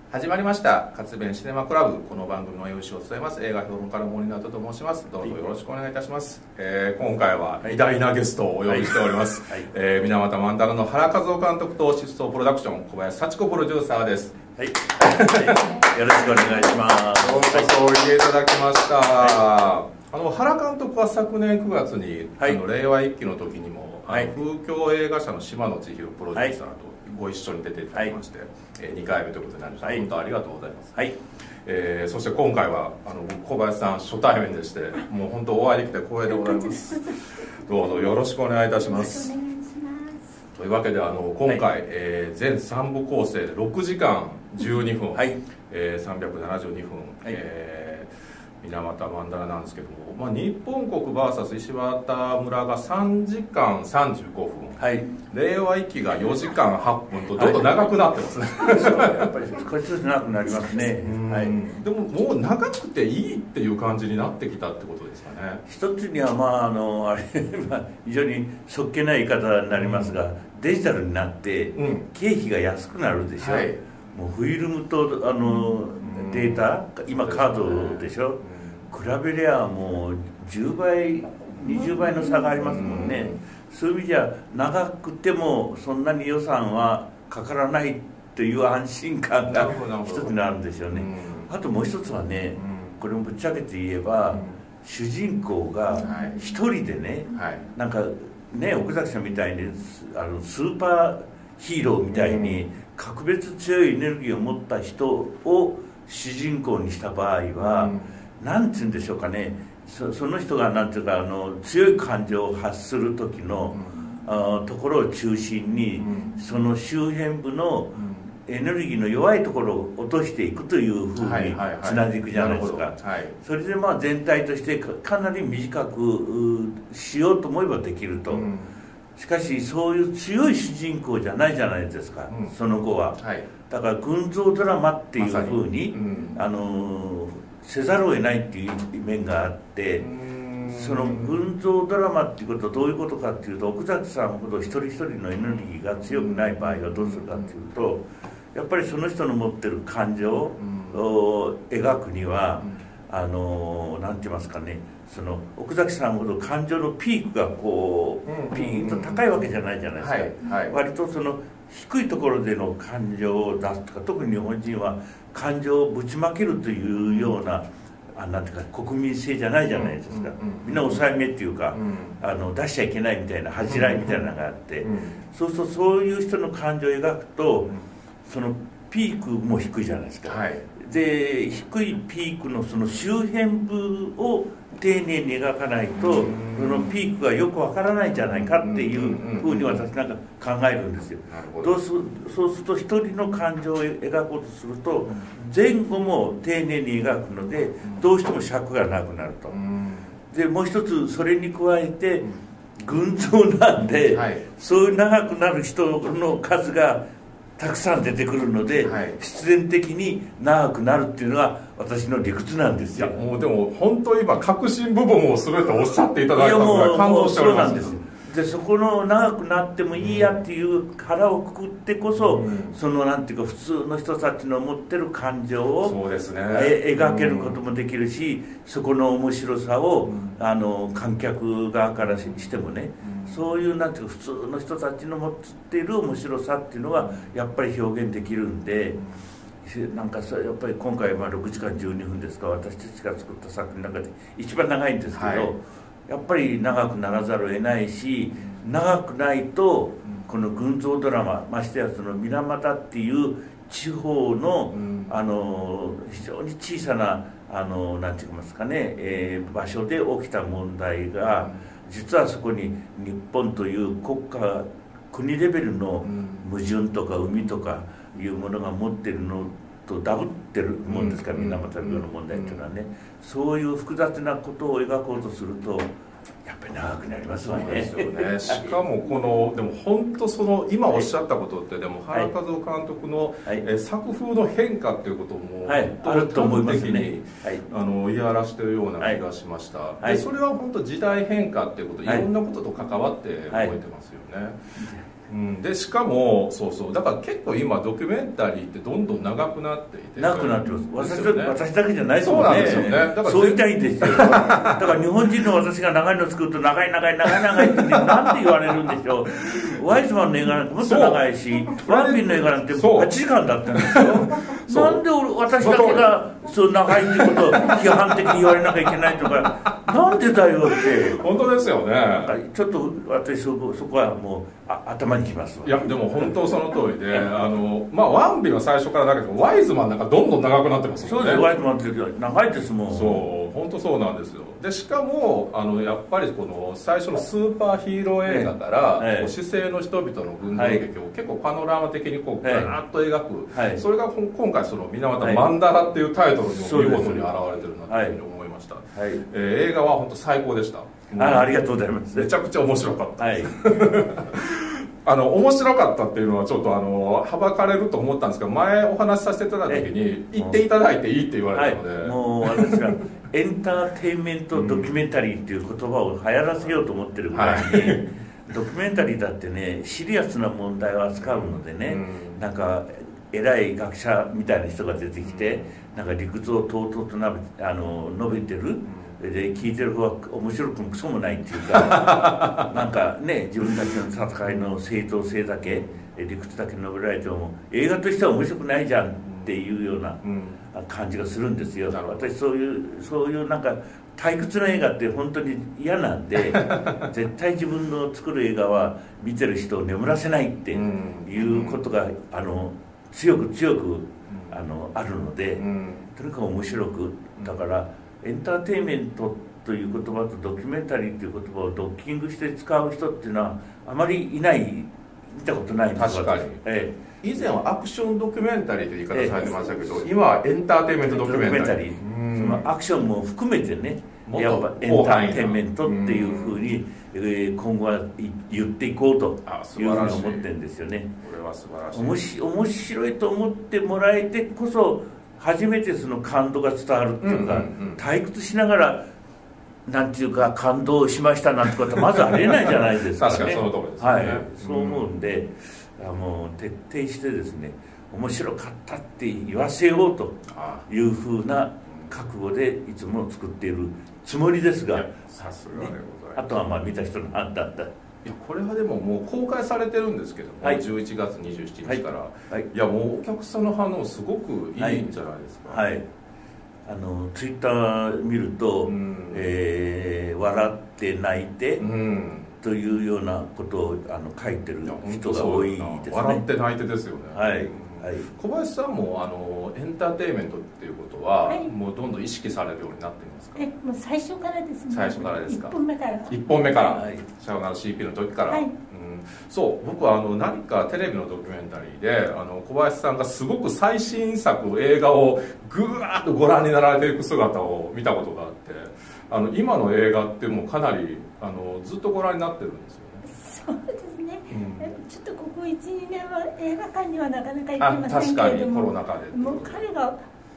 始まりました活弁シネマクラブ。この番組の MC を務めます映画評論家の森直人と申します。どうぞよろしくお願いいたします。今回は偉大なゲストをお呼びしております、水俣万太郎の原和夫監督と疾走プロダクション小林幸子プロデューサーです。 はい、よろしくお願いします。 どうもおいでいただきました。原監督は昨年9月に、令和一期の時にも、風況映画社の島野千尋プロデューサーとご一緒に出ていただきまして、2回目ということになりました。本当ありがとうございます。そして今回は小林さん初対面でして、もう本当お会いできて光栄でございます。どうぞよろしくお願いいたします。というわけで今回、全3部構成で6時間12分、372分、水俣万太郎なんですけども、日本国 VS 石渡村が3時間35分、令和一期が4時間8分とちょっと長くなってますね。 やっぱり少しずつ長くなりますね。 でももう長くていいっていう感じになってきたってことですかね。 一つには非常にそっけない言い方になりますが、デジタルになって経費が安くなるでしょ。もうフィルムとデータ、今カードでしょ。比べりゃもう10倍20倍の差がありますもんね。そういう意味じゃ長くてもそんなに予算はかからないという安心感が一つにあるんですよね。あともう一つはね、これもぶっちゃけて言えば、主人公が一人でね、なんかね、奥崎さんみたいにスーパーヒーローみたいに格別強いエネルギーを持った人を主人公にした場合は、なんて言うんでしょうかね、その人がなんていうか強い感情を発する時の、ところを中心に、その周辺部のエネルギーの弱いところを落としていくというふうにつないでいくじゃないですか。それで全体としてかなり短くしようと思えばできると。しかしそういう強い主人公じゃないじゃないですか、その後は。だから群像ドラマっていうふうにせざるを得ないっていう面があって、その群像ドラマっていうことはどういうことかっていうと、奥崎さんほど一人一人のエネルギーが強くない場合はどうするかっていうと、やっぱりその人の持ってる感情を描くには、なんて言いますかね、その奥崎さんほど感情のピークがこうピーンと高いわけじゃないじゃないですか。割とその低いところでの感情を出すとか、特に日本人は感情をぶちまけるというようななんていうか国民性じゃないじゃないですか。みんな抑えめっていうか、出しちゃいけないみたいな恥じらいみたいなのがあって、そうするとそういう人の感情を描くと、そのピークも低いじゃないですか。で低いピークのその周辺部を丁寧に描かないと、そのピークがよくわからないんじゃないかっていうふうに私なんか考えるんですよ。そうすると一人の感情を描こうとすると、前後も丁寧に描くのでどうしても尺がなくなると。でもう一つそれに加えて群像なんで、そういう長くなる人の数がたくさん出てくるので、必然的に長くなるっていうのが私の理屈なんですよ。 もうでも本当今核心部分を全ておっしゃっていただいたのが感動しております。 でそこの長くなってもいいやっていう腹をくくってこそ、そのなんていうか普通の人たちの持ってる感情を描けることもできるし、そこの面白さを観客側からしてもね、そういうなんていうか普通の人たちの持っている面白さっていうのがやっぱり表現できるんで、なんかやっぱり今回6時間12分ですか、私たちが作った作品の中で一番長いんですけど、やっぱり長くならざるを得ないし、長くないとこの群像ドラマ、ましてやその水俣っていう地方の非常に小さななんて言いますかね、場所で起きた問題が、実はそこに日本という国レベルの矛盾とか海とかいうものが持ってるのとダブってるもんですから、水俣病の問題っていうのはね、そういう複雑なことを描こうとするとやっぱり長くなりますわね。 そうですよね。しかもでも本当その今おっしゃったことって、でも原和夫監督の作風の変化っていうことも本当に端的に言い表しているような気がしました。でそれは本当時代変化っていうこと、いろんなことと関わって動いてますよね。 でしかもそうだから結構今ドキュメンタリーってどんどん長くなっていて、 長くなってます。私だけじゃないですもんね。 そうなんですよね。だからそう言いたいんですよ。だから日本人の私が長いの作ると長いってなんて言われるんでしょう。ワイズマンの映画なんてもっと長いし、ワンピンの映画なんて8時間だったんですよ。なんで私だけがそう長いってことを批判的に言われなきゃいけないとか、なんでだよって。 本当ですよね。 ちょっと私そこはもう頭にきますわ。 いやでも本当その通りで、ワンビは最初からだけどワイズマンなんかどんどん長くなってますよね。 そうです。ワイズマンって長いですもん。 そう本当そうなんですよ。でしかもやっぱりこの最初のスーパーヒーロー映画から、市政の人々の群像劇を結構パノラマ的にこうガーッと描く、それが今回その水俣マンダラっていうタイトルにも見事に表れてるなというふうに思いました。映画は本当最高でした。 ありがとうございます。 めちゃくちゃ面白かった。面白かったっていうのはちょっとはばかれると思ったんですけど、前お話しさせていただいた時に言っていただいていいって言われたので、 もう私がエンターテインメントドキュメンタリーっていう言葉を流行らせようと思ってるぐらいに、ドキュメンタリーだってねシリアスな問題を扱うのでね、なんか偉い学者みたいな人が出てきて、なんか理屈をとうとうと述べてる。で聞いてる方は面白くもクソもないっていうかなんかね自分たちの戦いの正当性だけ理屈だけ述べられても映画としては面白くないじゃんっていうような感じがするんですよ。私そういうなんか退屈な映画って本当に嫌なんで絶対自分の作る映画は見てる人を眠らせないっていうことが強くあるので、とにかく面白くだからエンターテインメントという言葉とドキュメンタリーという言葉をドッキングして使う人っていうのはあまりいない、見たことないんです。 確かに、以前はアクションドキュメンタリーという言い方されてましたけど、今はエンターテインメントドキュメンタリー、 そのアクションも含めてねやっぱエンターテインメントっていうふうに今後は言っていこうというふうに思ってるんですよね。 これは素晴らしい。 面白いと思ってもらえてこそ初めてその感動が伝わるっていうか、退屈しながらなんていうか感動しましたなんてことはまずありえないじゃないですかね。 確かにその通りですね。 そう思うんで、もう徹底してですね面白かったって言わせようというふうな覚悟でいつも作っているつもりですが、 さすがでございます。 あとは見た人の判断だ。 いやこれはでももう公開されてるんですけども、11月27日から、いやもうお客さんの反応すごくいいんじゃないですか。 ツイッター見ると、笑って泣いて、というようなことを書いてる人が多いですね。 笑って泣いてですよね。小林さんもエンターテインメントっていうことは、もうどんどん意識されるようになっていますか？ もう最初からですね。 最初からですか？ 1本目から。 1本目から。さよなら CP の時から。そう僕は何かテレビのドキュメンタリーで小林さんがすごく最新作映画をぐわーっとご覧になられていく姿を見たことがあって、今の映画ってもうかなりずっとご覧になってるんですよね。 そうですね。ちょっとここ 1,2 年は映画館にはなかなか行けませんけれども、 確かにコロナ禍でもう彼が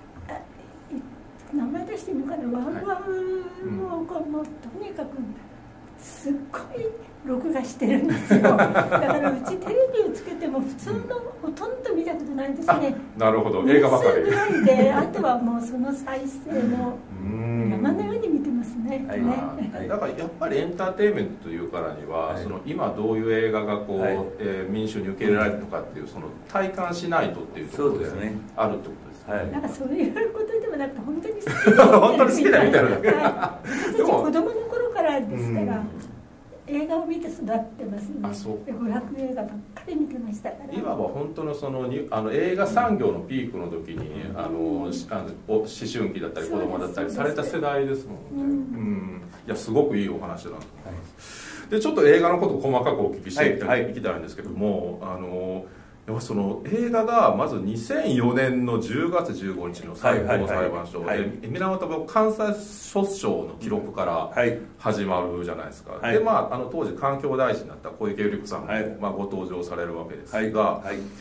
名前出していいのかな、ワンワンをもうとにかくすっごい録画してるんですよ。だからうちテレビをつけても普通のほとんど見たことないですね。 なるほど、映画ばかりぐらいで、あとはもうその再生の山のように見てますね。 だからやっぱりエンターテインメントというからには、その今どういう映画がこう、民衆に受け入れられるのかっていうその体感しないとっていうところであるってことですね。 なんかそういうことでもなくて本当に好きで本当に好きで見てるだけ。 私たち子供の頃からですから。映画を見て育ってますので、娯楽映画ばっかり見てましたから。 今は本当のその映画産業のピークの時に思春期だったり子供だったりされた世代ですもんね。いやすごくいいお話だなと思います。でちょっと映画のことを細かくお聞きしていきたいんですけども、その映画がまず2004年の10月15日の最高裁判所で水俣関西訴訟の記録から始まるじゃないですか。で当時環境大臣だった小池百合子さんもご登場されるわけですが、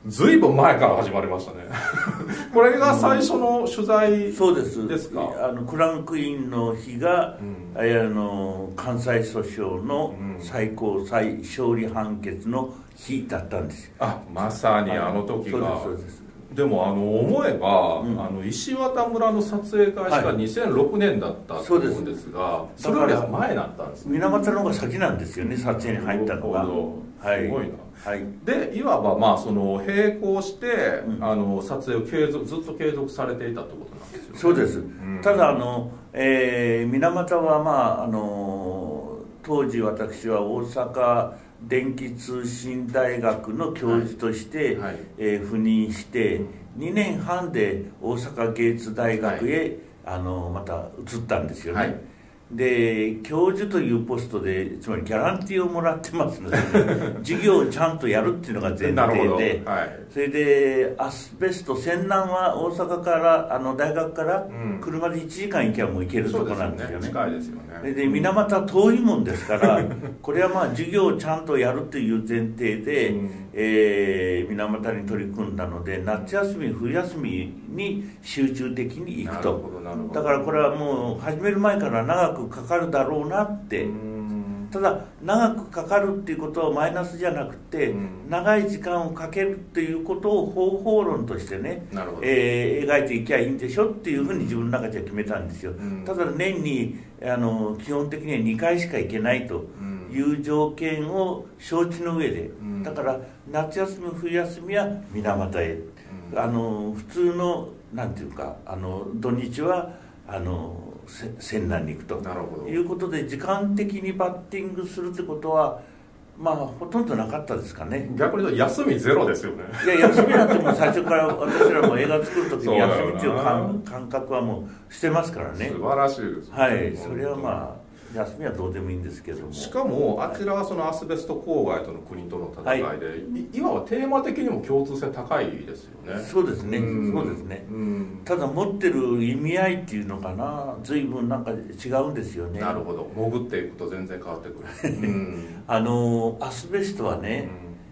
ずいぶん前から始まりましたねこれが最初の取材そうですですか？ クランクインの日が、関西訴訟の最高裁勝利判決の日だったんですよ。 まさにあの時が。 そうです。 でも思えば、石綿村の撮影開始が2006年だったと思うんですが、それより前だったんですね。 水俣の方が先なんですよね、撮影に入ったのが。 すごいな。でいわばその並行して、撮影をずっと継続されていたってことなんですよね。 そうです。ただ水俣は当時私は大阪電気通信大学の教授として、赴任して2年半で大阪芸術大学へ、また移ったんですよね。で教授というポストでつまりギャランティーをもらってますので、授業をちゃんとやるっていうのが前提で、それでアスベスト泉南は大阪から大学から車で1時間行けばもう行けるところなんですよね。 近いですよね。 で水俣は遠いもんですからこれは授業をちゃんとやるという前提で、水俣に取り組んだので、夏休み冬休みに集中的に行くと。だからこれはもう始める前から長くかかるだろうなって。ただ長くかかるっていうことはマイナスじゃなくて、長い時間をかけるっていうことを方法論としてね、描いていきゃいいんでしょっていうふうに自分の中では決めたんですよ。ただ年に基本的には2回しか行けないという条件を承知の上で、だから夏休み冬休みは水俣へ、普通のなんていうか土日は泉南に行くということで、時間的にバッティングするってことはほとんどなかったですかね。 逆に言うと休みゼロですよね。 いや休みなんてもう最初から私らも映画作る時に休みっていう感覚はもうしてますからね。 素晴らしいですね。 それは休みはどうでもいいんですけども、 しかもあちらはそのアスベスト郊外との国との戦いで、いわばテーマ的にも共通性高いですよね。 そうですね、そうですね。ただ持ってる意味合いっていうのかな、随分なんか違うんですよね。 なるほど。潜っていくと全然変わってくる。 アスベストはね、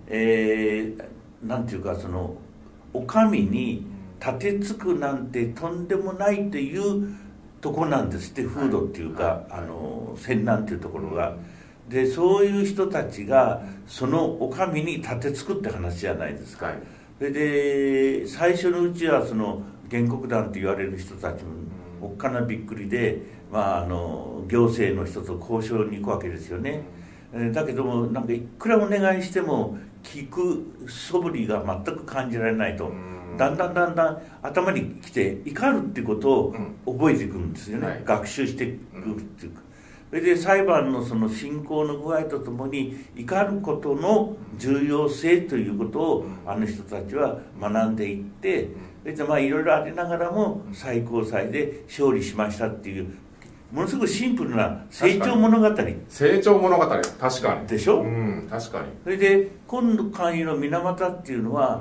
なんていうかお上に立てつくなんてとんでもないというとこなんですって、風土っていうか、泉南っていうところが。でそういう人たちがそのお上に立てつくって話じゃないですか。それで最初のうちは原告団って言われる人たちもおっかなびっくりで、行政の人と交渉に行くわけですよね。だけどもなんかいくらお願いしても聞く素振りが全く感じられないと。だんだん頭にきて怒るっていうことを覚えていくんですよね、学習していくっていうか。それで裁判の進行の具合とともに怒ることの重要性ということを人たちは学んでいって、それでいろいろありながらも最高裁で勝利しましたっていうものすごくシンプルな成長物語。 成長物語、確かに。 でしょ。 確かに。 それで今回の水俣っていうのは、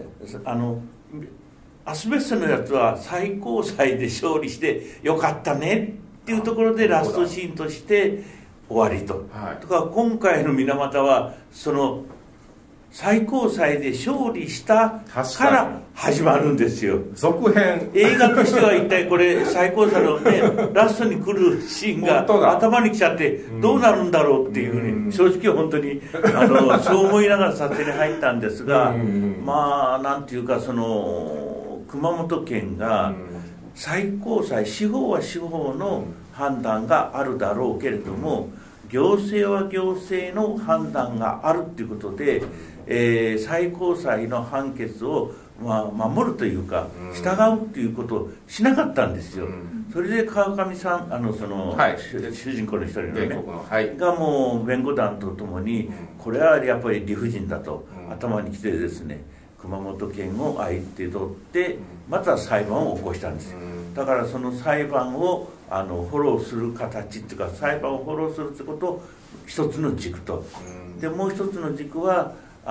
アスベストのやつは最高裁で勝利してよかったねっていうところでラストシーンとして終わりと。とか今回の水俣は最高裁で勝利したから始まるんですよ。 続編。 映画としては一体これ最高裁のねラストに来るシーンが頭に来ちゃってどうなるんだろうっていうふうに正直本当にそう思いながら撮影に入ったんですが、なんていうか熊本県が最高裁、司法は司法の判断があるだろうけれども、行政は行政の判断があるっていうことで、最高裁の判決を守るというか従うっていうことをしなかったんですよ。それで川上さん主人公の一人のねがもう弁護団とともにこれはやっぱり理不尽だと頭にきてですね、熊本県を相手取ってまた裁判を起こしたんですよ。だからその裁判をフォローする形っていうか、裁判をフォローするってことを一つの軸と、でもう一つの軸は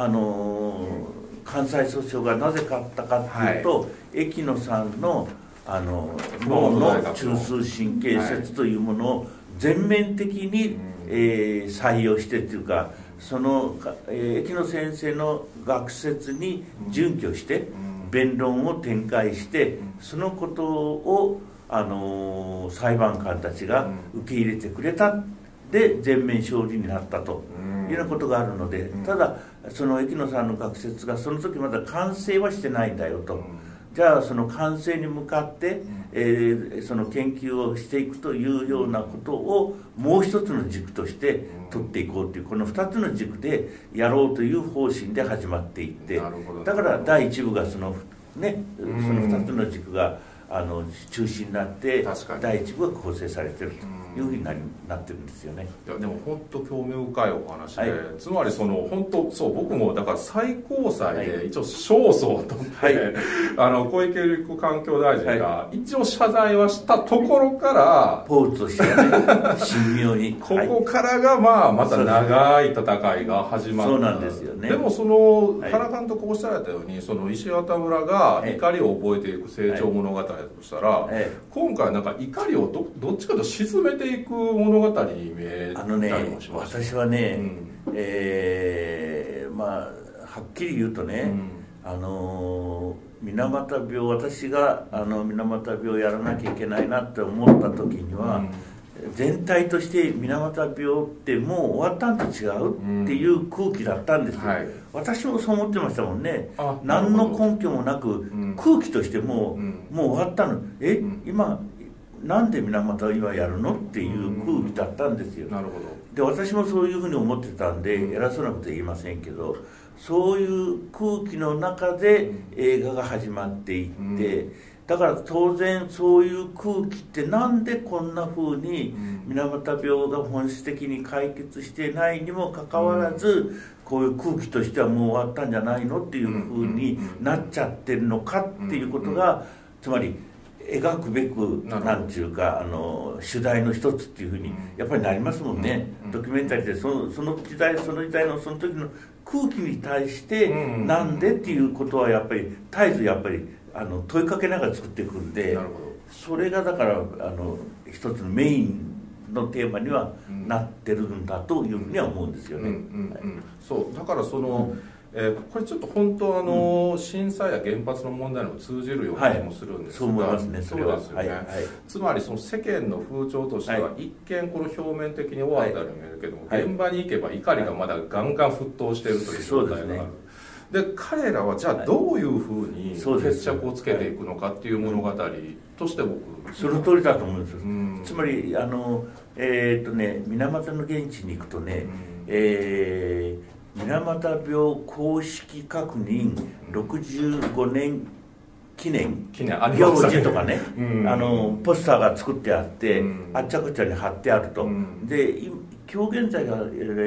関西訴訟がなぜ勝ったかっていうと、駅野さんの脳の中枢神経節というものを全面的に採用してっていうか、 その、駅野先生の学説に準拠して弁論を展開して、そのことを裁判官たちが受け入れてくれた。で全面勝利になったというようなことがあるので、ただその駅野さんの学説がその時まだ完成はしてないんだよと。じゃあその完成に向かって、その研究をしていくというようなことをもう一つの軸として取っていこうという、この2つの軸でやろうという方針で始まっていって、だから第1部がその2つの軸が中心になって第1部が構成されているというふうになってるんですよね。 いやでも本当興味深いお話で、つまりその本当そう僕もだから最高裁で一応勝訴を取って、小池百合子環境大臣が一応謝罪はしたところからポーズとしてね神妙にここからがまた長い戦いが始まる。 そうなんですよね。 でもその原監督おっしゃられたように、その石渡村が怒りを覚えていく成長物語だとしたら、今回なんか怒りをどっちかと沈めていく物語に見えたりもします。 私はね、はっきり言うとね、水俣病、私が水俣病をやらなきゃいけないなって思った時には、全体として水俣病ってもう終わったんと違うっていう空気だったんですよ、私もそう思ってましたもんね。何の根拠もなく、空気としてもう終わったの、今なんで水俣を今やるのっていう空気だったんですよ。 なるほど。 で私もそういうふうに思ってたんで偉そうなことは言いませんけど、そういう空気の中で映画が始まっていって、だから当然そういう空気ってなんでこんなふうに水俣病が本質的に解決してないにもかかわらず、こういう空気としてはもう終わったんじゃないのっていうふうになっちゃってるのかっていうことが、つまり描くべくなんていうか主題の一つっていうふうにやっぱりなりますもんね。ドキュメンタリーでその時代のその時の空気に対してなんでっていうことはやっぱり絶えずやっぱり問いかけながら作っていくんで、それがだから一つのメインのテーマにはなってるんだというふうには思うんですよね。 そうだからその、これちょっと本当震災や原発の問題にも通じるような気もするんですが、 そう思いますね。それはそうですよね。つまりその世間の風潮としては一見この表面的に終わったように見えるけども、現場に行けば怒りがまだガンガン沸騰しているという状態がある。で彼らはじゃあどういうふうに決着をつけていくのかっていう物語として僕その通りだと思うんです。つまり水俣の現地に行くとね、水俣病公式確認65年記念行事とかね、ポスターが作ってあって、あっちゃこっちゃに貼ってあると。で今日現在が、もう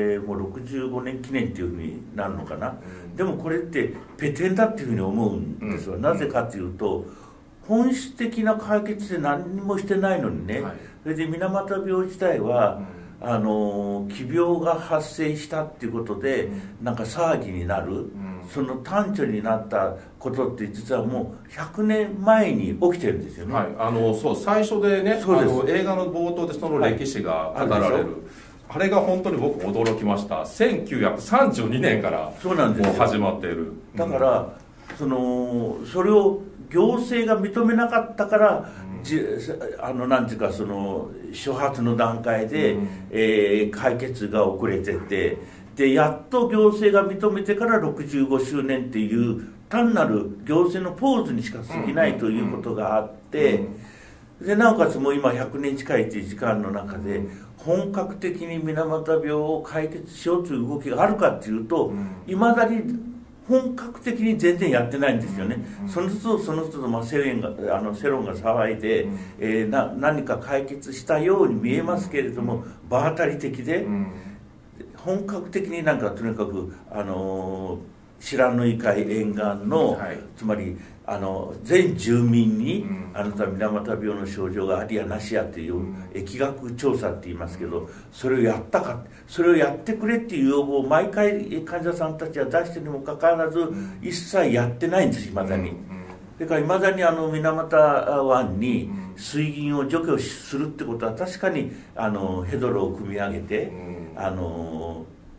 65年記念っていうふうになるのかな。でもこれってペテンだっていうふうに思うんですよ。なぜかというと本質的な解決で何もしてないのにね、それで水俣病自体は奇病が発生したっていうことでなんか騒ぎになる、その端緒になったことって実はもう100年前に起きてるんですよね。 そう最初でね、映画の冒頭でその歴史が語られる、あれが本当に僕驚きました。1932年からもう始まっている。 だからそれを行政が認めなかったから、なんていうかその初発の段階で、解決が遅れてて、でやっと行政が認めてから65周年っていう単なる行政のポーズにしか過ぎないということがあって、でなおかつもう今100年近いという時間の中で本格的に水俣病を解決しようという動きがあるかっていうと、いまだに本格的に全然やってないんですよね。その都度その都度世論が騒いで、何か解決したように見えますけれども、場当たり的で、本格的になんかとにかく白野井海沿岸の、つまり全住民に、あなた水俣病の症状がありやなしやという疫学調査って言いますけど、それをやったか、それをやってくれっていう要望を毎回患者さんたちは出してにもかかわらず一切やってないんです、いまだに。だからいまだに水俣湾に水銀を除去するってことは確かにヘドロを組み上げて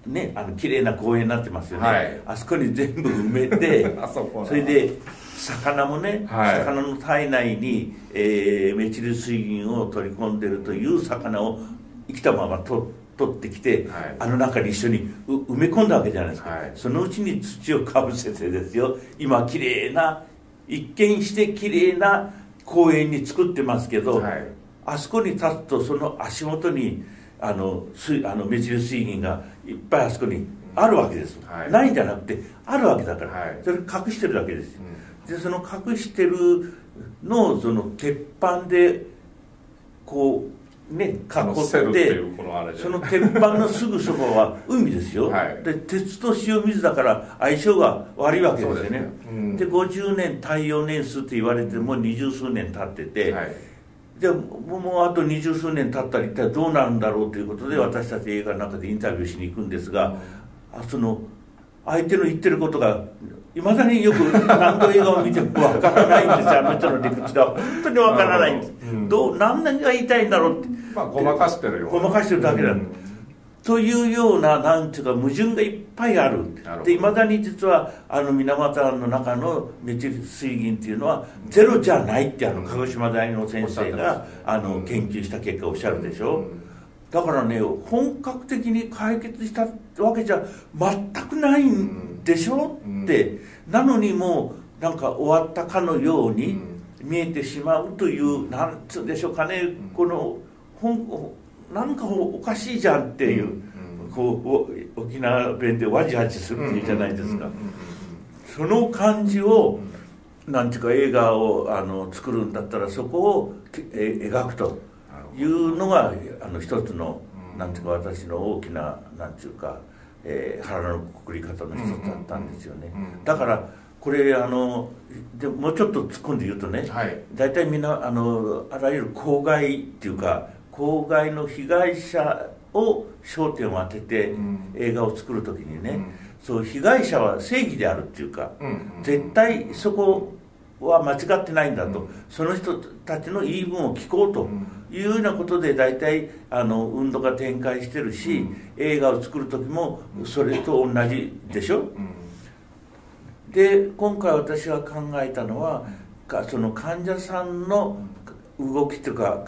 ね、綺麗な公園になってますよね、あそこに全部埋めてそれで魚もね、魚の体内に、メチル水銀を取り込んでるという魚を生きたまま取ってきて、中に一緒に埋め込んだわけじゃないですか、そのうちに土をかぶせてですよ、今きれいな一見してきれいな公園に作ってますけど、あそこに立つとその足元にメチル水銀がいっぱいあそこにあるわけです、ないんじゃなくてあるわけだから、それ隠してるだけです、でその隠してるのをその鉄板でこうね囲ってその鉄板のすぐそばは海ですよ、で鉄と塩水だから相性が悪いわけですよね。で50年耐用年数って言われても20数年経ってて、でもうあと20数年経ったら一体どうなるんだろうということで、私たち映画の中でインタビューしに行くんですが、その相手の言ってることがいまだによく何度映画を見てもわからないんですよ、あの人の理屈が本当にわからないんです、何が言いたいんだろうって、 ごまかしてるよ、 ごまかしてるだけなんです、というようななんていうか矛盾がいっぱいある。でいまだに実は水俣の中のメチル水銀っていうのはゼロじゃないって鹿児島大の先生が研究した結果おっしゃるでしょ、だからね本格的に解決したわけじゃ全くないんでしょって、なのにもうなんか終わったかのように見えてしまうという、なんつうんでしょうかね、このなんかおかしいじゃんっていう、こう沖縄弁でわじわじするっていうじゃないですか、その感じをなんていうか映画を作るんだったらそこを描くというのが一つのなんていうか私の大きななんていうか、腹のくくり方の一つだったんですよね。だからこれでもうちょっと突っ込んで言うとね、大体みんなあらゆる公害っていうか公害の被害者を焦点を当てて映画を作る時にね、そう被害者は正義であるっていうか、絶対そこは間違ってないんだと、その人たちの言い分を聞こうというようなことで大体運動が展開してるし、映画を作る時もそれと同じでしょ。で今回私が考えたのはその患者さんの動きというか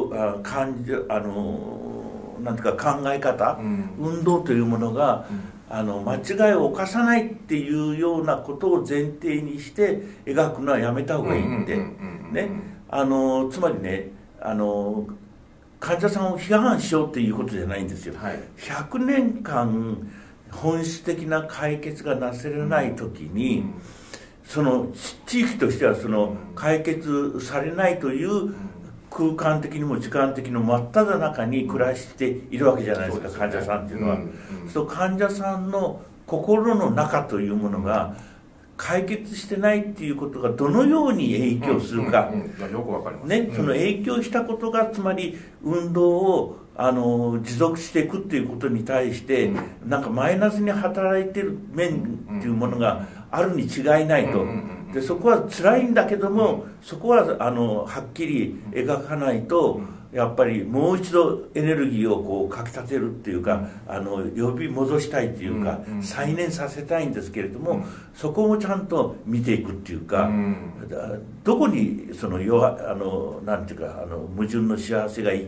なんていうか考え方、運動というものが間違いを犯さないっていうようなことを前提にして描くのはやめた方がいいんでね、つまりね患者さんを批判しようっていうことじゃないんですよ、100年間本質的な解決がなせれない時に、その地域としてはその解決されないという空間的にも時間的にも真っ只中に暮らしているわけじゃないですか、患者さんっていうのは。そう患者さんの心の中というものが解決してないっていうことがどのように影響するか、その影響したことがつまり運動を持続していくっていうことに対してなんかマイナスに働いてる面っていうものがあるに違いないと。でそこは辛いんだけども、そこははっきり描かないとやっぱりもう一度エネルギーをこうかきたてるっていうか呼び戻したいっていうか再燃させたいんですけれども、そこもちゃんと見ていくっていうか、どこにそのなんていうか矛盾の幸せがいって、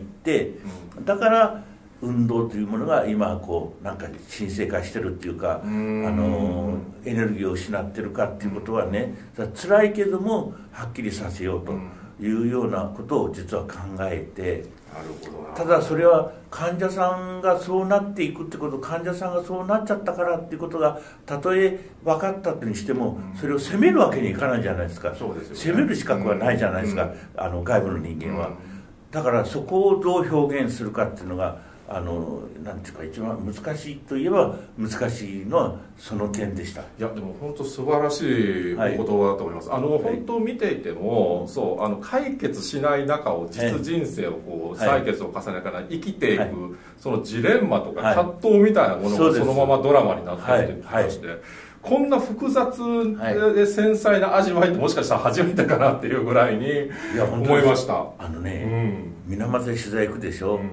だから運動というものが今こうなんか神聖化してるっていうかエネルギーを失ってるかっていうことはね、辛いけどもはっきりさせようというようなことを実は考えて、ただそれは患者さんがそうなっていくってこと、患者さんがそうなっちゃったからっていうことがたとえ分かったにしてもそれを責めるわけにいかないじゃないですか。責める資格はないじゃないですか、外部の人間は。だからそこをどう表現するかっていうのがなんていうか一番難しいといえば難しいのはその点でした。いやでも本当素晴らしいお言葉だと思います。本当見ていてもそう解決しない中を実人生をこう採決を重ねながら生きていく、そのジレンマとか葛藤みたいなものがそのままドラマになっているという気がして、こんな複雑で繊細な味わいってもしかしたら初めてかなっていうぐらいに思いました。 水俣で取材行くでしょ、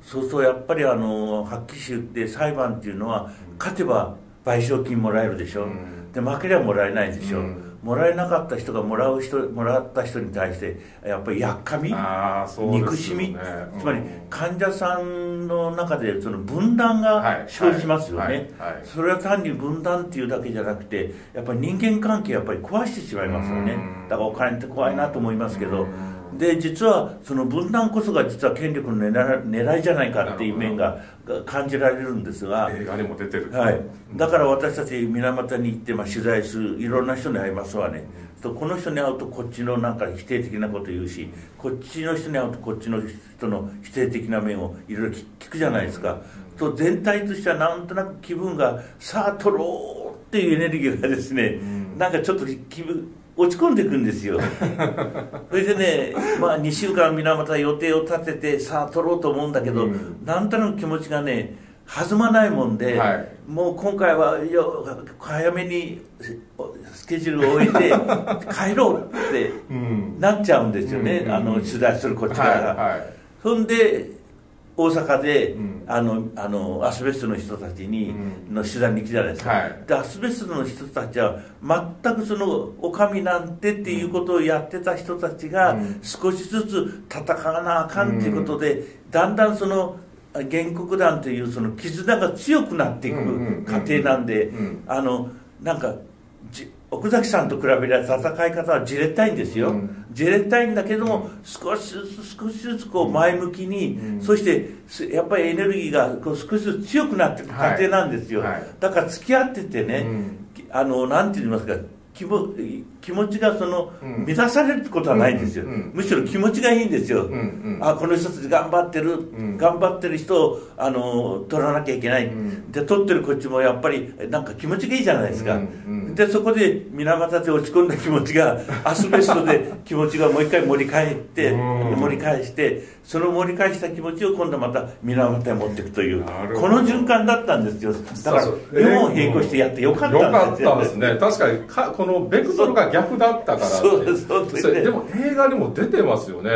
そうするとやっぱり発揮州って裁判っていうのは勝てば賠償金もらえるでしょ、で負ければもらえないでしょ、もらえなかった人がもらった人に対してやっぱりやっかみ、憎しみ、つまり患者さんの中でその分断が生じますよね。それは単に分断っていうだけじゃなくて、やっぱり人間関係やっぱり壊してしまいますよね。だからお金って怖いなと思いますけど、で実はその分断こそが実は権力の狙いじゃないかっていう面が感じられるんですが、 映画にも出てる、 はい、だから私たち水俣に行って取材する、いろんな人に会いますわね、この人に会うとこっちのなんか否定的なこと言うし、こっちの人に会うとこっちの人の否定的な面をいろいろ聞くじゃないですか。と全体としてはなんとなく気分がさあ取ろうっていうエネルギーがですね、なんかちょっと気分落ち込んでいくんですよそれでね、2週間水俣予定を立ててさあ取ろうと思うんだけど、なんとなく気持ちがね弾まないもんで、もう今回は早めにスケジュールを終えて帰ろうってなっちゃうんですよね、取材するこっちからが。そんで大阪で、アスベストの人たちの取材に来たじゃないですか、でアスベストの人たちは全くそのお上なんてっていうことをやってた人たちが少しずつ戦わなあかんっていうことで、だんだんその原告団というその絆が強くなっていく過程なんで、なんか奥崎さんと比べれば戦い方はじれったいんですよ、じれったいんだけども、少しずつこう前向きに、そしてやっぱりエネルギーがこう少しずつ強くなっていく過程なんですよ、だから付き合っててね、なんて言いますか、気持ちが満たされることはないんですよ、むしろ気持ちがいいんですよ、この人たち頑張ってる人を取らなきゃいけない、で取ってるこっちもやっぱりなんか気持ちがいいじゃないですか、でそこで水俣で落ち込んだ気持ちがアスベストで気持ちがもう一回盛り返してその盛り返した気持ちを今度また水俣へ持っていくというこの循環だったんですよ。だから4を並行してやってよかったんですよ。 よかったですね。確かにこのベクトルが逆だったからってでも映画にも出てますよね。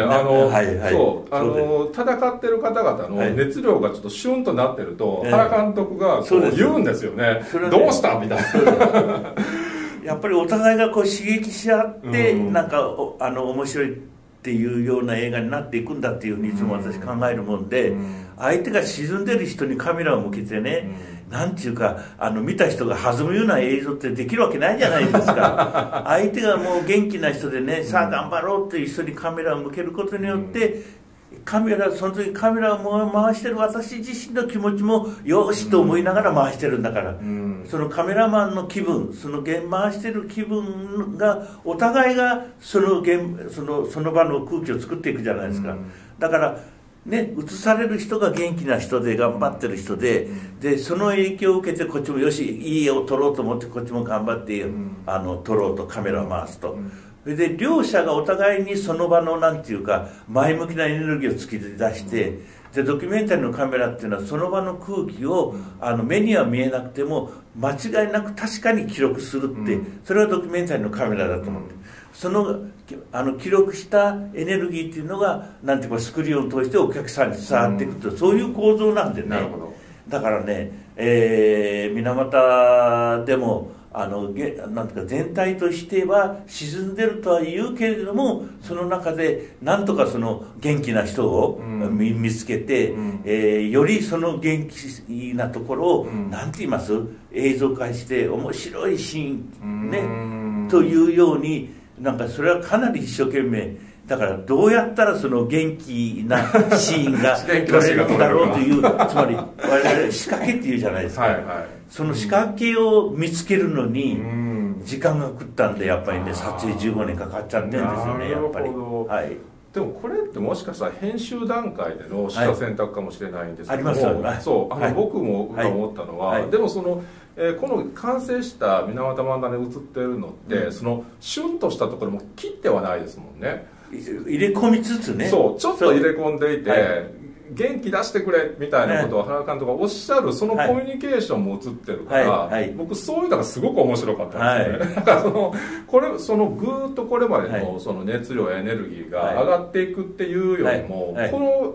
戦ってる方々の熱量がちょっとシュンとなってると、原監督がこう言うんですよね。どうしたみたいなやっぱりお互いがこう刺激し合って、なんか面白いっていうような映画になっていくんだっていうふうにいつも私考えるもんで、相手が沈んでる人にカメラを向けてね、なんていうか見た人が弾むような映像ってできるわけないじゃないですか相手がもう元気な人でね、さあ頑張ろうっていう人にカメラを向けることによって、その時カメラを回してる私自身の気持ちもよしと思いながら回してるんだから、そのカメラマンの気分、その回してる気分がお互いがその場の空気を作っていくじゃないですか。だからね、映される人が元気な人で頑張ってる人で、その影響を受けてこっちもよしいい絵を撮ろうと思ってこっちも頑張って撮ろうとカメラを回すと。それで両者がお互いにその場のなんていうか前向きなエネルギーを突き出して、でドキュメンタリーのカメラっていうのはその場の空気を目には見えなくても間違いなく確かに記録するって、それはドキュメンタリーのカメラだと思って、その記録したエネルギーっていうのがなんていうかスクリーンを通してお客さんに伝わっていくと、そういう構造なんでね。だからね、水俣でもなんていうか全体としては沈んでるとは言うけれども、その中でなんとかその元気な人を見つけて、よりその元気なところをなんて言います映像化して面白いシーンねというように、なんかそれはかなり一生懸命だから、どうやったらその元気なシーンが撮れるんだろうというつまり我々仕掛けっていうじゃないですか、その仕掛けを見つけるのに時間が食ったんで、やっぱりね撮影15年かかっちゃってるんですよね、やっぱり。 でもこれってもしかしたら編集段階での取捨選択かもしれないんですけども、僕も思ったのは、でもこの完成した水俣漫画で映ってるのって、そのシュンとしたところも切ってはないですもんね。 入れ込みつつね、 ちょっと入れ込んでいて、元気出してくれみたいなことを原監督がおっしゃる、そのコミュニケーションも映ってるから、僕そういうのがすごく面白かったんですよね。だからぐーっとこれまでのその熱量やエネルギーが上がっていくっていうよりも、この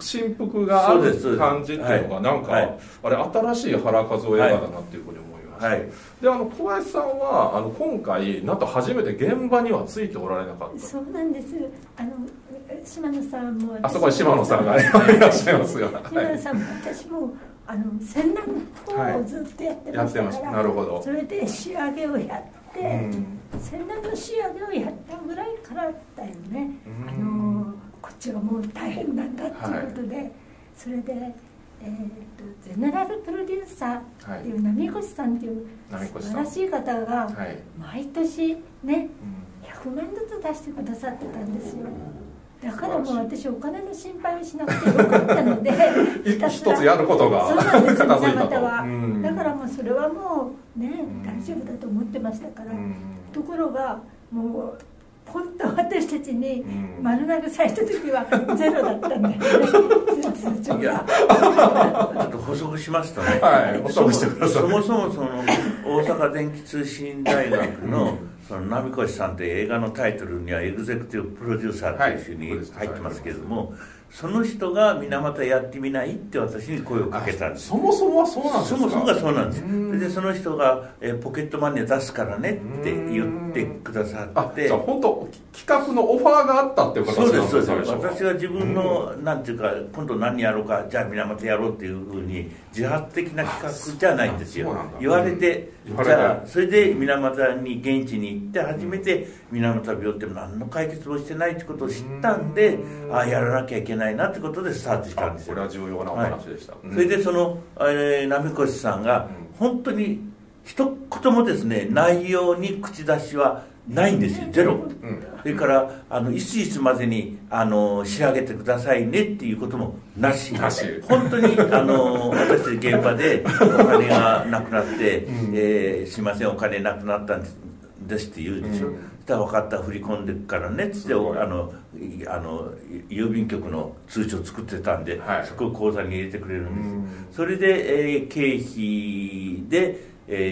振幅がある感じっていうのがなんか、あれ新しい原和夫映画だなっていうふうに思いました。で小林さんは今回なんと初めて現場にはついておられなかった。 そうなんです。島野さんも、 あそこに島野さんがいらっしゃいますが、 島野さんも私も戦乱の方をずっとやってましたから、 なるほど。 それで仕上げをやって、戦乱の仕上げをやったぐらいからだよね。こっちがもう大変なんだっていうことで、それでゼネラルプロデューサーっていう波越さんっていう素晴らしい方が毎年ね100万ずつ出してくださってたんですよ。だからもう私お金の心配をしなくてよかったので一つやることがそうなんですよ、水俣は。だからもうそれはもうね大丈夫だと思ってましたから。ところがもう本当私たちに丸投げされた時はゼロだったんだよね、通帳が。 ちょっと補足しますとね、 補足してください。 そもそも大阪電気通信大学の波越さんという映画のタイトルにはエグゼクティブプロデューサーというふうに入ってますけれども、その人が水俣やってみないって私に声をかけたんです。 そもそもはそうなんですか。 そもそもがそうなんです。それでその人がポケットマネー出すからねって言ってくださって、 じゃあ本当企画のオファーがあったっていう形なんですか。 そうです。私が自分のなんていうか今度何やろうか、じゃあ水俣やろうっていうふうに自発的な企画じゃないんですよ。言われて、じゃあそれで水俣に現地に行って初めて水俣病って何の解決もしてないってことを知ったんで、やらなきゃいけないなってことでスタートしたんですよ。 これは重要なお話でした。 それで波越さんが本当に一言もですね内容に口出しはないんですよ、ゼロ。それからいついつまでに仕上げてくださいねっていうこともなし。本当に私たち現場でお金がなくなってすいませんお金なくなったんですって言うでしょ。そしたら分かった振り込んでからねっつって郵便局の通帳作ってたんで、そこを口座に入れてくれるんです。それで経費で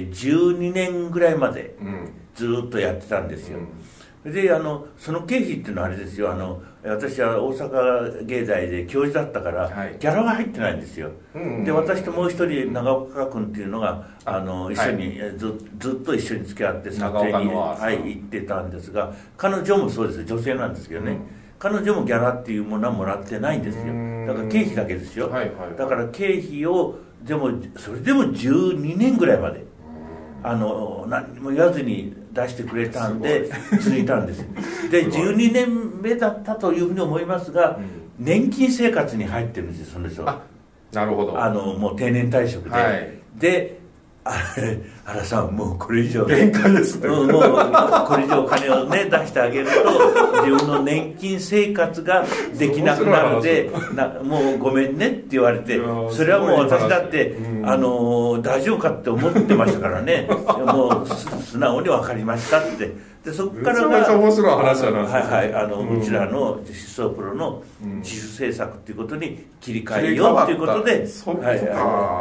12年ぐらいまでずっとやってたんですよ。でその経費っていうのはあれですよ、私は大阪芸大で教授だったから、ギャラが入ってないんですよ。で私ともう一人長岡君っていうのが一緒に、ずっと一緒に付き合って撮影に、行ってたんですが、彼女もそうです、女性なんですけどね、彼女もギャラっていうものはもらってないんですよ。だから経費だけですよ。だから経費をそれでも12年ぐらいまで何も言わずに出してくれたんで続いたんです。で12年目だったというふうに思いますが、年金生活に入ってるんですよ、その人。 なるほど。 もう定年退職で、で原さんもうこれ以上限界ですね。 もうこれ以上お金をね出してあげると自分の年金生活ができなくなるのでもうごめんねって言われて、それはもう私だって大丈夫かって思ってましたからね。もう素直に分かりましたって。でそこからがめちゃめちゃ面白い話だな。 うちらの思想プロの自主制作っていうことに切り替えようっていうことで、 そこで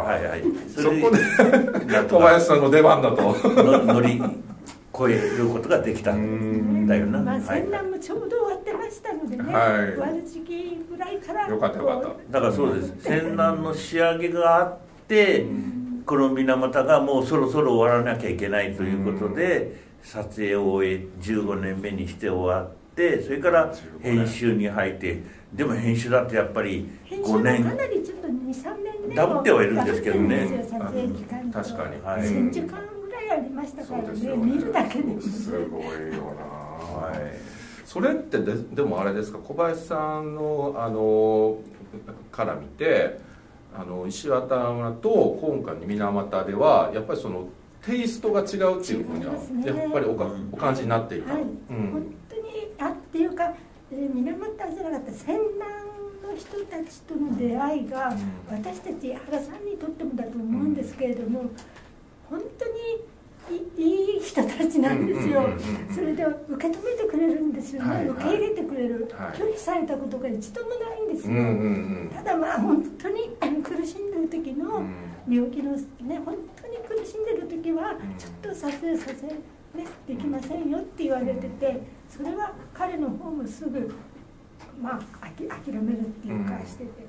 小林さんの出番だと乗り越えることができたんだよな。 戦乱もちょうど終わってましたのでね、終わる時期ぐらいからよかった。 だからそうです、戦乱の仕上げがあってこの水俣がもうそろそろ終わらなきゃいけないということで撮影を終え15年目にして終わって、それから編集に入って、でも編集だってやっぱり5年かなりちょっと 2,3 年ダブってはいるんですけどね。 撮影期間と確かに 1000時間ぐらいありましたからね、見るだけですごいよな。それってでもあれですか、小林さんのから見て石渡村と今回の水俣ではやっぱりそのテイストが違うっていうふうにはやっぱりお感じになっていた。 本当にっていうか水俣じゃなかった戦乱の人たちとの出会いが私たち原さんにとってもだと思うんですけれども、本当にいい人たちなんですよ。それで受け止めてくれるんですよね、受け入れてくれる、拒否されたことが一度もないんですよ。ただ本当に苦しんでる時の病気のね、本当に苦しんでる時はちょっと撮影させ、できませんよって言われてて、それは彼の方もすぐ諦めるっていうかしてて。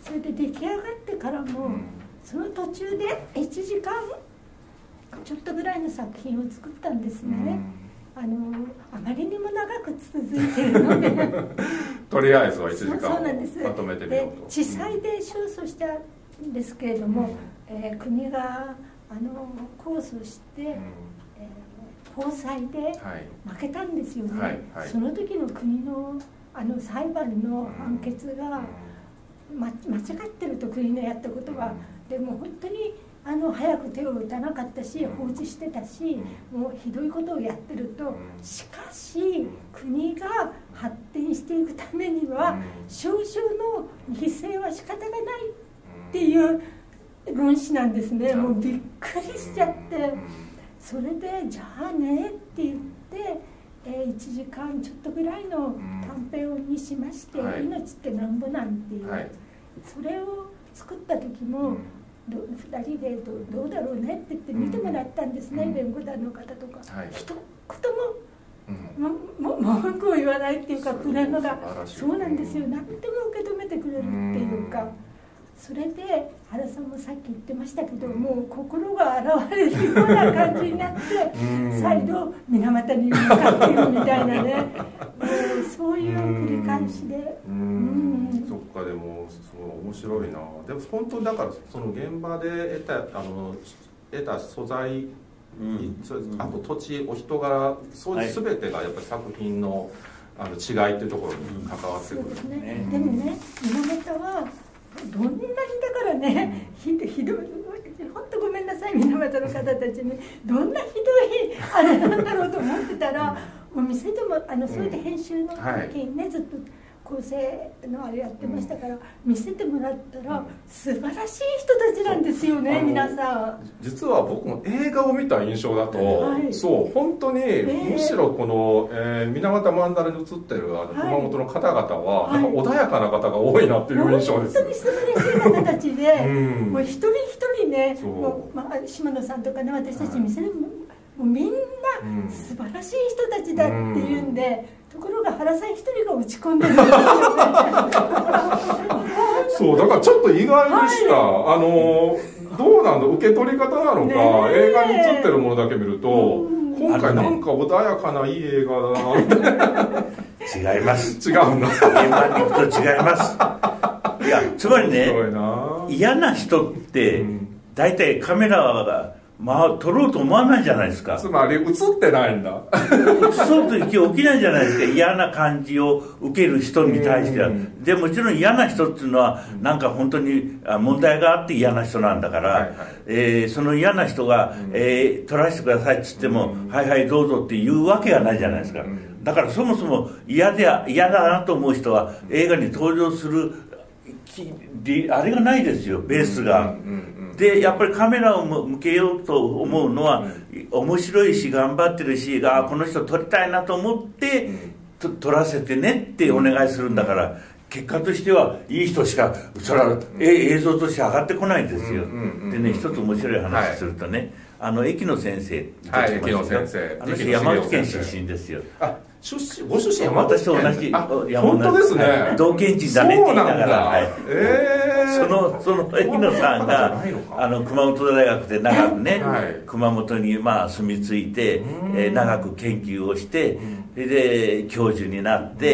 それで出来上がってからも、その途中で1時間ちょっとぐらいの作品を作ったんですね。あまりにも長く続いているのでとりあえずは1時間そうなんですまとめてみようと。 地裁で勝訴したんですけれども、国が控訴して、高裁で負けたんですよね。その時の国の裁判の判決が間違ってると、国のやったことは。でも本当に早く手を打たなかったし、放置してたし、もうひどいことをやってると、しかし国が発展していくためには少々の犠牲は仕方がないっていう論旨なんですね。もうびっくりしちゃって、それでじゃあねって言って、1時間ちょっとぐらいの短編にしまして「命ってなんぼなん」ていう、それを作った時も2人でどうだろうねって言って見てもらったんですね、弁護団の方とか。一言も文句を言わないっていうか、くれるのがそうなんですよ。何でも受け止めてくれるっていうか。それで原さんもさっき言ってましたけど、もう心が洗われるような感じになって再度水俣に向かっているみたいなね、そういう繰り返しで。 そっか、でもそう面白いな。でも本当にだからその現場で得た素材、あと土地、お人柄、そういう全てがやっぱり作品の違いっていうところに関わってくる。 そうですね。でもね、水俣はどんなにだからね、ひどい、本当ごめんなさい、水俣の方たちにどんなひどいあれなんだろうと思ってたら、お店でもそれで編集の時にね、ずっと構成のあれやってましたから、見せてもらったら素晴らしい人たちなんですよね、皆さん。 実は僕も映画を見た印象だと、そう本当にむしろこの水俣曼荼羅に映ってる熊本の方々はなんか穏やかな方が多いなっていう印象です。 本当に素晴らしい方たちで、もう一人一人ね、島野さんとかね、私たち店でもみんな素晴らしい人たちだっていうんで。ところが原さん一人が落ち込んでるんですよね。 そうだからちょっと意外でした。どうなんだ、受け取り方なのか、映画に映ってるものだけ見ると、今回なんか穏やかないい映画だな。 違います。 違うんだ。 現場に行くと違います。いや、つまりね、嫌な人って大体カメラが撮ろうと思わないじゃないですか。 つまり映ってないんだ。 映そうという気起きないじゃないですか。嫌な感じを受ける人に対しては。でもちろん嫌な人っていうのはなんか本当に問題があって嫌な人なんだから、その嫌な人が、撮らせてくださいって言っても、はいはいどうぞって言うわけがないじゃないですか。だからそもそも嫌だなと思う人は映画に登場するあれがないですよ、ベースが。でやっぱりカメラを向けようと思うのは、面白いし頑張ってるし、この人撮りたいなと思って撮らせてねってお願いするんだから、結果としてはいい人しかそれは映像として上がってこないんですよ。でね、一つ面白い話するとね、駅野先生、 駅野先生、 あの人山口県出身ですよ。 ご出身山口県。 私と同じ本当ですね。 同県人だねって言いながら、その駅野さんが熊本大学で長くね、熊本に住み着いて長く研究をして、で教授になって、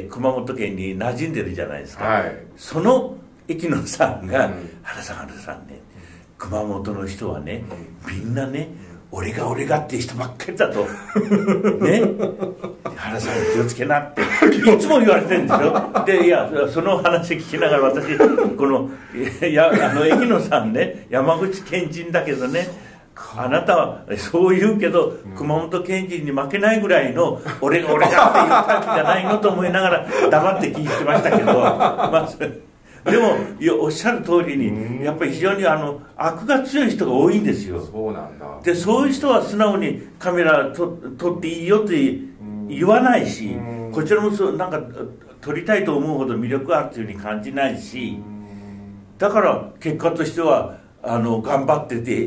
熊本県に馴染んでるじゃないですか。その駅野さんが「原さんね、熊本の人はね、みんなね俺がっていう人ばっかりだとね、原さん気をつけなっていつも言われてるんですよ。でいやその話聞きながら、私この駅野さんね、山口県人だけどね、あなたはそう言うけど熊本県人に負けないぐらいの俺がっていうタイプじゃないのと思いながら黙って聞いてましたけど、でもおっしゃる通りにやっぱり非常に悪が強い人が多いんですよ。 そうなんだ。 でそういう人は素直にカメラ撮っていいよって言わないし、こちらもなんか撮りたいと思うほど魅力があるというふうに感じないし、だから結果としては頑張ってて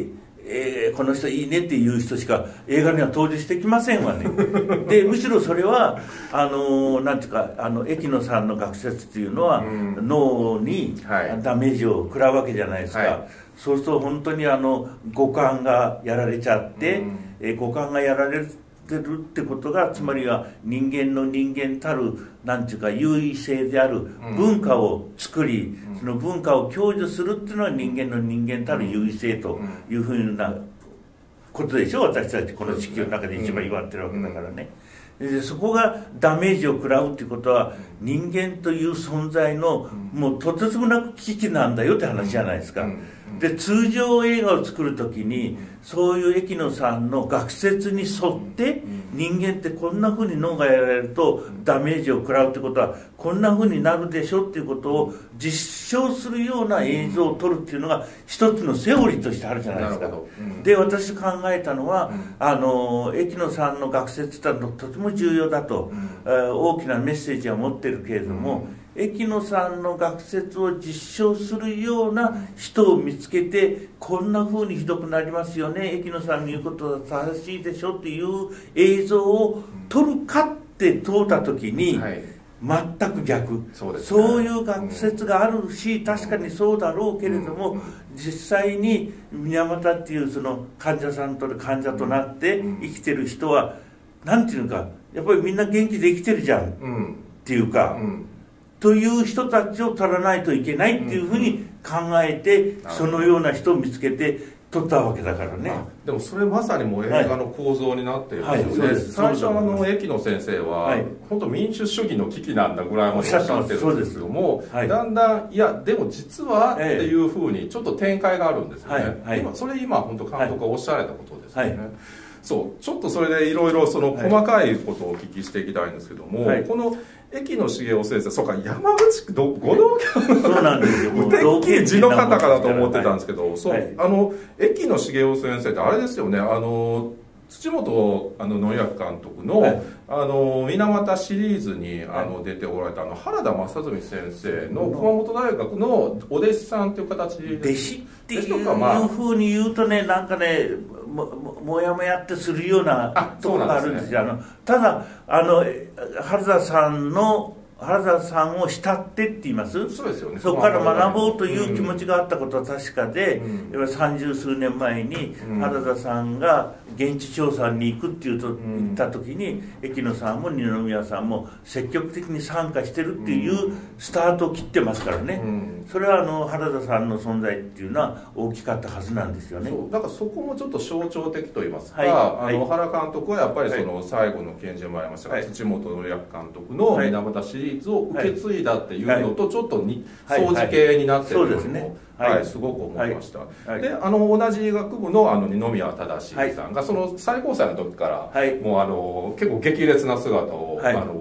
この人いいねっていう人しか映画には登場してきませんわねでむしろそれはなんていうか駅野さんの学説っていうのは、脳にダメージを食らうわけじゃないですか、そうすると本当に五感がやられちゃって、五感がやられてるってことが、つまりは人間の人間たるなんていうか優位性である文化を作り、その文化を享受するっていうのは人間の人間たる優位性というふうなことでしょ、私たちこの地球の中で一番言われてるわけだからね。でそこがダメージを食らうっていうことは、人間という存在のもうとてつもなく危機なんだよって話じゃないですか。で通常映画を作る時にそういう駅野さんの学説に沿って人間ってこんな風に脳がやられるとダメージを食らうってことはこんな風になるでしょっていうことを実証するような映像を撮るっていうのが一つのセオリーとしてあるじゃないですか。で私考えたのは駅野さんの学説ってのはとても重要だと、大きなメッセージは持ってるけれども、駅野さんの学説を実証するような人を見つけて、こんな風にひどくなりますよね、駅野さんの言うことは正しいでしょっていう映像を撮るかって問うた時に、全く逆、そういう学説があるし、確かにそうだろうけれども、実際に水俣っていうその患者さんと患者となって生きてる人はなんていうか、やっぱりみんな元気で生きてるじゃんっていうか、という人たちを取らないといけないっていうふうに考えて、そのような人を見つけて取ったわけだからね。 でもそれまさにもう映画の構造になっているんですよね。最初駅野先生は本当民主主義の危機なんだぐらいまでおっしゃってるんですけども、だんだんいやでも実はっていうふうにちょっと展開があるんですよね。それ今本当監督がおっしゃられたことですよね。そうちょっとそれでいろいろその細かいことをお聞きしていきたいんですけども、この駅野茂雄先生、そうか山口五道家そうなんですよ。 てっきり字の方かだと思ってたんですけど、そう駅野茂雄先生ってあれですよね、土本紀明監督の水俣シリーズに出ておられた原田正純先生の熊本大学のお弟子さんという形で、 弟子っていうふうに言うとね、なんかねもやもやってするようなところがあるんですよ。ただ原田さんを慕ってって言います。 そうですよね。 そこから学ぼうという気持ちがあったことは確かで、30数年前に原田さんが現地調査に行くって言った時に、駅野さんも二宮さんも積極的に参加してるっていうスタートを切ってますからね。それは原田さんの存在っていうのは大きかったはずなんですよね。 だからそこもちょっと象徴的と言いますか、原監督はやっぱりその最後の賢治もありましたが、土本紀明監督の水俣シリーズを受け継いだっていうのとちょっと相似系になってるのもすごく思いました。で同じ学部の二宮正さんがその最高裁の時からもう結構激烈な姿を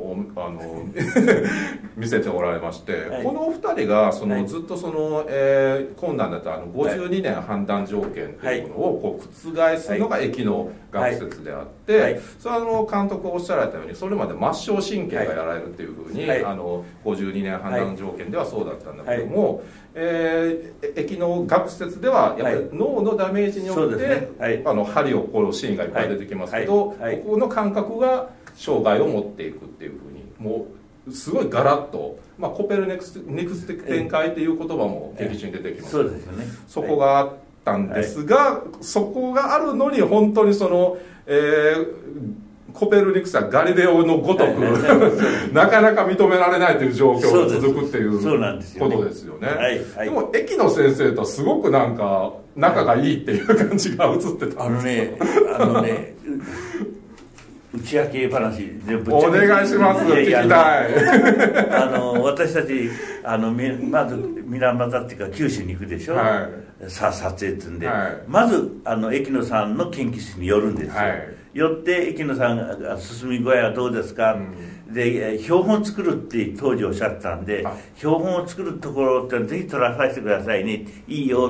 見せておられまして、この2人がずっと困難だった52年判断条件っていうものを覆すのが駅の学説であって、それは監督がおっしゃられたようにそれまで末梢神経がやられるっていうふうに52年判断条件ではそうだったんだけども、駅の学説ではやっぱり脳のダメージによって針を殺るシーンがいっぱい出てきますけど、ここの感覚が障害を持っていくっていうふうにもうすごいガラッと、コペルニクス的展開っていう言葉も劇中に出てきます。 そうですよね。 そこがあったんですが、そこがあるのに本当にコペルニクスはガリレオのごとくなかなか認められないという状況が続くっていうことですよね。でも駅野先生とすごくなんか仲がいいっていう感じが映ってたんです打ち明け話でお願いします。聞きたい。 私たちまず水俣っていうか九州に行くでしょ、撮影ってんで、まず駅野さんの研究室に寄るんですよ。寄って駅野さんが進み具合はどうですか、で標本作るって当時おっしゃってたんで、標本を作るところってぜひ撮らさせてくださいね、いいよ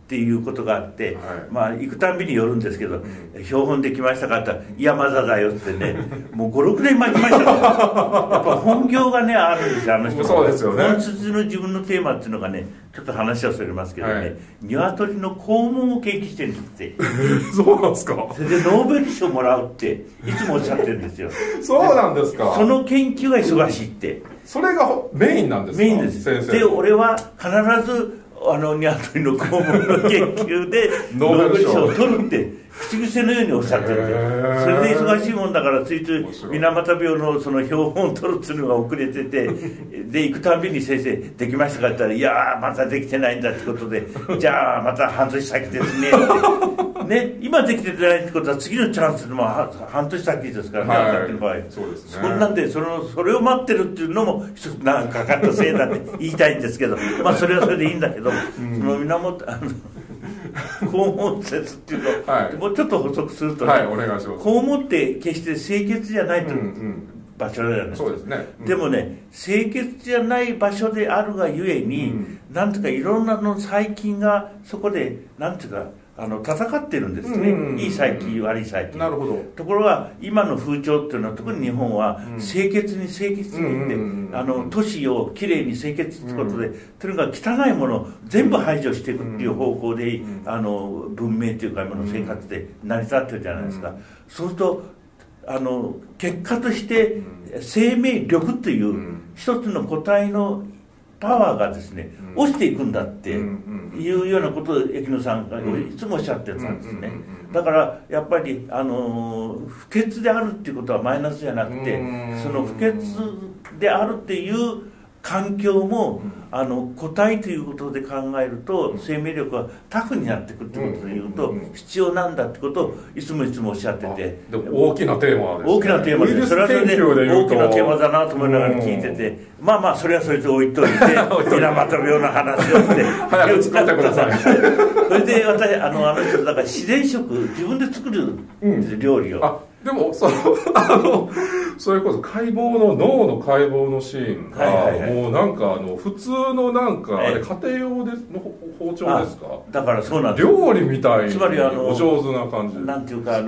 っていうことがあって、まあ行くたんびに寄るんですけど、標本できましたかって言ったら「いやまだだよ」ってね、もう56年前来ましたからやっぱ本業がねあるんですよ、あの人も。 そうですよね。 本質の自分のテーマっていうのがね、ちょっと話はそれますけどね、鶏の肛門を研究してるんですってそうなんですか。 それでノーベル賞もらうっていつもおっしゃってるんですよ。 そうなんですか。 その研究が忙しいって。 それがメインなんですか。 メインです。 先生で俺は必ず鶏の肛門の研究でノーベル賞を取るって口癖のようにおっしゃってるんですよ。それで忙しいもんだからついつい水俣病のその標本を取るっていうのが遅れててで行くたびに先生できましたかって言ったら「いやーまだできてないんだ」ってことで「じゃあまた半年先ですね」ってね、今できてないってことは次のチャンスでも半年先ですからね、当たってる場合。 そうですね。 そんなんでそれを待ってるっていうのも一つなんかかかったせいだって言いたいんですけど、まあそれはそれでいいんだけど、その源肛門説っていうのを、もうちょっと補足するとね、 お願いします。 肛門って決して清潔じゃないと場所じゃないですか。 そうですね。 でもね、清潔じゃない場所であるがゆえに、なんていうかいろんなの細菌がそこでなんていうか戦ってるんですね、いい細菌悪い細菌。 なるほど。 ところが今の風潮っていうのは特に日本は清潔に清潔にって都市をきれいに清潔ってことで、とにかく汚いものを全部排除していくっていう方向で文明というか今の生活で成り立ってるじゃないですか。そうすると結果として生命力という一つの個体のパワーがですね、落ちていくんだっていうようなことを駅野さんがいつもおっしゃってたんですね。だからやっぱり不潔であるっていうことはマイナスじゃなくて、その不潔であるっていう環境も個体ということで考えると生命力はタフになってくるってことでいうと必要なんだってことをいつもおっしゃってて、 でも大きなテーマですね。 大きなテーマで、それはそれで大きなテーマだなと思いながら聞いてて、まあまあそれはそれで置いといて水俣病の話をして早く作ってください。 それで私あの人だから自然食自分で作る料理を。 でもそれこそ解剖の脳の解剖のシーンがもうなんか普通のなんかあれ家庭用の包丁ですか。 だからそうなんです。 料理みたいにつまりお上手な感じ。 なんていうか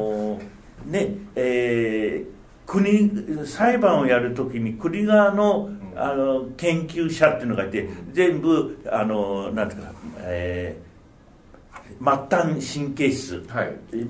国裁判をやるときに国側の研究者っていうのがいて全部なんていうか末端神経質、末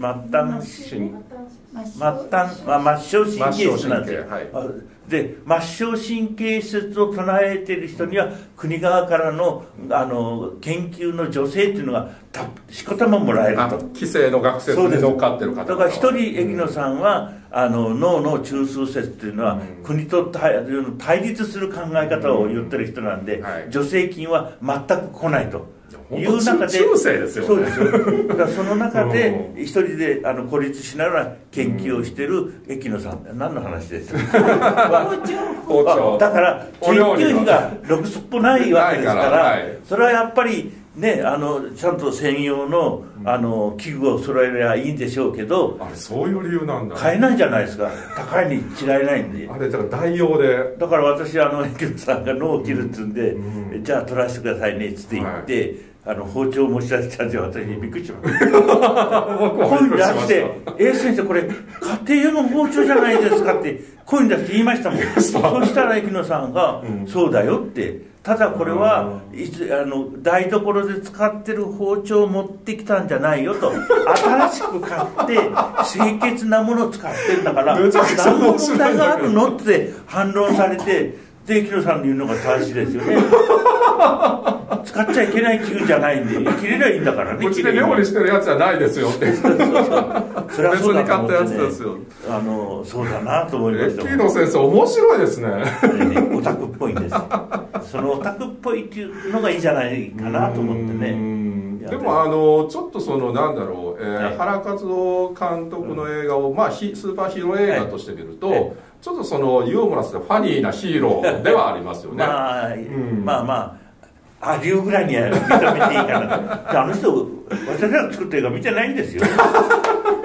梢神経質なんですよ。で末梢神経質を唱えている人には国側からの研究の助成っていうのがしこたまもらえると。 規制の学説に乗っかってる方だから一人駅野さんは脳の中枢説っていうのは国と対立する考え方を言ってる人なんで、助成金は全く来ないと。いう中で中世ですよね。 そうですよ。だからその中で一人で孤立しながら研究をしている駅野さん、何の話です包丁。 だから研究費がろくすっぽないわけですから、それはやっぱりねちゃんと専用の器具を揃えればいいんでしょうけど、 あれそういう理由なんだ。 買えないじゃないですか。高いに違いないんで。 あれだから代用で。 だから私駅野さんが脳を切るっつうんで、じゃあ取らせてくださいねっつって言って。包丁を持ち出したんで私びっくりしました。声に出して「先生これ家庭用の包丁じゃないですか」って声に出して言いましたもん。そしたら駅野さんが「そうだよ」って。ただこれは台所で使ってる包丁を持ってきたんじゃないよと、新しく買って清潔なものを使ってるんだから何の問題があるのって反論されて、で駅野さんの言うのが正しいですよね。使っちゃいけない器具じゃないんで切れりゃいいんだからね。 うちで料理してるやつじゃないですよって。 それはそうだと思って、ね、 別に買ったやつですよ。 そうだなと思いました。 駅野先生面白いですね。 オタクっぽいんです。そのオタクっぽいっていうのがいいんじゃないかなと思ってね。 でもちょっとなんだろう、原勝夫監督の映画を、まあ、スーパーヒーロー映画として見ると、ちょっとユーモラスでファニーなヒーローではありますよね。 まあありゅうぐらいには認めていいかな。人私が作った映画見てないんですよ。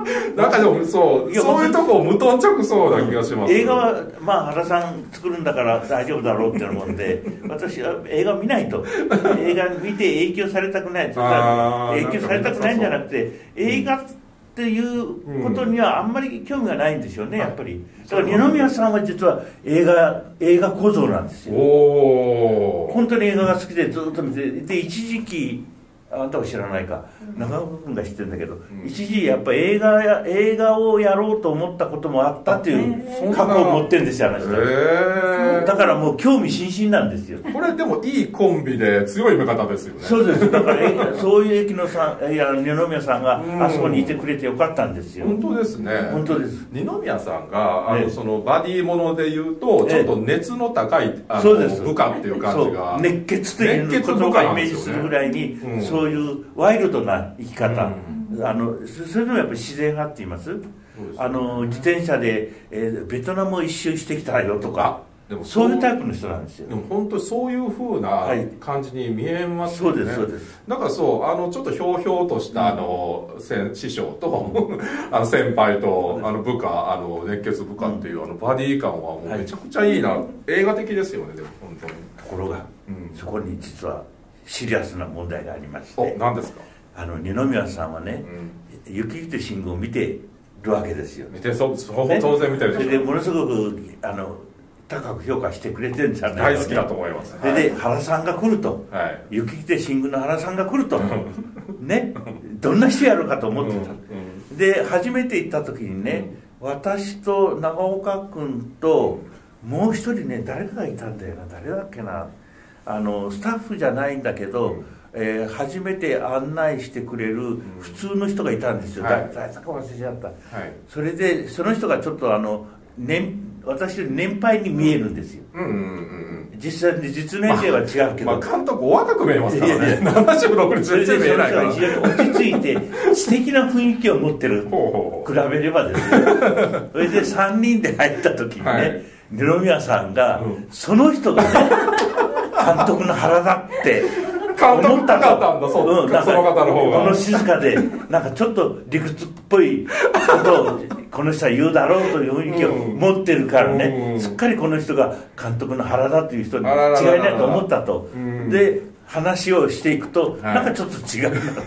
なんかでもそういうとこ無頓着そうな気がします。 映画はまあ原さん作るんだから大丈夫だろうって思うんで私は映画を見ないと、映画見て影響されたくないと、影響されたくないんじゃなくて映画っていうことにはあんまり興味がないんですよね、やっぱり。だから二宮さんは実は映画小僧なんですよ。本当に映画が好きでずっと見て、で一時期あんたは知らないか、長尾君が知ってるんだけど、一時やっぱ映画をやろうと思ったこともあったっていう過去を持ってるんですよ、あの人。だからもう興味津々なんですよ。 これでもいいコンビで強い味方ですよね。 そうです。だからそういう駅野さん、いや二宮さんがあそこにいてくれてよかったんですよ。 本当ですね。 本当です。 二宮さんがそのバディもので言うとちょっと熱の高い部下っていう感じが、 熱血という言葉をイメージするぐらいに、そういうワイルドな生き方、それでもやっぱり自然派って言います。自転車で、ベトナムを一周してきたよとか、でもそういうタイプの人なんですよ。 でも本当にそういう風な感じに見えますよね。 そうですそうです。 だからそうちょっとひょうひょうとした師匠と先輩と部下熱血部下っていうバディ感はもうめちゃくちゃいいな、映画的ですよね。でも本当にところが、そこに実はシリアスな問題がありまして。 何ですか？ 二宮さんはね、雪来て信号を見てるわけですよ。 見て当然見てるでしょ。 それでものすごく高く評価してくれてるんじゃないですか。大好きだと思います。 それで原さんが来ると、雪来て信号の原さんが来るとね、どんな人やろうかと思ってた。で初めて行った時にね、私と長岡君ともう一人ね、誰かがいたんだよな。誰だっけな、スタッフじゃないんだけど、初めて案内してくれる普通の人がいたんですよ。誰だか忘れちゃった。それでその人がちょっと私より年配に見えるんですよ。実年齢は違うけど、 監督お若く見えますからね。76に全然見えないから。 非常に落ち着いて素敵な雰囲気を持ってる比べればですね。それで3人で入った時にね、二宮さんが、その人がね監督の原だって思ったと。その方の方がこの静かでなんかちょっと理屈っぽいことをこの人は言うだろうという雰囲気を持ってるからね、すっかりこの人が監督の原だという人に違いないと思ったと。で話をしていくと、なんかちょっと違うなって。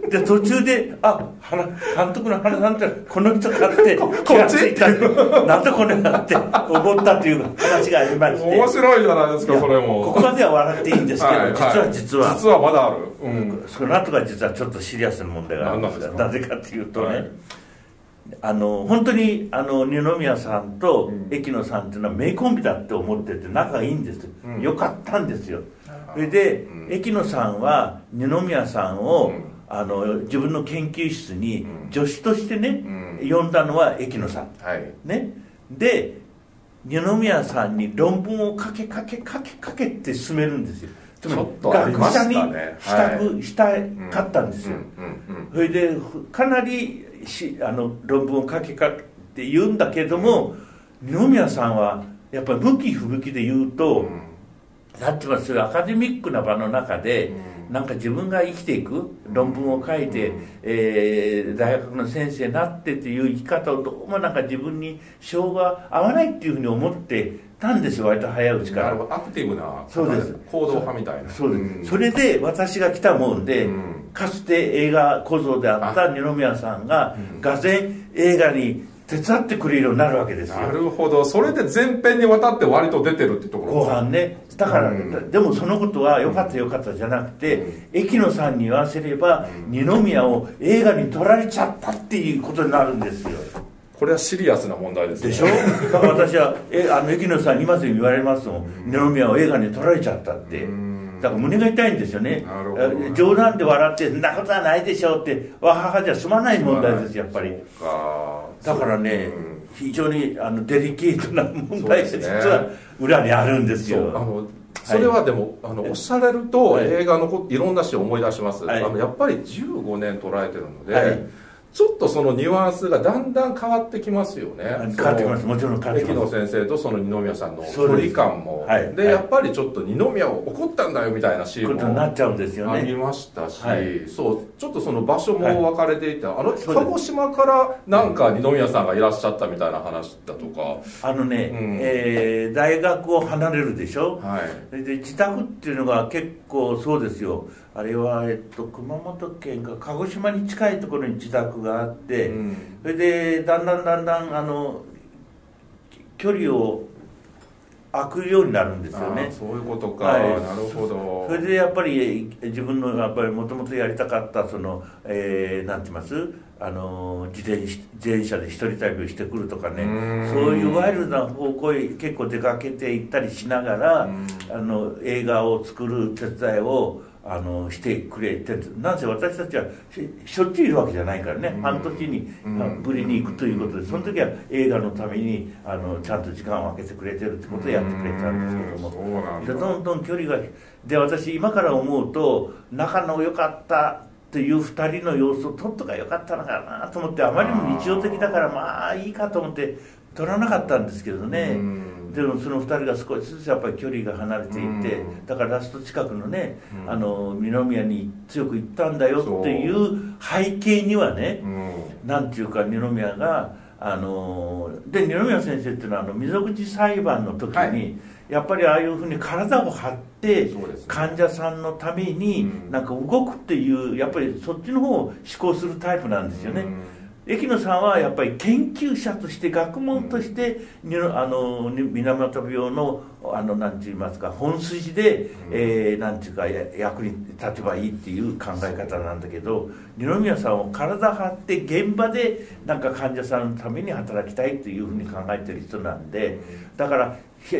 で途中で監督の原さんってこの人かって気がついた。なんでこれだって思ったという話がありまして、 面白いじゃないですか。それもここまでは笑っていいんですけど、実はまだある。 その後が実はちょっとシリアスな問題があるんですが、なぜかっていうとね、本当に二宮さんと駅野さんっていうのは名コンビだって思ってて仲がいいんです。よかったんですよ。それで駅野さんは二宮さんを自分の研究室に助手としてね、呼んだのは駅野さん、ね。で二宮さんに論文を書けって勧めるんですよ。つまり学者にしたかったんですよ。それでかなり論文を書けって言うんだけども、二宮さんはやっぱり向き不向きで言うと、だってそういうアカデミックな場の中で、なんか自分が生きていく論文を書いて、大学の先生になってっていう生き方をどうもなんか自分に性が合わないっていうふうに思ってたんですよ、割と早いうちから。 アクティブなそうです、 行動派みたいな。 そうです。それで私が来たもんで、かつて映画小僧であった二宮さんががぜん映画に手伝ってくれるようになるわけですよ。 なるほど。それで前編にわたって割と出てるってところ。 後半ね。だから、でもそのことは良かったじゃなくて、駅野さんに言わせれば二宮を映画に撮られちゃったっていうことになるんですよ。 これはシリアスな問題ですね。 でしょ。だから私は駅野さんに今すぐ言われますもん。二宮を映画に撮られちゃったって。だから胸が痛いんですよね。冗談で笑って「そんなことはないでしょ」ってわははじゃ済まない問題ですやっぱり。だからね、非常にデリケートな問題が実は裏にあるんですよ。 それはでもおっしゃられると映画のいろんな人を思い出します。やっぱり15年捉えてるので、 ちょっとそのニュアンスがだんだん変わってきますよね。 変わってきます。もちろん変わってきます。 駅野先生とその二宮さんの距離感もで、やっぱりちょっと二宮を怒ったんだよみたいなシーンもなっちゃうんですよね。 ありましたし、そうちょっとその場所も分かれていて、鹿児島からなんか二宮さんがいらっしゃったみたいな話だとか、 大学を離れるでしょ。で自宅っていうのが結構そうですよ。あれは、熊本県か鹿児島に近いところに自宅があって、それでだんだん距離を空くようになるんですよね。 そういうことか、なるほど。 それでやっぱり自分のやっぱりもともとやりたかったその、なんて言います、自転車で一人旅をしてくるとかね、そういうワイルドな方向へ結構出かけていったりしながら、映画を作る手伝いをしてくれて、なんせ私たちはしょっちゅういるわけじゃないからね、半年にぶりに行くということで、その時は映画のためにちゃんと時間を空けてくれてるってことをやってくれたんですけども、でどんどん距離がで、私今から思うと仲の良かったという2人の様子を撮っとかよかったのかなと思って、あまりにも日常的だからまあいいかと思って撮らなかったんですけどね。でもその2人が少しずつやっぱり距離が離れていて、だからラスト近くのね、二宮に強く行ったんだよっていう背景にはね、なんていうか二宮がで二宮先生っていうのは溝口裁判の時に、やっぱりああいうふうに体を張って患者さんのためになんか動くっていう、やっぱりそっちの方を思考するタイプなんですよね。駅野さんはやっぱり研究者として学問として水俣病のなんて言いますか、本筋で、なんていうか役に立てばいいっていう考え方なんだけど、二宮さんを体張って現場でなんか患者さんのために働きたいっていうふうに考えてる人なんで、だから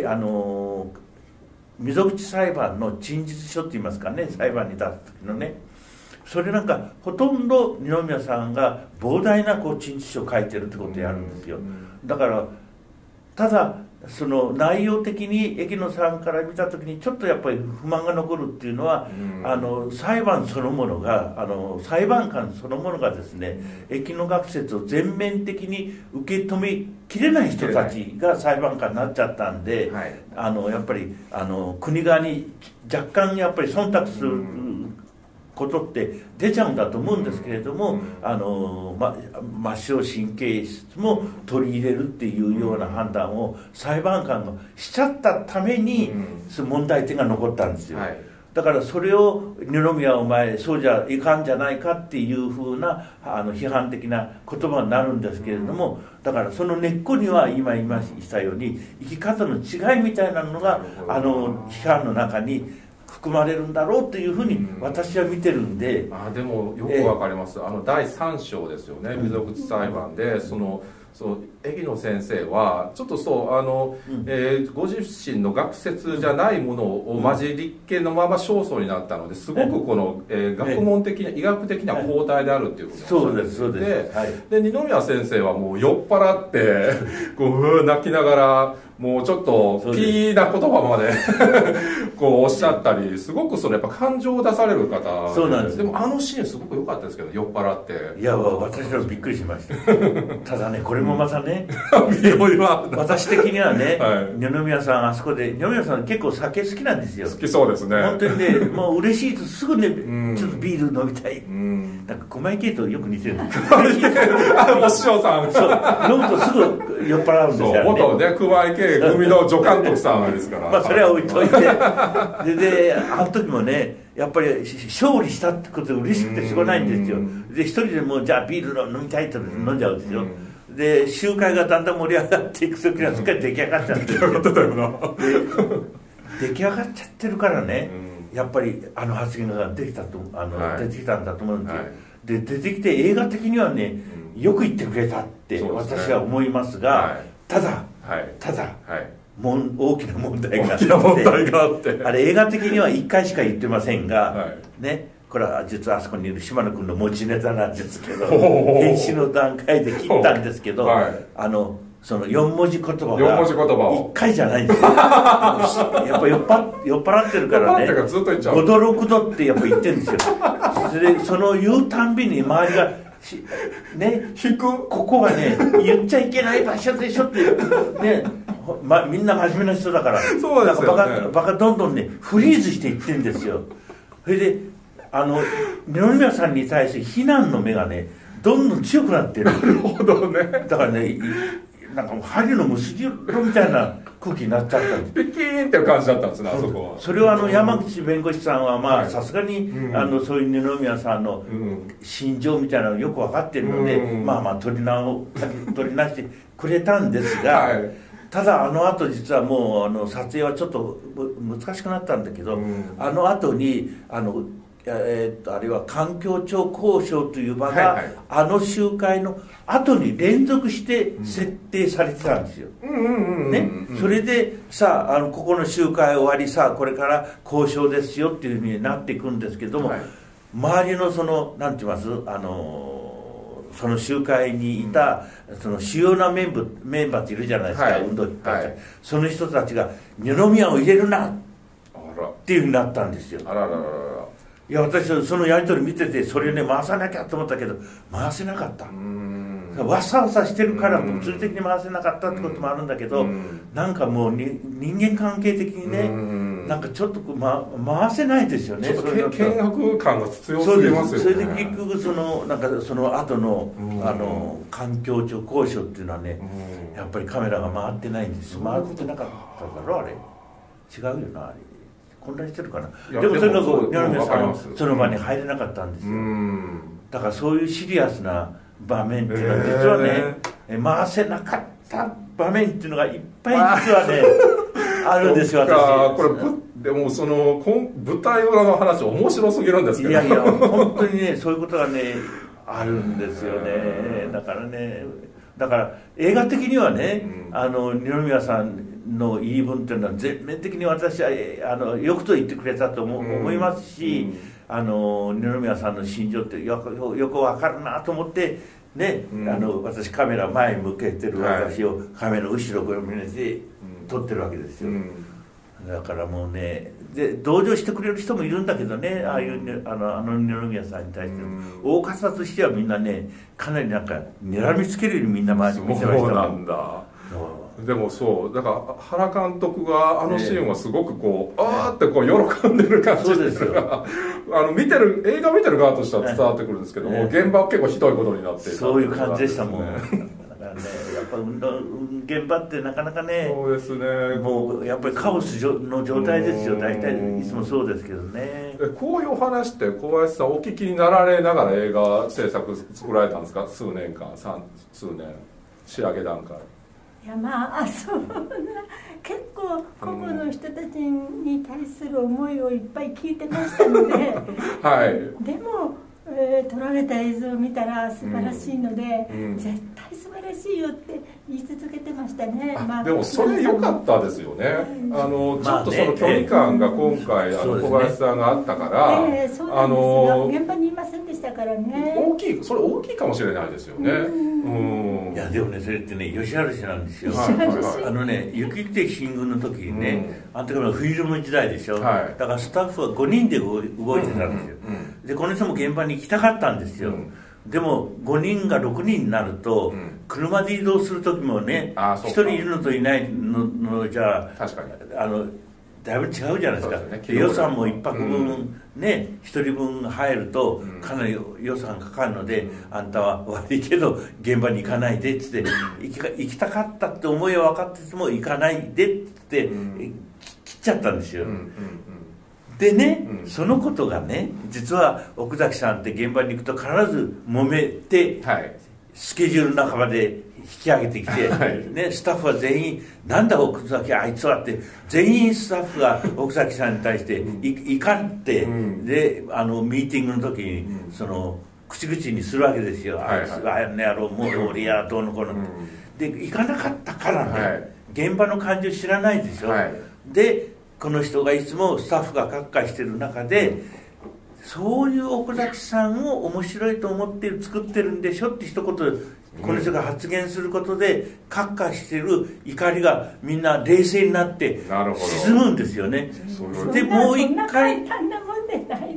溝口裁判の陳述書って言いますかね、裁判に立つ時のね、それなんかほとんど二宮さんが膨大な陳述書を書いてるってことをやるんですよ。だからただその内容的に駅野さんから見た時にちょっとやっぱり不満が残るっていうのは、裁判そのものが裁判官そのものがですね、駅野学説を全面的に受け止めきれない人たちが裁判官になっちゃったんで、やっぱり国側に若干やっぱり忖度することって出ちゃうんだと思うんですけれども、末梢神経質も取り入れるっていうような判断を裁判官がしちゃったために、問題点が残ったんですよ。だからそれを二宮お前そうじゃいかんじゃないかっていうふうな批判的な言葉になるんですけれども、だからその根っこには今言いましたように生き方の違いみたいなのが批判の中に含まれるんだろうというふうに私は見てるんで、 でもよくわかります。第3章ですよね、溝口裁判で、駅野先生はちょっとご自身の学説じゃないものをマジ立憲のまま勝訴になったので、すごくこの、学問的な医学的な後退であるっていうふうにおっしゃっていて、二宮先生はもう酔っ払ってこう泣きながらもうちょっとピーな言葉までこうおっしゃったり、すごくやっぱ感情を出される方。 そうなんです。 でもシーンすごく良かったですけど、酔っ払って。 いや私はびっくりしましたただね、これもまたね、私的にはね、二宮さんあそこで、二宮さん結構酒好きなんですよ。 好きそうですね。 本当にね、もう嬉しいとすぐね、ちょっとビール飲みたい。なんか狛江系とよく似てるんですよ。 お師匠さん。 そう、飲むとすぐ酔っ払うんですよね。 元ね、熊井系組の助監督さんですから。 それは置いといて。で、あの時もね、やっぱり勝利したってことで嬉しくてしょうがないんですよ。で、一人でもうじゃあビール飲みたいって飲んじゃうんですよ。で、集会がだんだん盛り上がっていく時にはすっかり出来上がっちゃってる。出来上がっちゃってるからね、やっぱり発言が出てきたんだと思うんですよ。で、出てきて映画的にはね、よく言ってくれたって私は思いますが、ただ、大きな問題があって、あれ映画的には1回しか言ってませんが、ね、これは実はあそこにいる島野君の持ちネタなんですけど、編集の段階で切ったんですけど、その4文字言葉が1回じゃないんですよ。やっぱ酔っ払ってるからね、5度6度ってやっぱ言ってるんですよ。それでその言うたんびに周りがね、ここはね言っちゃいけない場所でしょってね、みんな真面目な人だから、 そうですよね、 バカどんどんねフリーズしていってるんですよ。それで二宮さんに対する非難の目がねどんどん強くなってる。 なるほどね。 だからね、なんか針のむすびろみたいな空気になっちゃったんです。 ピキーンっていう感じだったんですね、あそこは。 それを山口弁護士さんはまあさすがにそういう二宮さんの心情みたいなのよく分かってるので、まあ取り直してくれたんですが、はい、ただ後実はもう撮影はちょっと難しくなったんだけど、後にあれは環境庁交渉という場が、はいはい、集会の後に連続して設定されてたんですよ。それでさあここの集会終わりさこれから交渉ですよっていうふうになっていくんですけども、はい、周りのなんて言いますその集会にいた、その主要なメンバーっているじゃないですか、はい、運動員たち、はい、その人たちが二宮を入れるなっていうふうになったんですよ。いや私そのやり取り見ててそれね回さなきゃと思ったけど回せなかった。わさわさしてるから物理的に回せなかったってこともあるんだけど、なんかもう人間関係的にねなんかちょっと回せないですよね。 ちょっと険悪感が強すぎますよね。 それで結局なんかその後の環境庁交渉っていうのはねやっぱりカメラが回ってないんですよ。回ってなかっただろあれ。違うよなあれ。混乱してるかな。でもそれが二宮さんはその場に入れなかったんですよ。だからそういうシリアスな場面っていうのは実はね、回せなかった場面っていうのがいっぱい実はねあるんですよ。私これでもその舞台裏の話面白すぎるんですけど、 いや本当にねそういうことがねあるんですよね。だから映画的にはね、二宮さんの言い分っていうのは全面的に私はよくと言ってくれたと思いますし、二宮さんの心情ってよく分かるなと思ってね、私カメラ前向けてる私をカメラ後ろを見て撮ってるわけですよ。だからもうねで同情してくれる人もいるんだけどね、ああいう二宮さんに対して大方としてはみんなねかなりなんか睨みつけるようにみんな周り見てました。 そうなんだ。でもそうだから原監督がシーンはすごくあーって喜んでる感じですが映画見てる側としては伝わってくるんですけども、現場は結構ひどいことになっていた、 そういう感じでしたもん。だからねやっぱ現場ってなかなかね、 そうですね、 もうやっぱりカオスの状態ですよ。大体いつもそうですけどね。 こういうお話って小林さんお聞きになられながら映画制作作られたんですか？数年仕上げ段階。 いやそんな結構個々の人たちに対する思いをいっぱい聞いてましたので、はい、でも、撮られた映像を見たら素晴らしいので、絶対素晴らしいよって言い続けてましたね。 でもそれ良かったですよね。ちょっとその距離感が今回小林さんがあったから、 そうなんですよ。現場にいませんでしたからね。 それ大きいかもしれないですよね。 いやでもねそれってね吉原氏なんですよ。雪来て進軍の時にね、あの時はフィルム時代でしょ、だからスタッフは5人で動いてたんですよ。でこの人も現場に行きたかったんですよ。でも5人が6人になると、車で移動する時もね1人いるのといないのじゃ確かにだいぶ違うじゃないですか。予算も1泊分ね1人分入るとかなり予算かかるので、あんたは悪いけど現場に行かないでっつって行きたかったって思いは分かってても行かないでっつって切っちゃったんですよ。でね、そのことがね実は奥崎さんって現場に行くと必ず揉めて、スケジュールの中で引き上げてきて、ね、スタッフは全員「なんだ奥崎あいつは」って全員スタッフが奥崎さんに対していかんって、でミーティングの時に口々にするわけですよ。あいつあの野郎もう俺やどうのこうので行かなかったからね、現場の感情知らないでしょ。でこの人がいつもスタッフがカッカしてる中で、そういう奥崎さんを面白いと思って作ってるんでしょって一言この人が発言することでカッカしてる怒りがみんな冷静になって沈むんですよね。でもう一回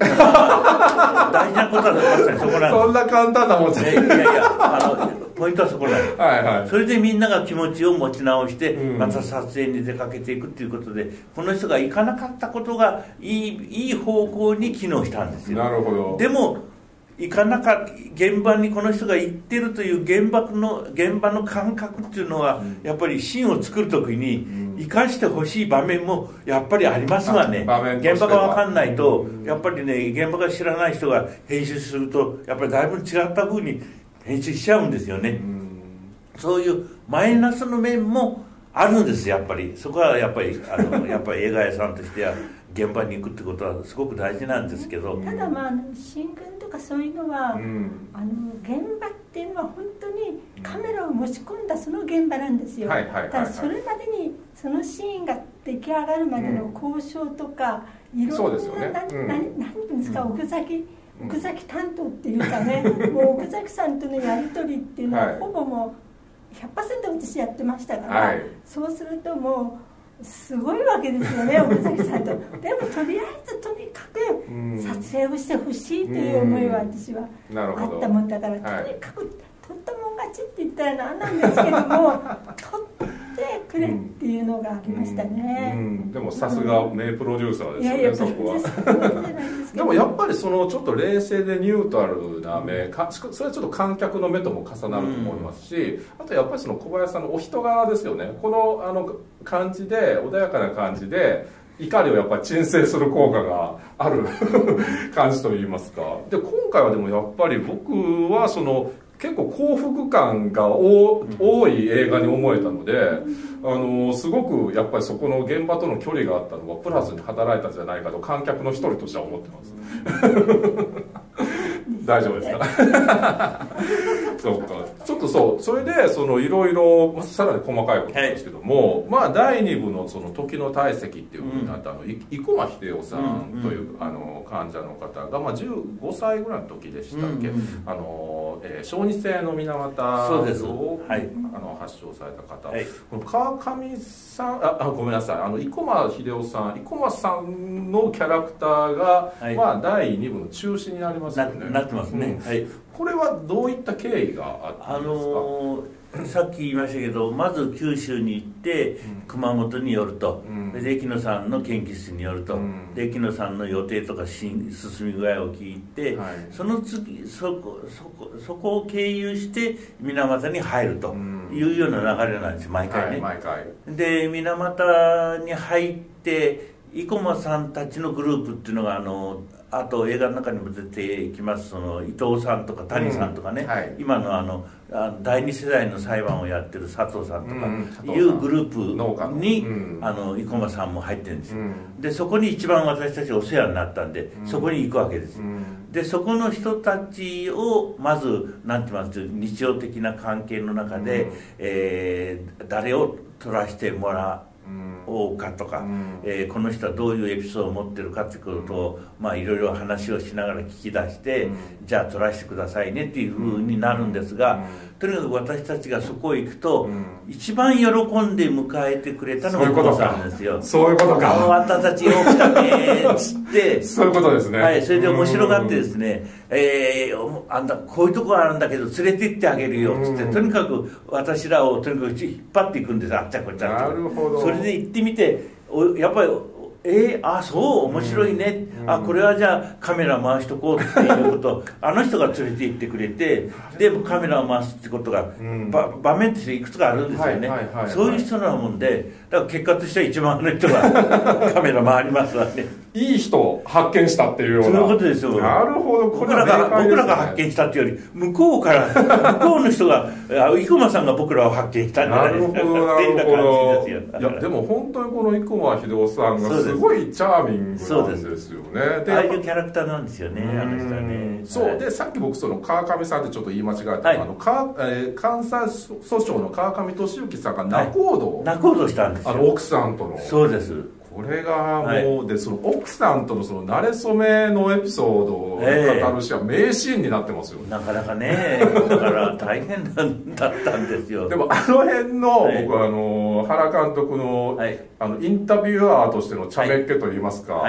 大事なことはまさにそこなんです。 そんな簡単なもんじゃない。 いやいやポイントはそこなんです。 はいはい。 それでみんなが気持ちを持ち直して、また撮影に出かけていくっていうことで、この人が行かなかったことがいい方向に機能したんですよ。 なるほど。 でも行かなか現場にこの人が行ってるという現場の感覚っていうのは、やっぱりシーンを作るときに生かしてほしい場面もやっぱりありますわね。現場が分かんないと、やっぱりね、現場が知らない人が編集するとやっぱりだいぶ違った風に編集しちゃうんですよね。そういうマイナスの面もあるんです。やっぱりそこはやっぱりやっぱり映画屋さんとしては現場に行くってことはすごく大事なんですけど、 ただ新聞とかそういうのは、現場っていうのは本当にカメラを持ち込んだその現場なんですよ。だからそれまでにそのシーンが出来上がるまでの交渉とか、いろんな何ていうんですか、奥崎担当っていうかねもう奥崎さんとのやり取りっていうのは、ほぼもう 100% 私やってましたから、そうするともうすごいわけですよね奥崎さんと。でもとりあえずとにかく撮影をしてほしいという思いは私はあったもんだから、とにかく撮ったもん勝ちって言ったらなんなんですけども撮ってくれっていうのがありましたね。 でもさすが名プロデューサーですよね、そこは。でもやっぱりそのちょっと冷静でニュートラルな目、それはちょっと観客の目とも重なると思いますし、あとやっぱりその小林さんのお人柄ですよね。この感じで穏やかな感じで怒りをやっぱり鎮静する効果がある感じといいますか。で今回はでもやっぱり僕はその結構幸福感が多い映画に思えたので、すごくやっぱりそこの現場との距離があったのがプラスに働いたんじゃないかと観客の一人としては思ってます大丈夫ですかそうか。ちょっとそれでいろいろさらに細かいことなんですけども、まあ第2部のその時の体積っていうふうになった生駒秀夫さんという患者の方が、まあ15歳ぐらいの時でしたっけ、小児性の水俣を発症された方、この川上さん、ごめんなさい、生駒秀夫さん、生駒さんのキャラクターが、まあ第2部の中心になりますよね。 なってますね。 これはどういった経緯があったんですか？ さっき言いましたけど、まず九州に行って熊本に寄ると、で木野さんの研究室に寄ると、で木野さんの予定とか進み具合を聞いて、その次そこを経由して水俣に入るというような流れなんです、毎回ね。で水俣に入って生駒さんたちのグループっていうのがあと映画の中にも出てきますその伊藤さんとか谷さんとかね、今の第2世代の裁判をやってる佐藤さんとかいうグループに生駒さんも入ってるんですよ。でそこに一番私たちお世話になったんで、そこに行くわけです。でそこの人たちをまずなんて言います日常的な関係の中で、誰を撮らせてもらおうかとか、この人はどういうエピソードを持ってるかっていうことをいろいろ話をしながら聞き出して、じゃあ撮らせてくださいねっていうふうになるんですが、とにかく私たちがそこへ行くと、一番喜んで迎えてくれたのが生駒さんですよ。 そういうことか。 あんたたちよく来たねっつってそういうことですね。 それで面白がってですね、あんたこういうとこあるんだけど連れて行ってあげるよっつって、とにかく私らをとにかく引っ張っていくんです。あっちゃこっちゃって。なるほど。それで行ってみてやっぱりそう面白いね、これはじゃあカメラ回しとこうっていうことをあの人が連れて行ってくれて、でカメラを回すってことが、場面としていくつかあるんですよね。そういう人なもんで、だから結果としては一番あの人がカメラ回りますわね。 いい人を発見したっていうような。 そういうことですよ。 なるほど。 僕らが発見したっていうより向こうの人が生駒さんが僕らを発見したんじゃないですか。なるほどなるほど。いやでも本当にこの生駒秀夫さんがすごいチャーミングなんですよね。 ああいうキャラクターなんですよね、あの人はね。 そうでさっき僕その川上さんってちょっと言い間違えた、関西訴訟の川上俊之さんが仲人したんですよ。 奥さんとの。 そうです。 これがもう、でその奥さんとのその馴れ初めのエピソードを語るしは名シーンになってますよね。 なかなかね、だから大変だったんですよ。 でも辺の僕原監督のインタビュアーとしての茶目っ気といいますか、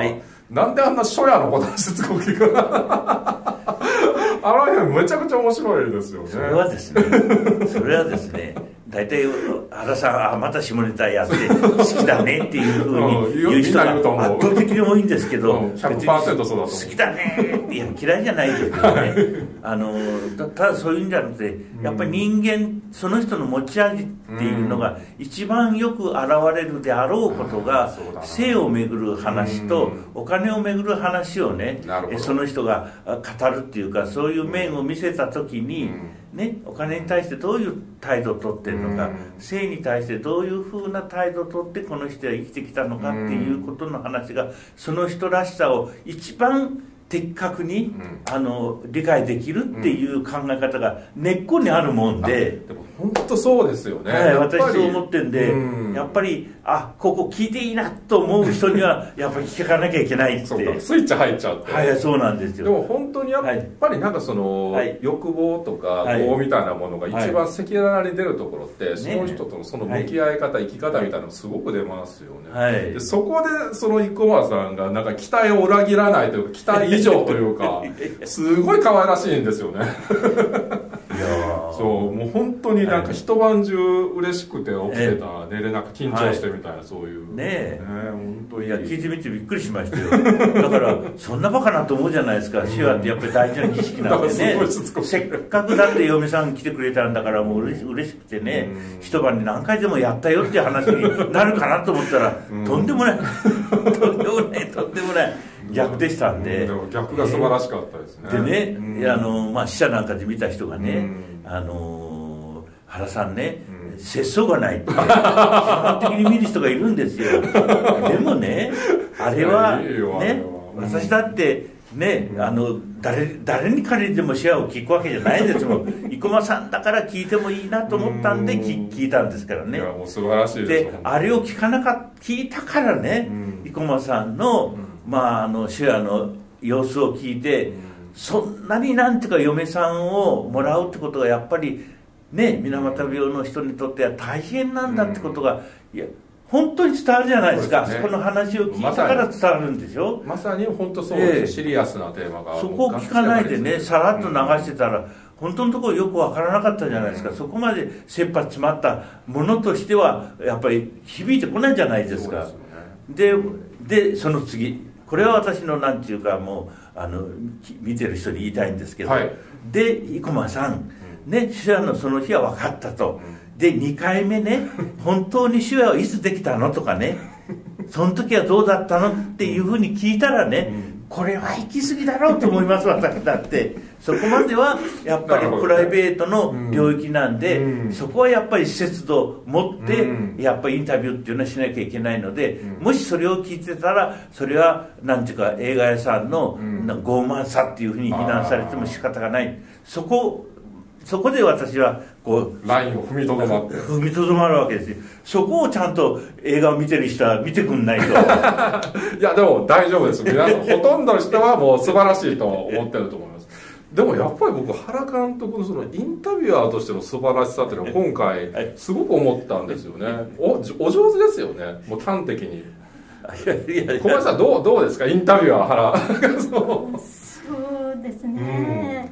なんであんな初夜のことしつこく聞くあの辺めちゃくちゃ面白いですよね。 それはですね大体原さんまた下ネタやって好きだねっていうふうに言う人が圧倒的に多いんですけど、 100% そうだと思う。 好きだねって嫌いじゃないですけどねただそういうんじゃなくてやっぱり人間その人の持ち味っていうのが一番よく現れるであろうことが性をめぐる話とお金をめぐる話をねその人が語るっていうかそういう面を見せた時にね、お金に対してどういう態度をとってるのか、性に対してどういうふうな態度をとってこの人は生きてきたのかっていうことの話がその人らしさを一番的確に、理解できるっていう考え方が根っこにあるもんで、 でも本当そうですよね、 はい、私そう思ってんで、やっぱりここ聞いていいなと思う人にはやっぱり聞かなきゃいけないってそうかスイッチ入っちゃって、 はい、そうなんですよ。 でも本当にやっぱりなんかその、欲望とか業みたいなものが一番赤裸々に出るところって、その人とのその向き合い方、生き方みたいなのすごく出ますよね、でそこでその生駒さんがなんか期待を裏切らないというか期待以上というかすごい可愛らしいんですよねいやそうもう本当になんか一晩中嬉しくて起きてた、寝れなく緊張してみたいな、そういうね本当に聞いてみてびっくりしましたよだからそんなバカなと思うじゃないですか。手話ってやっぱり大事な儀式なんでねせっかくだって嫁さん来てくれたんだからもう嬉しくてね一晩に何回でもやったよっていう話になるかなと思ったらとんでもないとんでもない逆でしたんで、 逆が素晴らしかったですね。 でね、死者なんかで見た人がね、原さんね、節操がないって基本的に見る人がいるんですよでもねあれはね私だってね誰に借りても手話を聞くわけじゃないですもん生駒さんだから聞いてもいいなと思ったんで聞いたんですからね。 いやもう素晴らしいです。 であれを聞いたからね生駒さんの手話の様子を聞いて、そんなになんていうか嫁さんをもらうってことがやっぱりね水俣病の人にとっては大変なんだってことが、いや本当に伝わるじゃないですか。そこの話を聞いたから伝わるんでしょ。 まさに本当そうです、シリアスなテーマがそこを聞かないでねさらっと流してたら、本当のところよくわからなかったじゃないですか。そこまで切羽詰まったものとしてはやっぱり響いてこないじゃないですか。でその次これは私のなんていうかもう見てる人に言いたいんですけど、で生駒さんね手話のその日は分かったと、で2回目ね本当に手話はいつできたのとかねその時はどうだったのっていうふうに聞いたらね、これは行き過ぎだろうと思います私だってそこまではやっぱりプライベートの領域なんで、そこはやっぱり節度を持ってやっぱりインタビューっていうのはしなきゃいけないので、もしそれを聞いてたらそれはなんていうか映画屋さんの傲慢さっていうふうに非難されても仕方がない。そこで私はこうラインを踏みとどまるわけですよ。そこをちゃんと映画を見てる人は見てくんないといやでも大丈夫です。皆さんほとんどの人はもう素晴らしいと思ってると思います。でもやっぱり僕原監督のそのインタビュアーとしての素晴らしさっていうのは今回すごく思ったんですよね。お上手ですよね、もう端的に。小林さんどうですかインタビュアー原そうですね、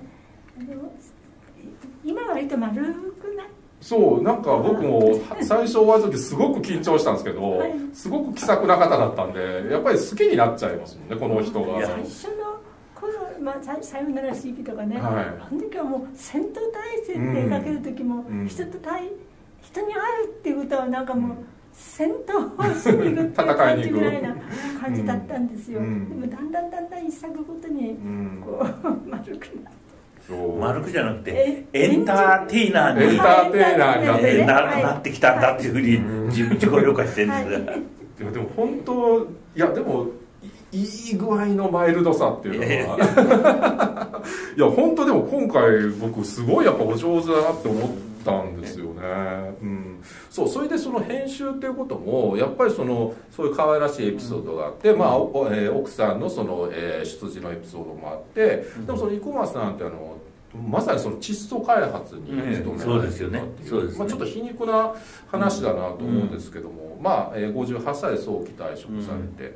今は割と丸くない。 そうなんか僕も最初お会いした時すごく緊張したんですけど、すごく気さくな方だったんでやっぱり好きになっちゃいますもんねこの人が。 最初の頃、さよなら CP とかね、あの時はもう戦闘態勢ってかける時も、人に会うっていうことはなんかもう戦闘をしに行くっていう感じぐらいな感じだったんですよ。でもだんだん一作ごとにこう丸くなって。 丸くじゃなくてエンターテイナーになってきたんだっていうふうに自己評価してるんですが、 でも本当でもいい具合のマイルドさっていうのはいや本当でも今回僕すごいやっぱお上手だなって思ったんですよね。それでその編集っていうこともやっぱりそういう可愛らしいエピソードがあって、奥さんのその、出自のエピソードもあって、でもその生駒さんってまさにその窒素開発に努められていたっていう、ちょっと皮肉な話だなと思うんですけども、58歳で早期退職されて、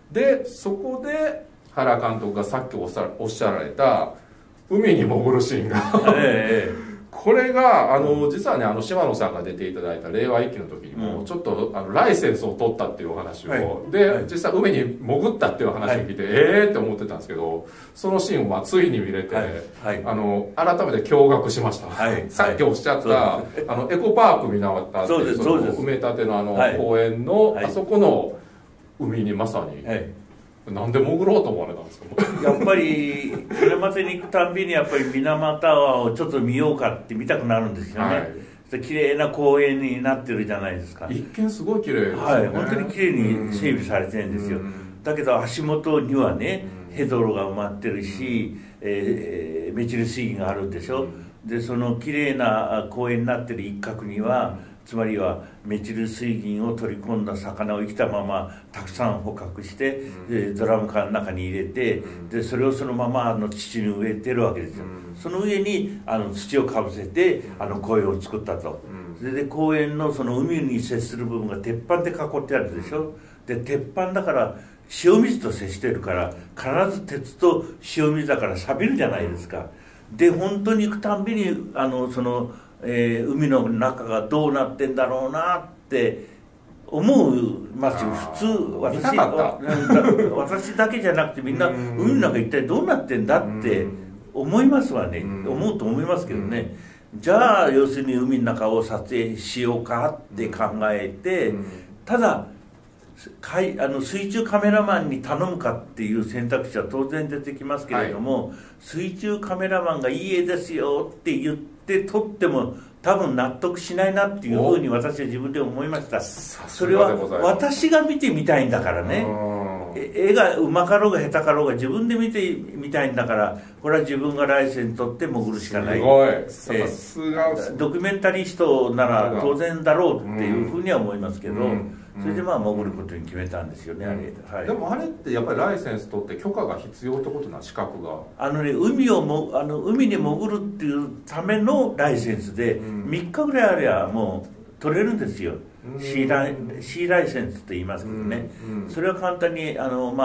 でそこで原監督がさっきおっしゃられた海に潜るシーンがこれが実はね島野さんが出ていただいた令和一期の時にもちょっとライセンスを取ったっていうお話を、で実際海に潜ったっていう話を聞いて、って思ってたんですけど、そのシーンをついに見れて、改めて驚愕しました、さっきおっしゃったエコパーク見直ったっていう埋め立ての公園のあそこの海にまさに、なんで潜ろうと思われたんですか？ やっぱり水俣に行くたんびにやっぱり水俣をちょっと見ようかって見たくなるんですよね。綺麗な公園になってるじゃないですか。 一見すごい綺麗ですよね。 本当に綺麗に整備されてるんですよ。だけど足元にはねヘドロが埋まってるし、メチル水銀があるんでしょ。でその綺麗な公園になってる一角にはつまりはメチル水銀を取り込んだ魚を生きたままたくさん捕獲して、ドラム缶の中に入れて、でそれをそのまま土に植えてるわけですよ。その上に土をかぶせて公園を作ったと。それで公園のその海に接する部分が鉄板で囲ってあるでしょ。で鉄板だから塩水と接してるから必ず鉄と塩水だから錆びるじゃないですか。で本当に行くたんびにその海の中がどうなってんだろうなって思いますよ。普通私だけじゃなくてみんな海の中一体どうなってんだって思いますわね。思うと思いますけどね。じゃあ要するに海の中を撮影しようかって考えて、ただ水中カメラマンに頼むかっていう選択肢は当然出てきますけれども、水中カメラマンがいい絵ですよって言って撮っても多分納得しないなっていうふうに私は自分で思いました。それは私が見てみたいんだからね。絵がうまかろうが下手かろうが自分で見てみたいんだから、これは自分がライセンス取って潜るしかない。 すごい。さすがドキュメンタリストなら当然だろうっていうふうには思いますけど、それで潜ることに決めたんですよね、あれ。 でもあれってやっぱりライセンス取って許可が必要ってことな、資格が。 海に潜るっていうためのライセンスで、3日ぐらいあればもう取れるんですよ。C ライセンスと言いますけどね。それは簡単に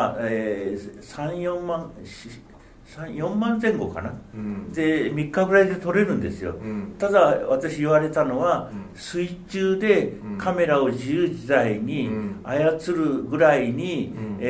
4万前後かな、で3日ぐらいで撮れるんですよ。ただ私言われたのは、水中でカメラを自由自在に操るぐらいに、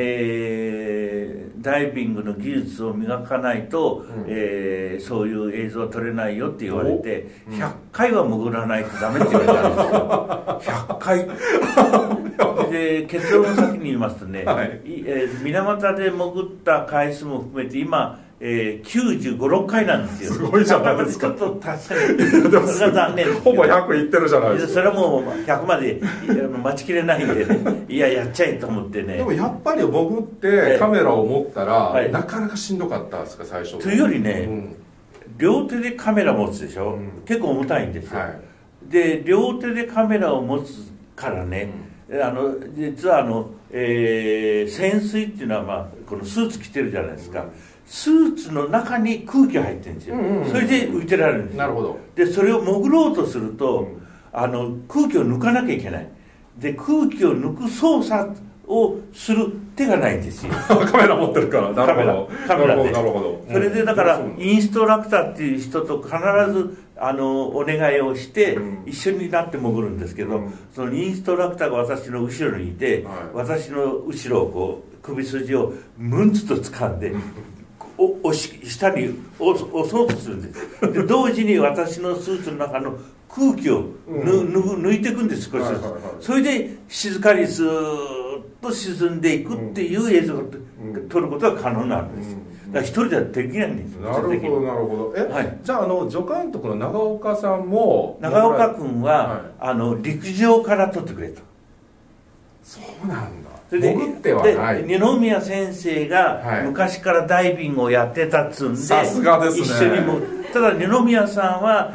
ダイビングの技術を磨かないと、そういう映像は撮れないよって言われて、100回は潜らないとダメって言われたんですよ。100回で結論を先に言いますとね、水俣で潜った回数も含めて今95、6回なんですよ。 すごいじゃないですか。 ちょっと確かにそれが残念です。 ほぼ100いってるじゃないですか。 それはもう100まで待ちきれないんでね、やっちゃえと思ってね。 でもやっぱり潜ってカメラを持ったら、なかなかしんどかったですか、最初。 というよりね、両手でカメラ持つでしょ、結構重たいんですよ。で両手でカメラを持つからね、実は潜水っていうのは、このスーツ着てるじゃないですか。スーツの中に空気が入ってるんですよ。それで浮いてられるんですよ。 なるほど。 でそれを潜ろうとすると、空気を抜かなきゃいけない。で空気を抜く操作をする手がないんですよ。 カメラ持ってるから。なるほど。 カメラで。 なるほど。 それでだからインストラクターっていう人と必ずお願いをして一緒になって潜るんですけど、そのインストラクターが私の後ろにいて、私の後ろをこう首筋をムンツと掴んで下に押そうとするんです。で同時に私のスーツの中の空気を抜いていくんです、少しずつ。それで静かにスーッと沈んでいくっていう映像を撮ることが可能なんです。だから一人ではできないんです。 なるほどなるほど。じゃあ助監督の長岡さんも、 長岡君は、陸上から撮ってくれと。 そうなんだ。 それで潜ってはない。 二宮先生が昔からダイビングをやってたっつんで、 さすがですね。 一緒にも。ただ二宮さんは、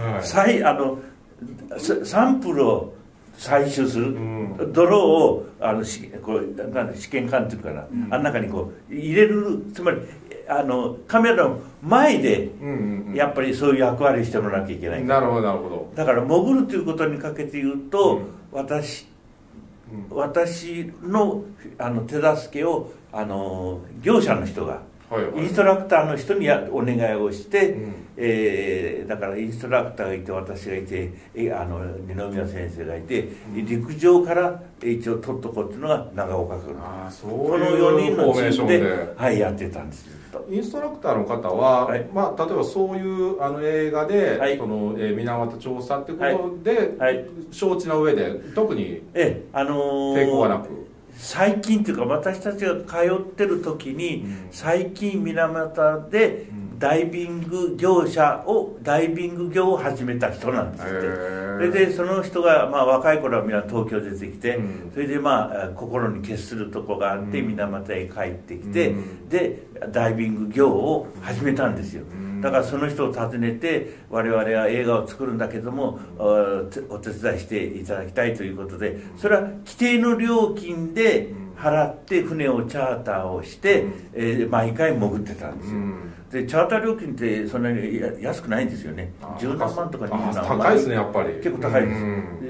サンプルを採取する、泥を試験管っていうかな、あの中にこう入れる、つまりカメラの前でやっぱりそういう役割をしてもらわなきゃいけない。 なるほどなるほど。 だから潜るということにかけて言うと、私の手助けを業者の人が、インストラクターの人にお願いをして、だからインストラクターがいて、私がいて、二宮先生がいて、陸上から一応取っとこうっていうのが長岡君、この4人のチームで、やってたんです。 インストラクターの方は、例えばそういう映画で、その水俣調査ってことで、承知の上で特に抵抗はなく。 最近というか、私たちが通ってる時に、最近水俣でダイビング業を始めた人なんですって。それでその人が、若い頃はみんな東京出てきて、それで心に決するとこがあって水俣へ帰ってきて、でダイビング業を始めたんですよ。だからその人を訪ねて、我々は映画を作るんだけどもお手伝いしていただきたいということで、それは規定の料金で払って船をチャーターをして、毎回潜ってたんですよ。でチャーター料金ってそんなに安くないんですよね。10何万とか20何万。 高いですね、やっぱり。 結構高いです。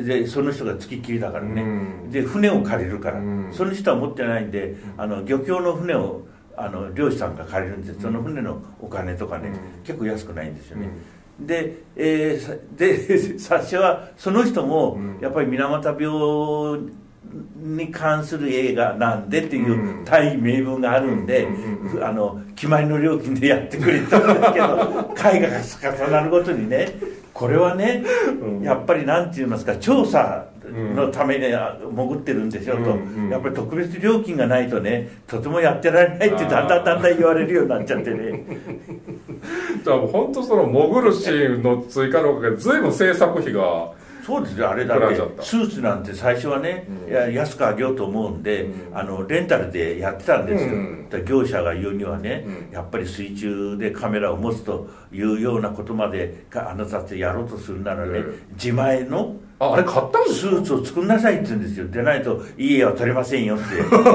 でその人が付きっきりだからね。で船を借りるから、その人は持ってないんで、漁協の船を漁師さんが借りるんです。その船のお金とかね、結構安くないんですよね。で最初はその人もやっぱり水俣病に関する映画なんでっていう大義名分があるんで、決まりの料金でやってくれたんですけど、絵画が重なるごとにね、これはね、やっぱりなんて言いますか、調査のために潜ってるんでしょうと、やっぱり特別料金がないとね、とてもやってられないってだんだん言われるようになっちゃってね。 じゃあ本当その潜るシーンの追加のおかげで随分制作費が。 そうですよ、あれだってスーツなんて最初はね、安くあげようと思うんで、レンタルでやってたんですよ。業者が言うにはね、やっぱり水中でカメラを持つというようなことまであなたってやろうとするならね、自前のあれ買ったんですスーツを作んなさいって言うんですよ。でないといい絵は撮れませんよって